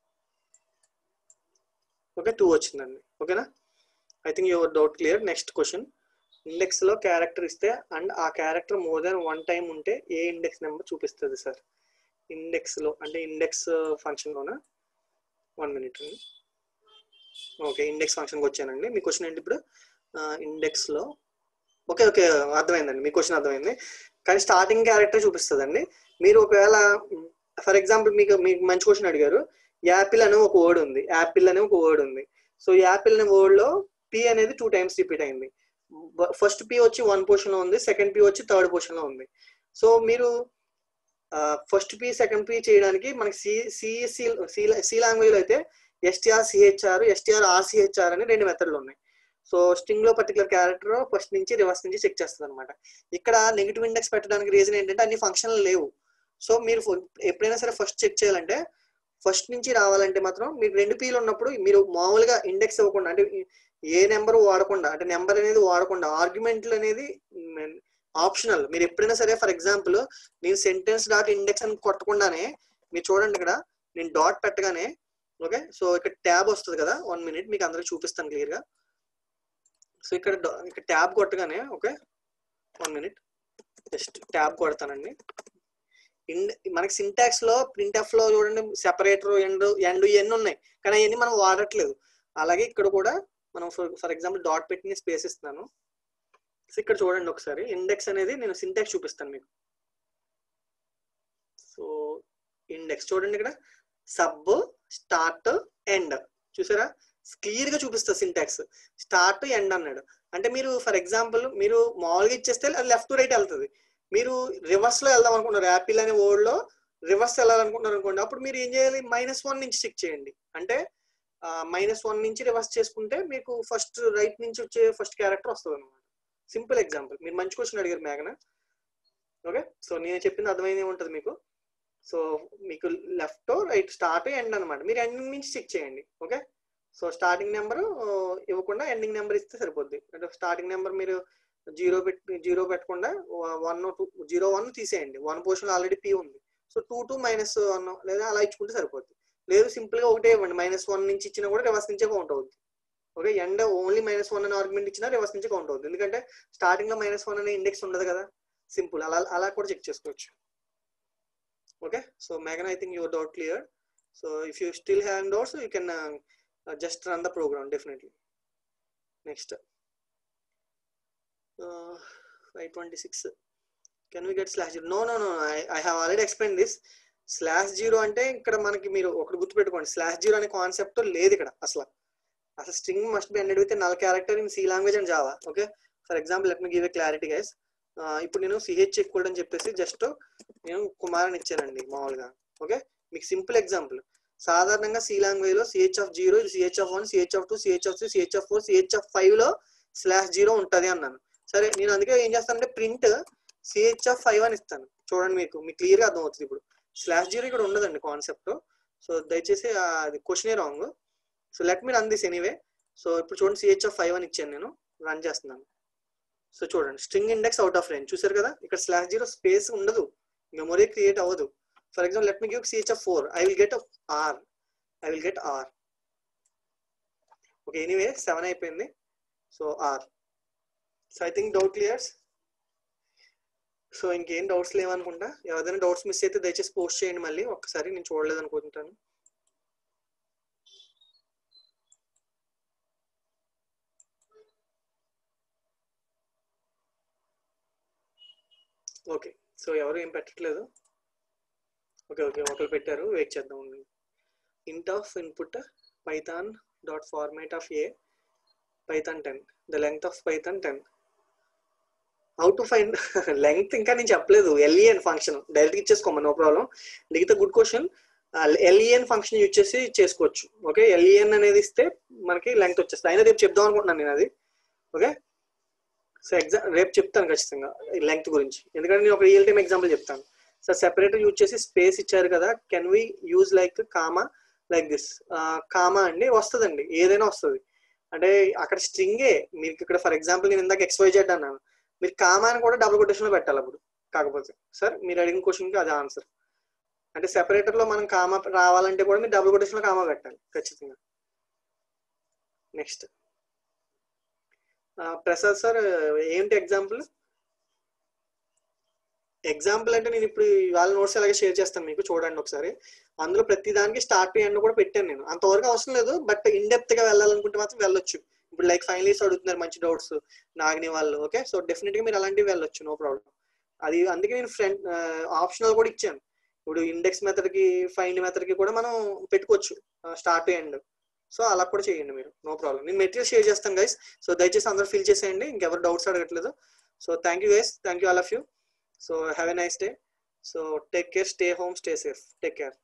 Okay, 2 వచ్చిందండి. ఓకేనా, I think your doubt clear. Next question, index లో క్యారెక్టర్ ఇస్తే అండ్ ఆ క్యారెక్టర్ మోర్ దెన్ 1 టైం ఉంటే ఏ ఇండెక్స్ నెంబర్ చూపిస్తుంది సార్? ఇండెక్స్ లో అంటే ఇండెక్స్ ఫంక్షన్ లోనా? 1 మినిట్. ఓకే, ఇండెక్స్ ఫంక్షన్కి వచ్చానండి. మీ క్వశ్చన్ ఏంటి ఇప్పుడు? ఇండెక్స్ లో ఓకే అర్థమైందండి, మీ క్వశ్చన్ అర్థమైంది. కానీ స్టార్టింగ్ క్యారెక్టర్ చూపిస్తుందండి. మీరు ఒకవేళ ఫర్ ఎగ్జాంపుల్ మీకు మంచి క్వశ్చన్ అడిగారు, యాపిల్ అనే ఒక వర్డ్ ఉంది, యాపిల్ అనే ఒక వర్డ్ ఉంది. సో యాపిల్ అనే వర్డ్ లో పి అనేది 2 టైమ్స్ రిపీట్ అయింది. ఫస్ట్ పి వచ్చి 1 పొజిషన్ లో ఉంది, సెకండ్ పి వచ్చి 3rd పొజిషన్ లో ఉంది. సో మీరు ఫస్ట్ పి సెకండ్ పి చేయడానికి మనకి సి లాంగ్వేజ్ లో అయితే STR/CHR STR/RCHR అని 2 మెథడ్లు ఉన్నాయి. సో స్ట్రింగ్ లో పర్టికులర్ క్యారెక్టర్ ఫస్ట్ నుంచి రివర్స్ నుంచి చెక్ చేస్తుంది అనమాట. ఇక్కడ నెగిటివ్ ఇండెక్స్ పెట్టడానికి రీజన్ ఏంటంటే అన్ని ఫంక్షన్లు లేవు. సో మీరు ఎప్పుడైనా సరే ఫస్ట్ చెక్ చేయాలంటే ఫస్ట్ నుంచి రావాలంటే మాత్రం మీకు 2 పీలు ఉన్నప్పుడు మీరు మామూలుగా ఇండెక్స్ ఇవ్వకుండా, అంటే ఏ నెంబర్ వాడకుండా, అంటే నెంబర్ అనేది వాడకుండా, ఆర్గ్యుమెంట్లు అనేది ఆప్షనల్. మీరు ఎప్పుడైనా సరే ఫర్ ఎగ్జాంపుల్ నేను సెంటెన్స్ డాట్ ఇండెక్స్ అని కొట్టకుండానే మీరు చూడండి, ఇక్కడ నేను డాట్ పెట్టగానే ఓకే, సో ఇక్కడ ట్యాబ్ వస్తుంది కదా. 1 మినిట్ మీకు అందరికి చూపిస్తాను క్లియర్ గా. సో ఇక్కడ ట్యాబ్ కొట్టగానే ఓకే 1 minute జస్ట్ ట్యాబ్ కొడతానండి. మనకి సింటాక్స్ లో ప్రింట్ఎఫ్ లో చూడండి సెపరేటర్ ఎండ్ ఇవన్నీ ఉన్నాయి, కానీ అవన్నీ మనం వాడట్లేదు. అలాగే ఇక్కడ కూడా మనం ఫర్ ఎగ్జాంపుల్ డాట్ పెట్టి స్పేస్ ఇస్తున్నాను. సో ఇక్కడ చూడండి ఒకసారి ఇండెక్స్ అనేది నేను సింటాక్స్ చూపిస్తాను మీకు. సో ఇండెక్స్ చూడండి ఇక్కడ సబ్ స్టార్ట్ ఎండ్ చూసారా, క్లియర్ గా చూపిస్తుంది సింటాక్స్. స్టార్ట్ ఎండ్ అన్నాడు అంటే మీరు ఫర్ ఎగ్జాంపుల్ మీరు మామూలుగా ఇచ్చేస్తే అది లెఫ్ట్ టు రైట్ వెళ్తుంది. మీరు రివర్స్ లో వెళ్దాం అనుకుంటున్నారు, యాపిల్ అనే వర్డ్ లో రివర్స్ వెళ్ళాలనుకుంటున్నారు అనుకోండి, అప్పుడు మీరు ఏం చేయాలి -1 నుంచి చెక్ చేయండి. అంటే -1 నుంచి రివర్స్ చేసుకుంటే మీకు ఫస్ట్ రైట్ నుంచి వచ్చే ఫస్ట్ క్యారెక్టర్ వస్తుంది అనమాట. Simple example. మీరు మంచి క్వశ్చన్ అడిగారు మేఘన. ఓకే, సో నేను చెప్పింది అర్థమైంది ఉంటుంది మీకు. సో మీకు లెఫ్ట్ రైట్ స్టార్ట్ ఎండ్ అనమాట, మీరు ఎండింగ్ నుంచి చెక్ చేయండి. ఓకే, సో స్టార్టింగ్ నెంబర్ ఇవ్వకుండా ఎండింగ్ నెంబర్ ఇస్తే సరిపోద్ది. అంటే స్టార్టింగ్ నెంబర్ మీరు 0 పెట్టకుండా 1 తీసేయండి. 1 పొజిషన్ ఆల్రెడీ P ఉంది, సో 2 -1 లేదా అలా ఇచ్చుకుంటే సరిపోద్ది. లేదు సింపుల్ గా ఒకటే ఇవ్వండి, -1 నుంచి ఇచ్చినా కూడా రివర్స్ నుంచే కౌంట్ అవుతుంది. ఓకే, ఎండ్ ఓన్లీ -1 అనే ఆర్గ్యుమెంట్ ఇచ్చినా రివర్స్ నుంచి కౌంట్ అవుతుంది, ఎందుకంటే స్టార్టింగ్ లో -1 అనే ఇండెక్స్ ఉండదు కదా. సింపుల్, అలా కూడా చెక్ చేసుకోవచ్చు. Okay, so Meghna, I think your doubt cleared. So if you still have doubts, you can just run the program definitely. Next, 526. Can we get /0? No. I have already explained this. /0 అంటే ఇక్కడ మనకి మీరు ఒకటి గుర్తుపెట్టుకోండి, /0 అనే concept లేదు ఇక్కడ అసలు. String must be ended with null character in C language and Java. Okay, for example let me give a clarity guys. ఇప్పుడు నేను CH ఈక్వల్ అని చెప్పేసి జస్ట్ నేను కుమార్ అని ఇచ్చానండి మామూలుగా. ఓకే, మీకు సింపుల్ ఎగ్జాంపుల్. సాధారణంగా C లాంగ్వేజ్ లో CH0, CH1, CH2, CH3, CH4, CH5 లో /0 ఉంటది అన్నాను. సరే, నేను అందుకే ఏం చేస్తానంటే ప్రింట్ CH5 అని ఇస్తాను. చూడండి మీకు క్లియర్ గా అర్థం అవుతుంది. ఇప్పుడు /0 ఇక్కడ ఉండదండి కాన్సెప్ట్. సో దయచేసి అది క్వశ్చనే wrong. So let me run this anyway. So ఇప్పుడు చూడండి CH5 అని ఇచ్చాను, నేను రన్ చేస్తున్నాను. సో చూడండి string index out of range చూసారు కదా. ఇక్కడ /0 స్పేస్ ఉండదు, మెమొరీ క్రియేట్ అవ్వదు. For example let me give CH4, I will get R. Okay, anyway 7 అయిపోయింది. So R. So I think doubt clears. సో ఇంకేం డౌట్స్ లేవనుకుంటా. ఎవరైనా డౌట్స్ మిస్ అయితే దయచేసి పోస్ట్ చేయండి మళ్ళీ ఒక్కసారి, నేను చూడలేదు అనుకుంటాను. ఓకే, సో ఎవరు ఏం పెట్టట్లేదు. ఓకే ఒకరు పెట్టారు, వెయిట్ చేద్దాం. int of input python dot format of a python 10, the length of python 10. How to find length ఇంకా నేను చెప్పలేదు. LEN ఫంక్షన్ డైరెక్ట్ ఇచ్చేసుకోమా, నో ప్రాబ్లం. దిగితే good question. LEN function use చేసి చేసుకోవచ్చు. ఓకే, LEN అనేది ఇస్తే మనకి లెంగ్త్ వచ్చేస్తుంది. అయినా రేపు చెప్దాం అనుకుంటున్నాను నేను అది. ఓకే, సో రేపు చెప్తాను ఖచ్చితంగా లెంగ్త్ గురించి, ఎందుకంటే నేను ఒక రియల్ టైమ్ ఎగ్జాంపుల్ చెప్తాను. సో సెపరేటర్ యూజ్ చేసి స్పేస్ ఇచ్చారు కదా, can we use like comma like this. Comma అండి వస్తుందండి, ఏదైనా వస్తుంది. అంటే అక్కడ స్ట్రింగే మీకు ఇక్కడ ఫర్ ఎగ్జాంపుల్ నేను ఇందాక XYZ అన్నాను, మీరు కామా అని కూడా డబుల్ కొటేషన్ లో పెట్టాలి అప్పుడు. కాకపోతే సార్ మీరు అడిగిన క్వశ్చన్ కి అది ఆన్సర్. అంటే సెపరేటర్ లో మనం కామా రావాలంటే కూడా మీరు డబుల్ కొటేషన్ లో కామా పెట్టాలి ఖచ్చితంగా. నెక్స్ట్ ప్రసాద్ సార్ ఏంటి ఎగ్జాంపుల్ అంటే నేను ఇప్పుడు వాళ్ళ నోట్స్ అలాగే షేర్ చేస్తాను మీకు, చూడండి ఒకసారి. అందులో ప్రతి దానికి స్టార్ట్ ఎండ్ కూడా పెట్టాను నేను. అంతవరకు అవసరం లేదు, బట్ ఇన్ డెప్త్ గా వెళ్ళాలనుకుంటే మాత్రం వెళ్ళొచ్చు. ఇప్పుడు లైక్ ఫైనల్ ఇయర్స్ అడుగుతున్నారు మంచి డౌట్స్ నాగిని వాళ్ళు. ఓకే, సో డెఫినెట్ గా మీరు అలాంటివి వెళ్ళొచ్చు, నో ప్రాబ్లం. అది అందుకే నేను ఆప్షనల్ కూడా ఇచ్చాను. ఇప్పుడు ఇండెక్స్ మెథడ్ కి ఫైండ్ మెథడ్ కి కూడా మనం పెట్టుకోవచ్చు స్టార్ట్ ఎండ్. సో అలా కూడా చేయండి మీరు, నో ప్రాబ్లం. నేను మెటీరియల్ షేర్ చేస్తాను గైస్. సో దయచేసి అందరూ ఫిల్ చేసేయండి, ఇంకెవరు డౌట్స్ అడగట్లేదు. So thank you guys, thank you all of you. So have a nice day. So take care, stay home, stay safe. Take care.